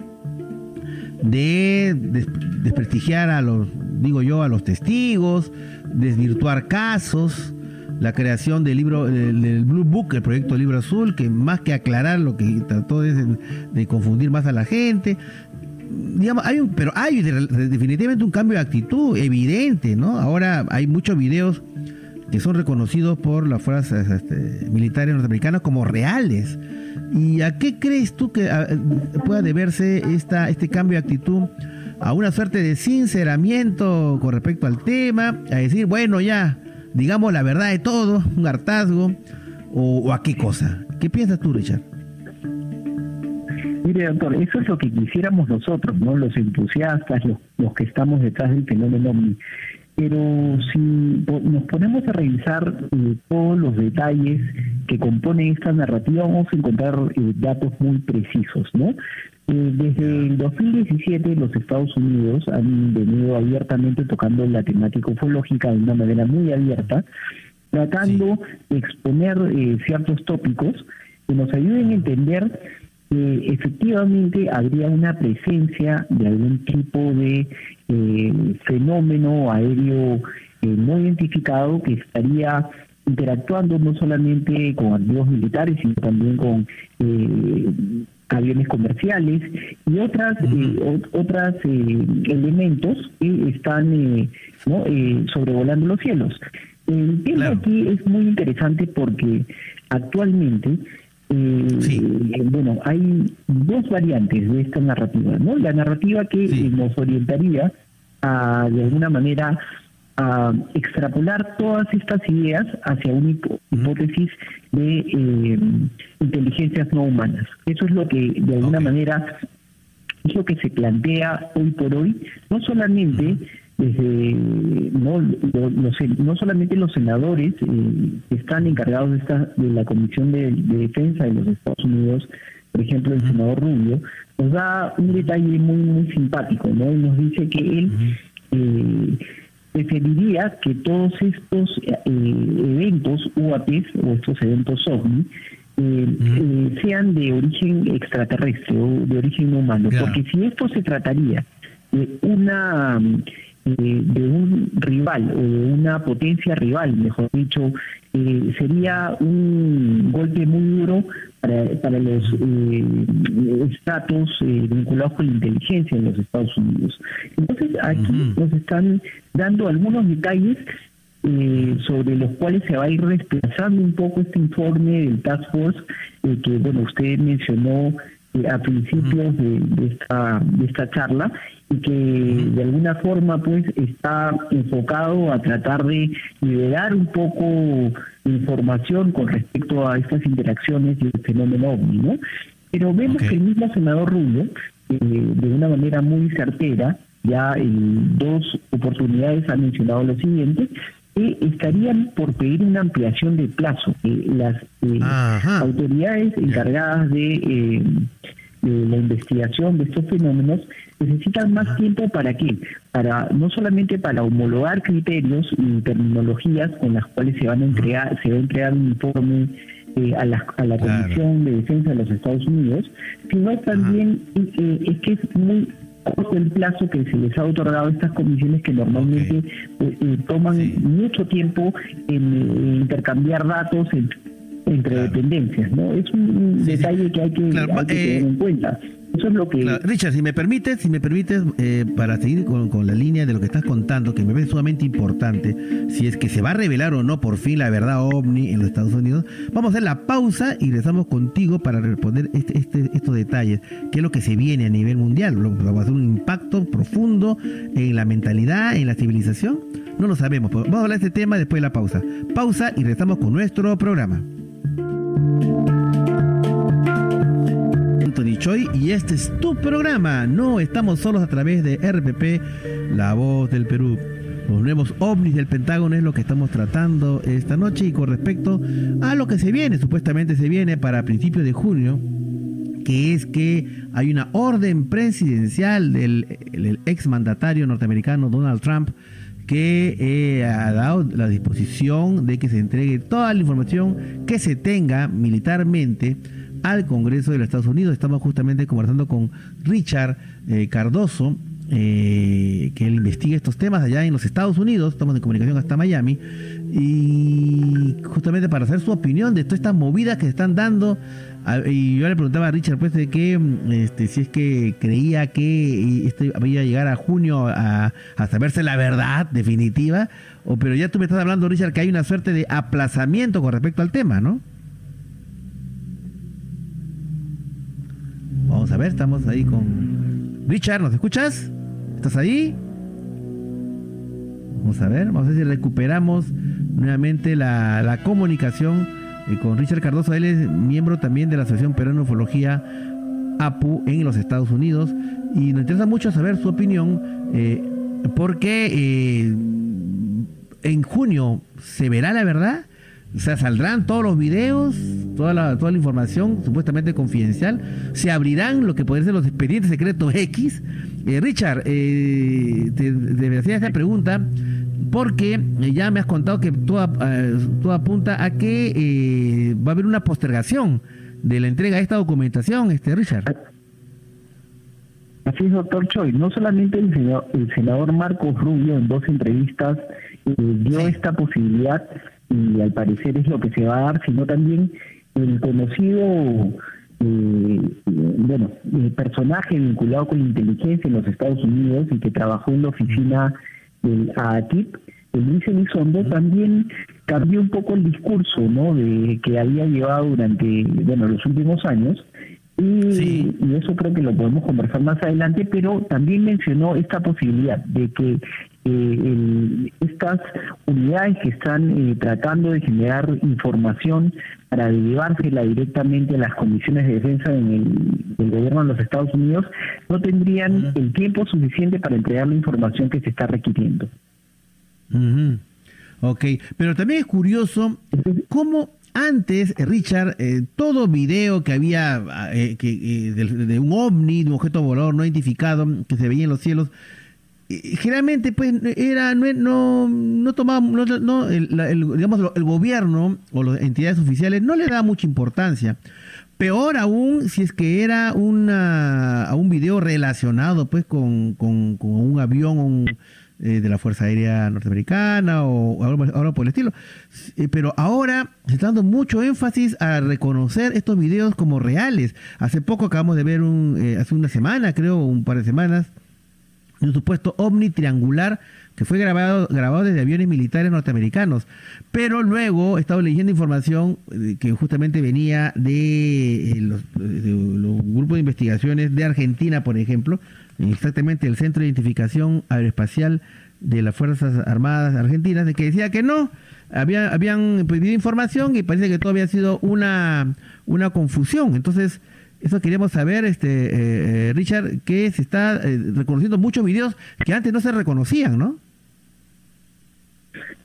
A: de des, desprestigiar a los, digo yo, a los testigos, desvirtuar casos, la creación del libro, del, del Blue Book, el proyecto Libro Azul, que más que aclarar lo que trató es de, de confundir más a la gente. Digamos, hay un, pero hay definitivamente un cambio de actitud evidente, ¿no? Ahora hay muchos videos que son reconocidos por las fuerzas este, militares norteamericanas como reales. ¿Y a qué crees tú que a, pueda deberse esta, este cambio de actitud? ¿A una suerte de sinceramiento con respecto al tema? ¿A decir, bueno, ya, digamos la verdad de todo, un hartazgo? ¿O, o a qué cosa? ¿Qué piensas tú, Richard?
K: Mire, doctor, eso es lo que quisiéramos nosotros, ¿no? Los entusiastas, los, los que estamos detrás del fenómeno OVNI. Pero si nos ponemos a revisar eh, todos los detalles que componen esta narrativa, vamos a encontrar eh, datos muy precisos, ¿no? Eh, desde el dos mil diecisiete los Estados Unidos han venido abiertamente tocando la temática ufológica de una manera muy abierta, tratando sí. de exponer eh, ciertos tópicos que nos ayuden a entender que efectivamente habría una presencia de algún tipo de eh, fenómeno aéreo eh, no identificado que estaría interactuando no solamente con activos militares, sino también con eh, aviones comerciales y otras eh, otras eh, elementos que están eh, ¿no? eh, sobrevolando los cielos. El tema claro. aquí es muy interesante porque actualmente Eh, sí. bueno, hay dos variantes de esta narrativa, ¿no? La narrativa que sí. eh, nos orientaría a, de alguna manera, a extrapolar todas estas ideas hacia una hipo hipótesis de eh, inteligencias no humanas. Eso es lo que, de alguna okay. manera, es lo que se plantea hoy por hoy, no solamente desde no los, los, no solamente los senadores eh, que están encargados de esta de la Comisión de, de Defensa de los Estados Unidos, por ejemplo el senador Rubio, nos da un detalle muy muy simpático, ¿no? Y nos dice que él eh, preferiría que todos estos eh, eventos U A Ps o estos eventos OVNI eh, eh, sean de origen extraterrestre o de origen no humano, yeah. porque si esto se trataría de una Eh, de un rival o de una potencia rival, mejor dicho, eh, sería un golpe muy duro para, para los eh, estratos eh, vinculados con la inteligencia en los Estados Unidos. Entonces aquí uh-huh. nos están dando algunos detalles eh, sobre los cuales se va a ir desplazando un poco este informe del Task Force eh, que bueno usted mencionó eh, a principios de, de esta de esta charla, y que de alguna forma pues está enfocado a tratar de liberar un poco de información con respecto a estas interacciones y el fenómeno OVNI, ¿no? Pero vemos okay. que el mismo senador Rubio, eh, de una manera muy certera, ya en dos oportunidades ha mencionado lo siguiente, que estarían por pedir una ampliación de plazo. Eh, las eh, autoridades encargadas de, eh, de la investigación de estos fenómenos necesitan más tiempo. ¿Para qué? Para no solamente para homologar criterios y terminologías con las cuales se van a entregar, se va a entregar un informe eh, a la, a la claro. Comisión de Defensa de los Estados Unidos, sino también eh, es que es muy corto el plazo que se les ha otorgado a estas comisiones, que normalmente okay. eh, eh, toman sí. mucho tiempo en eh, intercambiar datos en, entre claro. dependencias, ¿no? Es un sí, detalle sí. que hay que, claro. hay que eh, tener en cuenta. Eso es lo que...
A: Claro. Richard, si me permites, si me permites eh, para seguir con, con la línea de lo que estás contando, que me parece sumamente importante, si es que se va a revelar o no por fin la verdad ovni en los Estados Unidos, vamos a hacer la pausa y regresamos contigo para responder este, este, estos detalles, qué es lo que se viene a nivel mundial. ¿Va a hacer un impacto profundo en la mentalidad, en la civilización? No lo sabemos, pero vamos a hablar de este tema después de la pausa. Pausa y regresamos con nuestro programa. Anthony Choi, y este es tu programa. No estamos solos a través de R P P, La Voz del Perú. Los nuevos ovnis del Pentágono es lo que estamos tratando esta noche, y con respecto a lo que se viene, supuestamente se viene para principios de junio, que es que hay una orden presidencial del el exmandatario norteamericano Donald Trump, que eh, ha dado la disposición de que se entregue toda la información que se tenga militarmente al Congreso de los Estados Unidos. Estamos justamente conversando con Richard eh, Cardoso, eh, que él investiga estos temas allá en los Estados Unidos. Estamos en comunicación hasta Miami, y justamente para hacer su opinión de todas estas movidas que se están dando. Y yo le preguntaba a Richard pues de que este, si es que creía que esto iba a llegar a junio a, a saberse la verdad definitiva, o pero ya tú me estás hablando, Richard, que hay una suerte de aplazamiento con respecto al tema, ¿no? Vamos a ver, estamos ahí con Richard, ¿nos escuchas? ¿Estás ahí? Vamos a ver, vamos a ver si recuperamos nuevamente la, la comunicación eh, con Richard Cardoso. Él es miembro también de la Asociación Peruana de Ufología, A P U, en los Estados Unidos, y nos interesa mucho saber su opinión, eh, porque eh, en junio se verá la verdad. O sea, saldrán todos los videos, toda la, toda la información supuestamente confidencial, se abrirán lo que podrían ser los expedientes secretos X. Eh, Richard, eh, te, te hacía esta pregunta porque ya me has contado que todo, eh, todo apunta a que eh, va a haber una postergación de la entrega de esta documentación, este Richard.
K: Así es, doctor Choi. No solamente el senador, el senador Marcos Rubio en dos entrevistas eh, dio sí. esta posibilidad, y al parecer es lo que se va a dar, sino también el conocido eh, bueno el personaje vinculado con la inteligencia en los Estados Unidos y que trabajó en la oficina del A A T I P, el Luis Elizondo, también cambió un poco el discurso, ¿no?, de que había llevado durante bueno los últimos años. Y, sí. y eso creo que lo podemos conversar más adelante, pero también mencionó esta posibilidad de que eh, el, estas unidades que están eh, tratando de generar información para llevársela directamente a las comisiones de defensa en el, del gobierno de los Estados Unidos no tendrían uh-huh. el tiempo suficiente para entregar la información que se está requiriendo.
A: Uh-huh. Ok, pero también es curioso cómo antes, Richard, eh, todo video que había eh, que, eh, de, de un ovni, de un objeto volador no identificado que se veía en los cielos, eh, generalmente pues era no no, no tomaba no, no el, el, digamos el gobierno o las entidades oficiales no le daba mucha importancia. Peor aún si es que era una a un video relacionado pues con, con, con un avión o un de la Fuerza Aérea Norteamericana o algo, algo por el estilo. Eh, pero ahora se está dando mucho énfasis a reconocer estos videos como reales. Hace poco acabamos de ver, un eh, hace una semana, creo, un par de semanas, un supuesto ovni triangular que fue grabado grabado desde aviones militares norteamericanos. Pero luego he estado leyendo información eh, que justamente venía de, eh, los, de los grupos de investigaciones de Argentina, por ejemplo, exactamente el Centro de Identificación Aeroespacial de las Fuerzas Armadas Argentinas, de que decía que no, había, habían pedido información y parece que todo había sido una, una confusión. Entonces, eso queríamos saber, este eh, Richard, que se está eh, reconociendo muchos videos que antes no se reconocían, ¿no?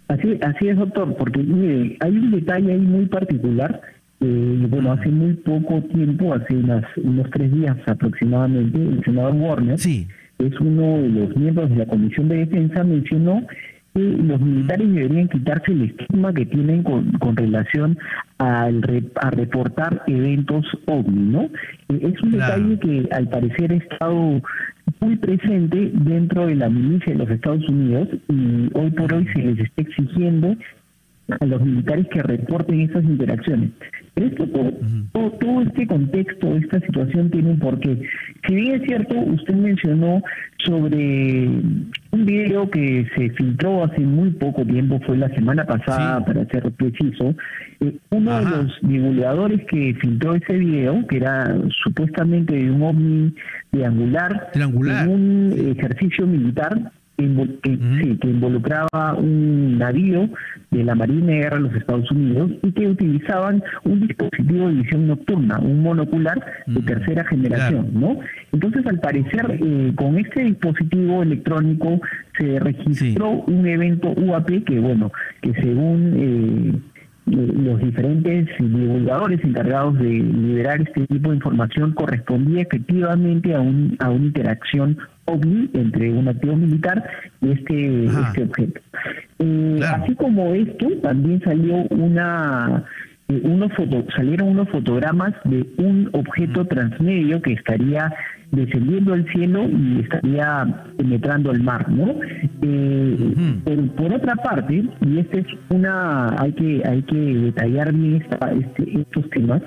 K: Así, así es, doctor, porque mire, hay un detalle ahí muy particular. Eh, bueno, hace muy poco tiempo, hace unas, unos tres días aproximadamente, el senador Warner,
A: sí.
K: es uno de los miembros de la Comisión de Defensa, mencionó que los militares deberían quitarse el estigma que tienen con, con relación al re, a reportar eventos ovni, ¿no? Eh, es un claro. detalle que al parecer ha estado muy presente dentro de la milicia de los Estados Unidos y hoy por hoy se les está exigiendo a los militares que reporten esas interacciones. Pero esto, todo, todo, todo este contexto, esta situación tiene un porqué. Si bien es cierto, usted mencionó sobre un video que se filtró hace muy poco tiempo, fue la semana pasada, sí. para ser preciso, eh, uno Ajá. de los divulgadores que filtró ese video, que era supuestamente de un ovni triangular,
A: triangular.
K: en un sí. ejercicio militar, que, uh-huh. sí, que involucraba un navío de la Marina de Guerra de los Estados Unidos y que utilizaban un dispositivo de visión nocturna, un monocular de uh-huh. tercera generación, claro. ¿no? Entonces, al parecer, eh, con este dispositivo electrónico se registró sí. un evento U A P que, bueno, que según eh, los diferentes divulgadores encargados de liberar este tipo de información correspondía efectivamente a, un, a una interacción ovni entre un activo militar y este, este objeto. Eh, claro. Así como esto, también salió una eh, unos foto, salieron unos fotogramas de un objeto mm. transmedio que estaría descendiendo al cielo y estaría penetrando al mar, ¿no? Eh, uh-huh. por, por otra parte, y esta es una, hay que hay que detallar bien esta, este, estos temas.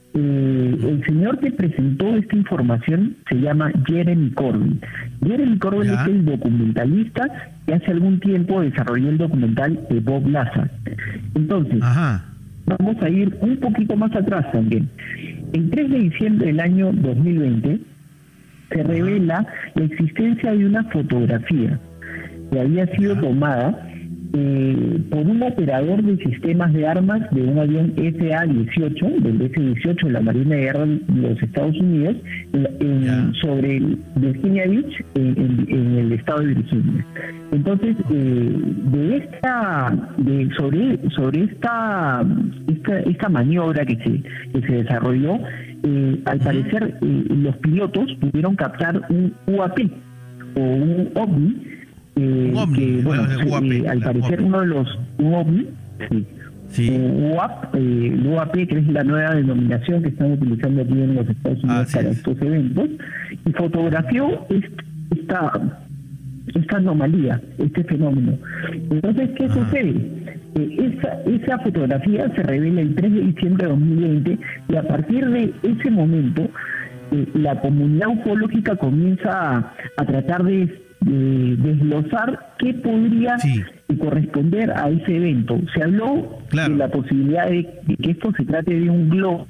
K: Eh, el señor que presentó esta información se llama Jeremy Corbyn. Jeremy Corbyn ¿Ya? es el documentalista que hace algún tiempo desarrolló el documental de Bob Lazar. Entonces, Ajá. vamos a ir un poquito más atrás también. El tres de diciembre del año dos mil veinte se revela la existencia de una fotografía que había sido tomada eh, por un operador de sistemas de armas de un avión F A dieciocho, del F dieciocho de la Marina de Guerra de los Estados Unidos, en, en, sobre Virginia Beach, en, en, en el estado de Virginia. Entonces, eh, de esta, de sobre sobre esta esta, esta maniobra que se que se desarrolló, eh, al parecer eh, los pilotos pudieron captar un U A P o un ovni. Eh, un ovni, que, bueno, bueno U A P, eh, al parecer uno de los un ovni, sí, sí. Eh, U A P, eh, el U A P, que es la nueva denominación que están utilizando aquí en los Estados Unidos ah, para sí. estos eventos, y fotografió esta esta anomalía, este fenómeno. Entonces, ¿qué Ajá. sucede? Eh, esa, esa fotografía se revela el tres de diciembre de dos mil veinte y a partir de ese momento eh, la comunidad ufológica comienza a, a tratar de de desglosar qué podría sí. corresponder a ese evento. Se habló claro. de la posibilidad de, de que esto se trate de un globo,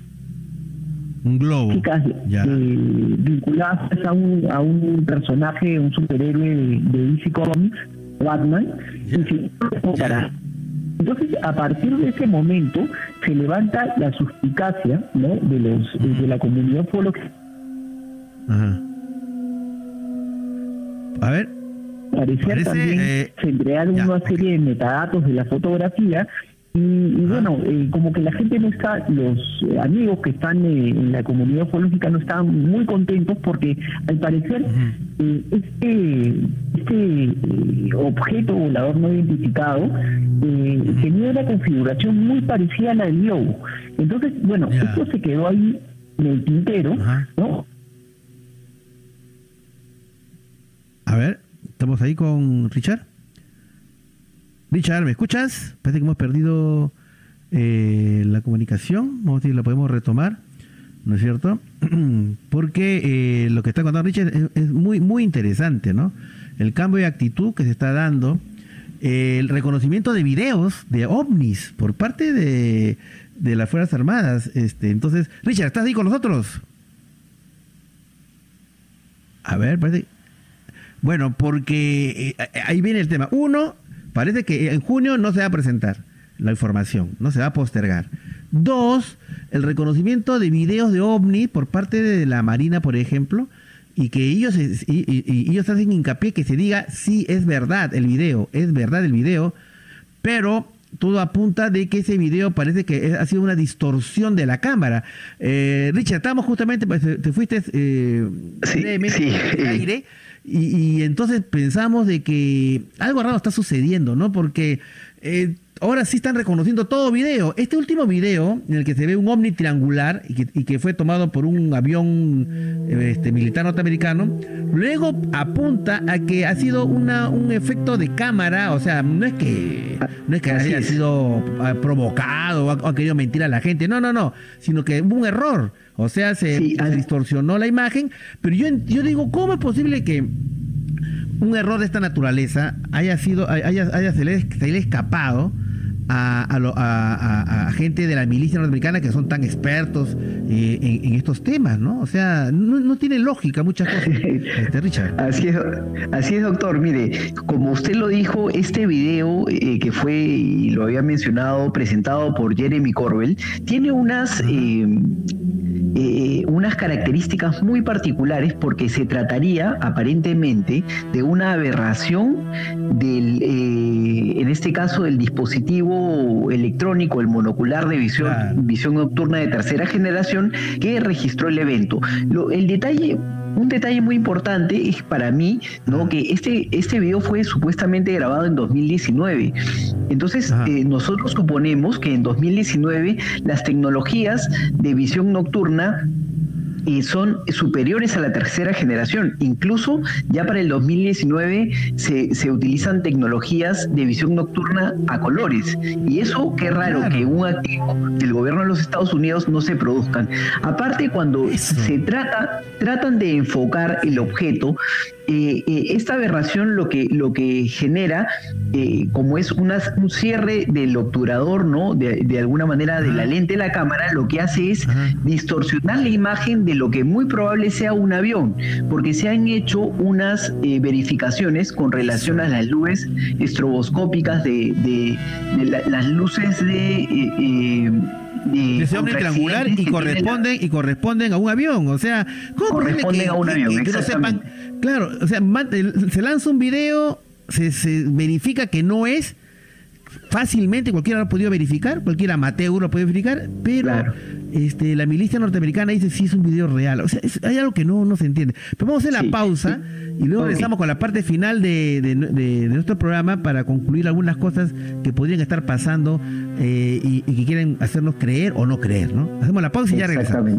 A: un globo
K: chicas eh, vinculadas a un a un personaje, un superhéroe de, de D C Comics, Batman, yeah. y se yeah. Entonces, a partir de ese momento se levanta la suspicacia, ¿no?, de los uh-huh. de la comunidad ufológica.
A: Ajá. A ver.
K: Parecer Parece, también eh, se crearon ya, una serie okay. de metadatos de la fotografía y, y bueno, eh, como que la gente no está, los eh, amigos que están eh, en la comunidad ufológica no estaban muy contentos porque al parecer uh-huh. eh, este este eh, objeto volador no identificado eh, uh-huh. tenía una configuración muy parecida a la del globo. Entonces, bueno, yeah. esto se quedó ahí en el tintero, uh-huh. ¿no?
A: A ver, ¿estamos ahí con Richard? Richard, ¿me escuchas? Parece que hemos perdido eh, la comunicación. Vamos a ver si la podemos retomar, ¿no es cierto? Porque eh, lo que está contando Richard es, es muy, muy interesante, ¿no? El cambio de actitud que se está dando, eh, el reconocimiento de videos de ovnis por parte de, de las Fuerzas Armadas. Este, entonces, Richard, ¿estás ahí con nosotros? A ver, parece... Bueno, porque eh, ahí viene el tema. Uno, parece que en junio no se va a presentar la información, no se va a postergar. Dos, el reconocimiento de videos de ovni por parte de la Marina, por ejemplo, y que ellos, y, y, y ellos hacen hincapié que se diga sí, es verdad el video, es verdad el video, pero todo apunta de que ese video parece que ha sido una distorsión de la cámara. Eh, Richard, estábamos justamente, pues, te fuiste eh,
L: sí, sí.
A: al aire, y, y entonces pensamos de que algo raro está sucediendo, ¿no? Porque eh, ahora sí están reconociendo todo video. Este último video, en el que se ve un ovni triangular y que, y que fue tomado por un avión este, militar norteamericano, luego apunta a que ha sido una, un efecto de cámara. O sea, no es que no es que haya sido provocado o ha, o ha querido mentir a la gente, no, no, no, sino que hubo un error. O sea, se, sí, se distorsionó la imagen. Pero yo, yo digo, ¿cómo es posible que un error de esta naturaleza haya sido, haya, haya se, le, se le ha escapado a, a, lo, a, a, a gente de la milicia norteamericana que son tan expertos eh, en, en estos temas, ¿no? O sea, no, no tiene lógica muchas cosas. Este, Richard.
L: Así es, así es, doctor. Mire, como usted lo dijo, este video eh, que fue, y lo había mencionado, presentado por Jeremy Corbell, tiene unas... Eh, Eh, unas características muy particulares, porque se trataría aparentemente de una aberración del, eh, en este caso, del dispositivo electrónico, el monocular de visión, claro. visión nocturna de tercera generación, que registró el evento. Lo, el detalle Un detalle muy importante es para mí, ¿no?, que este, este video fue supuestamente grabado en dos mil diecinueve. Entonces, eh, nosotros suponemos que en dos mil diecinueve las tecnologías de visión nocturna y son superiores a la tercera generación. Incluso ya para el dos mil diecinueve se, se utilizan tecnologías de visión nocturna a colores. Y eso, qué raro, claro, que un activo del gobierno de los Estados Unidos no se produzcan. Aparte, cuando eso. se trata, tratan de enfocar el objeto, eh, eh, esta aberración lo que, lo que genera, eh, como es una, un cierre del obturador, ¿no?, de, de alguna manera de la lente de la cámara, lo que hace es Ajá. distorsionar la imagen de lo que muy probable sea un avión, porque se han hecho unas eh, verificaciones con relación a las luces estroboscópicas de, de, de la, las luces de... Eh, eh,
A: de ese ovni triangular y corresponden la... y corresponden a un avión. O sea, ¿cómo
L: corresponden
A: que,
L: a un avión?
A: Que, que no sepan? Claro, o sea, se lanza un video, se, se verifica que no es, fácilmente cualquiera lo ha podido verificar, cualquier amateur lo puede verificar, pero claro. este, la milicia norteamericana dice sí es un video real. O sea, es, hay algo que no, no se entiende. Pero vamos a hacer sí, la pausa sí. y luego okay. regresamos con la parte final de, de, de, de nuestro programa para concluir algunas cosas que podrían estar pasando eh, y, y que quieren hacernos creer o no creer, ¿no? Hacemos la pausa y ya regresamos.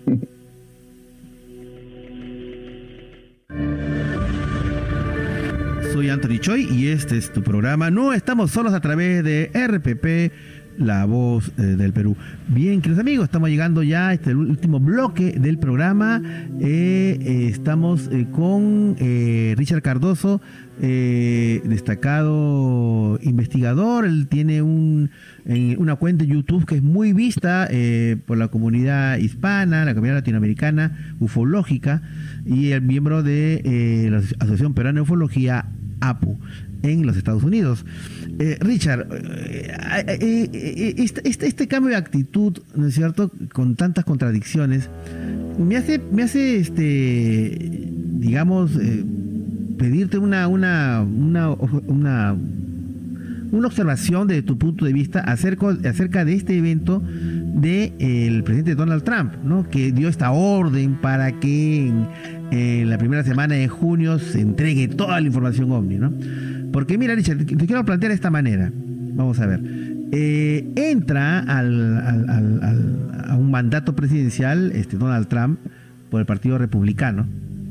A: Soy Anthony Choi y este es tu programa. No estamos solos a través de R P P, la voz eh, del Perú. Bien, queridos amigos, estamos llegando ya a este último bloque del programa. Eh, eh, estamos eh, con eh, Richard Cardoso, eh, destacado investigador. Él tiene un, eh, una cuenta de YouTube que es muy vista eh, por la comunidad hispana, la comunidad latinoamericana, ufológica, y el miembro de eh, la Asociación Peruana de Ufología, A P U, en los Estados Unidos. Eh, Richard, eh, eh, eh, este, este, este cambio de actitud, ¿no es cierto?, con tantas contradicciones, me hace, me hace este, digamos, eh, pedirte una, una, una, una, una observación de tu punto de vista acerca, acerca de este evento del de presidente Donald Trump, ¿no?, que dio esta orden para que en, en la primera semana de junio se entregue toda la información ovni, ¿no? Porque mira, Richard, te, te quiero plantear de esta manera. Vamos a ver. Eh, entra al, al, al, al, a un mandato presidencial este Donald Trump por el Partido Republicano.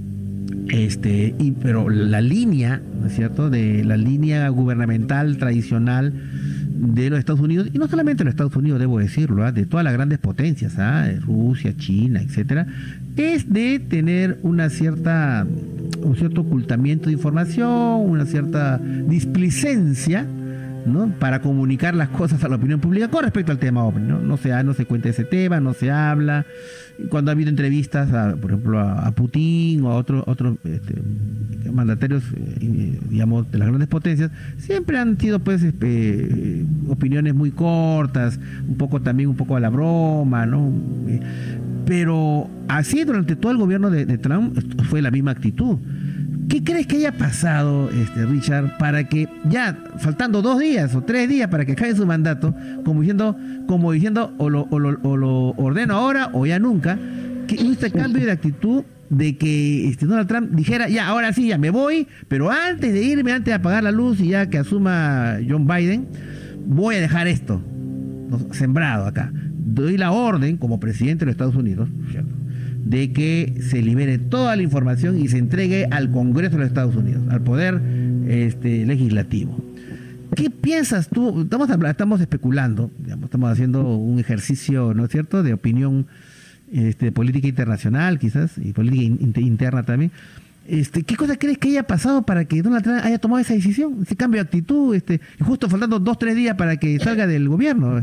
A: Este, y, pero la línea, ¿no es cierto?, de la línea gubernamental tradicional de los Estados Unidos, y no solamente de los Estados Unidos, debo decirlo, ¿eh?, de todas las grandes potencias, ¿eh?, Rusia, China, etcétera, es de tener una cierta, un cierto ocultamiento de información, una cierta displicencia, ¿no?, para comunicar las cosas a la opinión pública con respecto al tema ovni, ¿no? No se, no se cuenta ese tema, no se habla. Cuando ha habido entrevistas, a, por ejemplo, a, a Putin o a otros otro, este, mandatarios, eh, digamos, de las grandes potencias, siempre han sido, pues, eh, opiniones muy cortas, un poco también, un poco a la broma, ¿no? Pero así durante todo el gobierno de, de Trump fue la misma actitud. ¿Qué crees que haya pasado, este, Richard, para que ya, faltando dos días o tres días para que acabe su mandato, como diciendo, como diciendo o, lo, o, lo, o lo ordeno ahora o ya nunca, que este cambio de actitud de que este, Donald Trump dijera, ya, ahora sí, ya me voy, pero antes de irme, antes de apagar la luz y ya que asuma John Biden, voy a dejar esto, ¿no?, sembrado acá. Doy la orden, como presidente de los Estados Unidos, ¿cierto?, de que se libere toda la información y se entregue al Congreso de los Estados Unidos, al poder este, legislativo. ¿Qué piensas tú? Estamos, estamos especulando, digamos, estamos haciendo un ejercicio, ¿no es cierto?, de opinión este, de política internacional, quizás, y política in, interna también. Este, ¿Qué cosa crees que haya pasado para que Donald Trump haya tomado esa decisión, ese cambio de actitud, este, justo faltando dos, tres días para que salga del gobierno?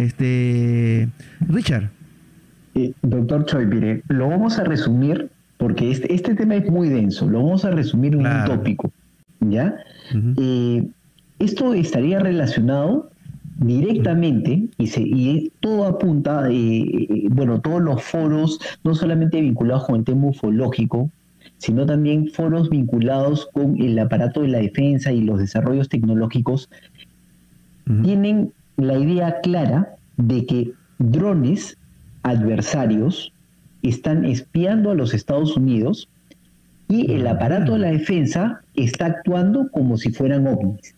A: Este, Richard.
L: Eh, doctor Choi, mire, lo vamos a resumir, porque este, este tema es muy denso, lo vamos a resumir en claro. un tópico, ¿ya? Uh-huh. Eh, esto estaría relacionado directamente, y, se, y todo apunta, eh, bueno, todos los foros, no solamente vinculados con el tema ufológico, sino también foros vinculados con el aparato de la defensa y los desarrollos tecnológicos, uh-huh. tienen la idea clara de que drones adversarios están espiando a los Estados Unidos y el aparato de la defensa está actuando como si fueran ovnis.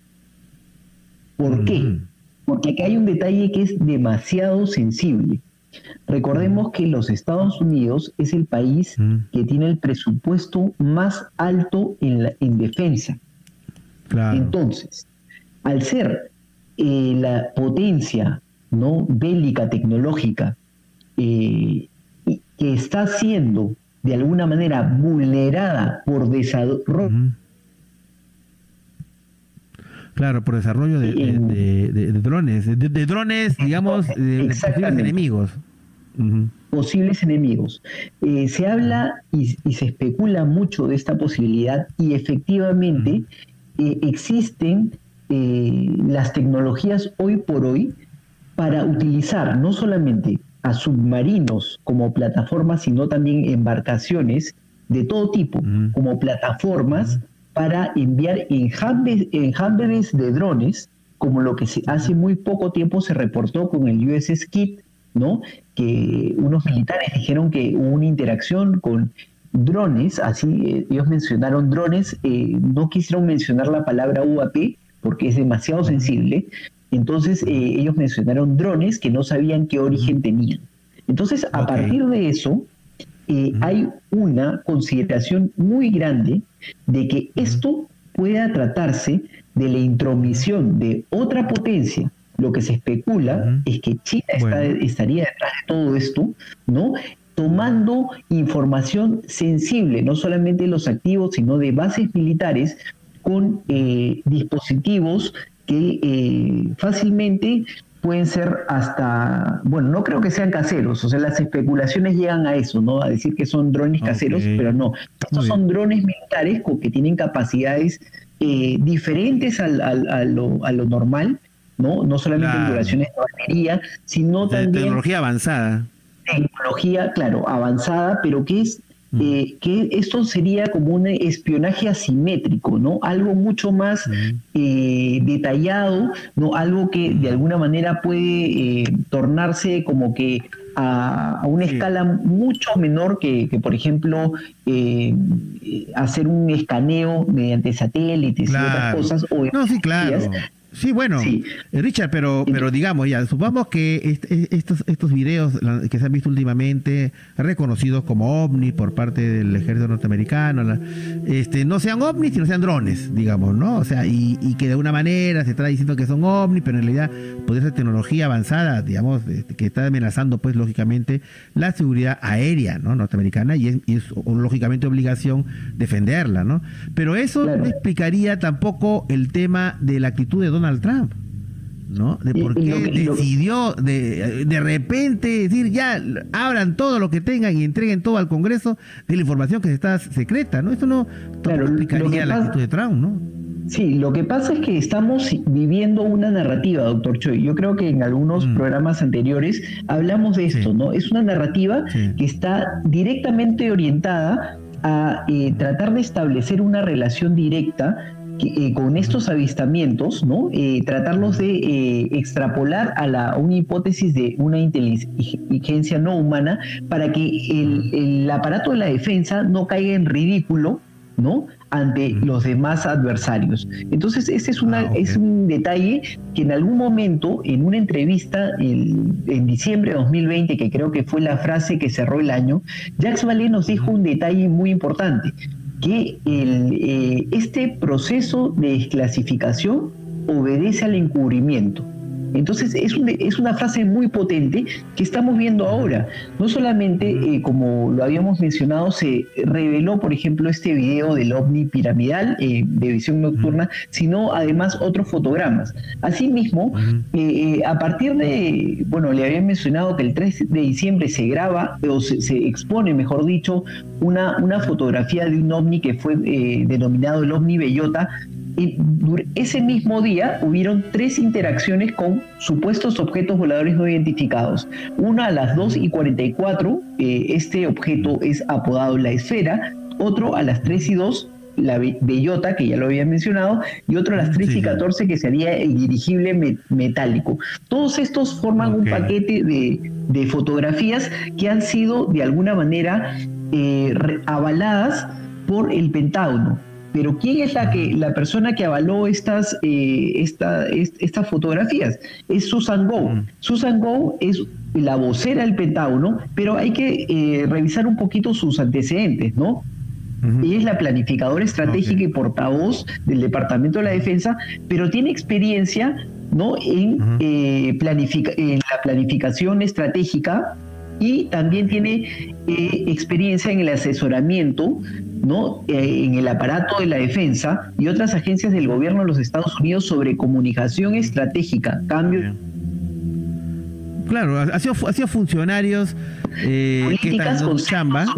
L: ¿Por qué? Porque acá hay un detalle que es demasiado sensible. Recordemos que los Estados Unidos es el país que tiene el presupuesto más alto en, la, en defensa. Claro. Entonces, al ser eh, la potencia, ¿no?, bélica, tecnológica, Eh, que está siendo de alguna manera vulnerada por desarrollo. Uh-huh.
A: Claro, por desarrollo de, de, de, de, de drones, de, de drones, digamos, de, de posibles enemigos. Uh-huh.
L: Posibles enemigos. Eh, se habla y, y se especula mucho de esta posibilidad y efectivamente uh-huh. eh, existen eh, las tecnologías hoy por hoy para utilizar no solamente a submarinos como plataformas, sino también embarcaciones de todo tipo, mm. como plataformas para enviar enjambres, enjambres de drones, como lo que se, hace muy poco tiempo se reportó con el U S S Kidd, ¿no?, que unos militares dijeron que hubo una interacción con drones, así eh, ellos mencionaron drones, eh, no quisieron mencionar la palabra U A P porque es demasiado sensible. Entonces eh, ellos mencionaron drones que no sabían qué origen tenían. Entonces, a okay. partir de eso, eh, uh-huh. hay una consideración muy grande de que uh-huh. esto pueda tratarse de la intromisión de otra potencia. Lo que se especula uh-huh. es que China bueno. está, estaría detrás de todo esto, ¿no?, tomando información sensible, no solamente de los activos, sino de bases militares con eh, dispositivos que eh, fácilmente pueden ser hasta, bueno, no creo que sean caseros, o sea, las especulaciones llegan a eso, ¿no?, a decir que son drones okay. caseros, pero no, estos son drones militares que tienen capacidades eh, diferentes al, al, a, lo, a lo normal, ¿no? No solamente claro. en duraciones de batería, sino de también...
A: Tecnología avanzada.
L: Tecnología, claro, avanzada, pero que es Eh, que esto sería como un espionaje asimétrico, ¿no? Algo mucho más mm. eh, detallado, ¿no? Algo que de alguna manera puede eh, tornarse como que a, a una sí. escala mucho menor que, que por ejemplo, eh, hacer un escaneo mediante satélites
A: claro.
L: y otras cosas. O
A: no, sí, claro. Sí, bueno, sí. Richard, pero pero digamos ya, supongamos que est estos estos videos que se han visto últimamente, reconocidos como ovnis por parte del ejército norteamericano, la, este no sean ovnis, sino sean drones, digamos, ¿no? O sea, y, y que de alguna manera se está diciendo que son ovnis, pero en realidad puede ser tecnología avanzada, digamos, este, que está amenazando, pues, lógicamente, la seguridad aérea, ¿no?, norteamericana, y es, y es lógicamente obligación defenderla, ¿no? Pero eso claro. no explicaría tampoco el tema de la actitud de Donald Trump, ¿no? De por qué decidió de, de repente decir, ya, abran todo lo que tengan y entreguen todo al Congreso de la información que está secreta, ¿no? Esto no claro, explicaría la actitud de Trump, ¿no?
L: Sí, lo que pasa es que estamos viviendo una narrativa, doctor Choi. Yo creo que en algunos mm. programas anteriores hablamos de esto, sí. ¿no? Es una narrativa sí. que está directamente orientada a eh, tratar de establecer una relación directa que, eh, con estos avistamientos, ¿no? Eh, tratarlos de eh, extrapolar a, la, a una hipótesis de una inteligencia no humana para que el, el aparato de la defensa no caiga en ridículo, ¿no?, ante los demás adversarios. Entonces, ese es, una, ah, okay. es un detalle que en algún momento, en una entrevista el, en diciembre de dos mil veinte, que creo que fue la frase que cerró el año, Jacques Vallée nos dijo un detalle muy importante, que el, eh, este proceso de desclasificación obedece al encubrimiento. Entonces es, un, es una frase muy potente que estamos viendo ahora. No solamente, eh, como lo habíamos mencionado, se reveló, por ejemplo, este video del ovni piramidal eh, de visión nocturna, sino además otros fotogramas. Asimismo, eh, a partir de, bueno, le había mencionado que el tres de diciembre se graba, o se, se expone, mejor dicho, una, una fotografía de un ovni que fue eh, denominado el ovni Bellota. Y ese mismo día hubieron tres interacciones con supuestos objetos voladores no identificados. Una a las dos y cuarenta y cuatro, eh, este objeto es apodado la esfera, otro a las tres y dos, la Bellota, que ya lo había mencionado, y otro a las tres y catorce, que sería el dirigible me metálico. Todos estos forman okay. un paquete de, de fotografías que han sido de alguna manera eh, avaladas por el Pentágono. Pero ¿quién es la que la persona que avaló estas, eh, esta, est, estas fotografías? Es Susan Go. Mm. Susan Go es la vocera del Pentágono, pero hay que eh, revisar un poquito sus antecedentes, ¿no? Uh-huh. Ella es la planificadora estratégica okay. y portavoz del Departamento de la Defensa, pero tiene experiencia, ¿no?, en, uh-huh. eh, planifica, en la planificación estratégica, y también tiene eh, experiencia en el asesoramiento, ¿no?, eh, en el aparato de la defensa y otras agencias del gobierno de los Estados Unidos sobre comunicación estratégica, cambio.
A: Claro, ha sido, ha sido funcionarios eh,
L: políticas
A: que están en chamba.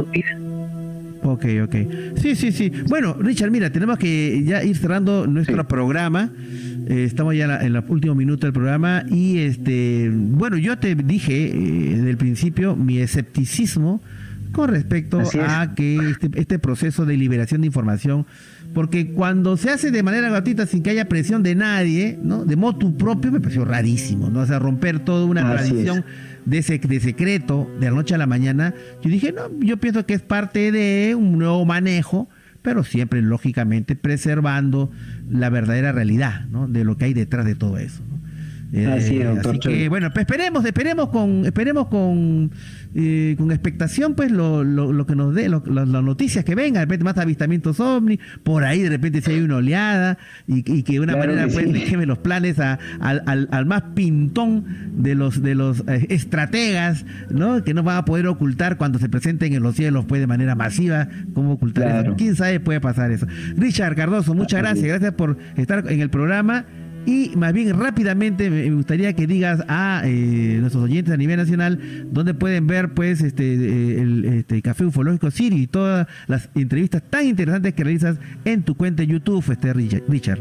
A: Ok, ok. Sí, sí, sí. Bueno, Richard, mira, tenemos que ya ir cerrando nuestro sí. programa. Eh, estamos ya en, la, en los últimos minutos del programa y, este, bueno, yo te dije eh, desde el principio mi escepticismo con respecto a que este, este proceso de liberación de información, porque cuando se hace de manera gratuita sin que haya presión de nadie, ¿no?, de motu propio, me pareció rarísimo, ¿no? O sea, romper toda una Así tradición de, sec de secreto de la noche a la mañana. Yo dije, no, yo pienso que es parte de un nuevo manejo, pero siempre, lógicamente, preservando la verdadera realidad, ¿no?, de lo que hay detrás de todo eso, ¿no? Eh, así es, doctor. Así que, bueno, pues esperemos, esperemos con, esperemos con, eh, con expectación, pues, lo, lo, lo que nos dé, lo, lo, las noticias que vengan, de repente más avistamientos ovni, por ahí de repente si hay una oleada, y, y que de una claro manera, que pues, sí. le queme los planes a, al, al, al más pintón de los, de los eh, estrategas, ¿no?, que no van a poder ocultar cuando se presenten en los cielos, pues, de manera masiva, cómo ocultar claro. eso. ¿Quién sabe puede pasar eso? Richard Cardoso, muchas gracias, gracias por estar en el programa. Y más bien rápidamente me gustaría que digas a eh, nuestros oyentes a nivel nacional dónde pueden ver, pues, este el este Café Ufológico Sirio y todas las entrevistas tan interesantes que realizas en tu cuenta de YouTube, este Richard.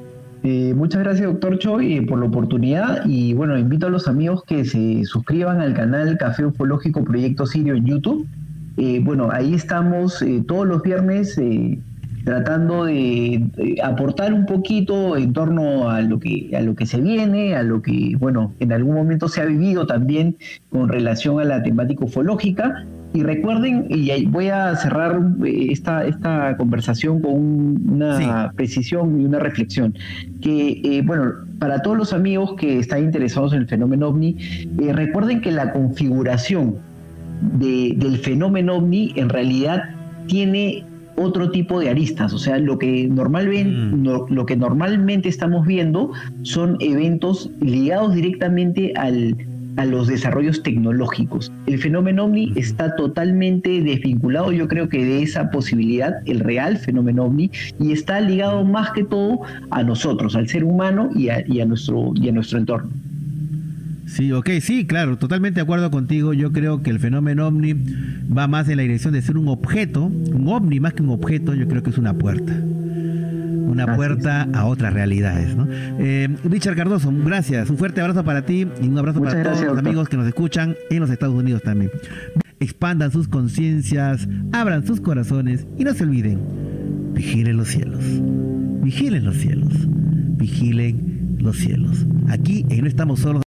L: Eh, muchas gracias, doctor Choi, eh, por la oportunidad, y bueno, invito a los amigos que se suscriban al canal Café Ufológico Proyecto Sirio en YouTube. Eh, bueno, ahí estamos eh, todos los viernes eh, tratando de, de aportar un poquito en torno a lo que a lo que se viene, a lo que, bueno, en algún momento se ha vivido también con relación a la temática ufológica. Y recuerden, y voy a cerrar esta, esta conversación con una sí. precisión y una reflexión, que, eh, bueno, para todos los amigos que están interesados en el fenómeno ovni, eh, recuerden que la configuración de, del fenómeno ovni en realidad tiene otro tipo de aristas. O sea, lo que normalmente, mm. no, lo que normalmente estamos viendo son eventos ligados directamente al, a los desarrollos tecnológicos. El fenómeno ovni mm. está totalmente desvinculado, yo creo que de esa posibilidad, el real fenómeno ovni, y está ligado más que todo a nosotros, al ser humano y a, y a, nuestro, y a nuestro entorno.
A: Sí, ok, sí, claro, totalmente de acuerdo contigo. Yo creo que el fenómeno ovni va más en la dirección de ser un objeto, un ovni más que un objeto, yo creo que es una puerta. una
L: Así
A: puerta
L: es.
A: a otras realidades, ¿no? Eh, Richard Cardoso, gracias, un fuerte abrazo para ti y un abrazo
L: Muchas
A: para
L: gracias,
A: todos los
L: doctor.
A: amigos que nos escuchan en los Estados Unidos también. Expandan sus conciencias, abran sus corazones y no se olviden, vigilen los cielos, vigilen los cielos, vigilen los cielos. Aquí en No Estamos Solos.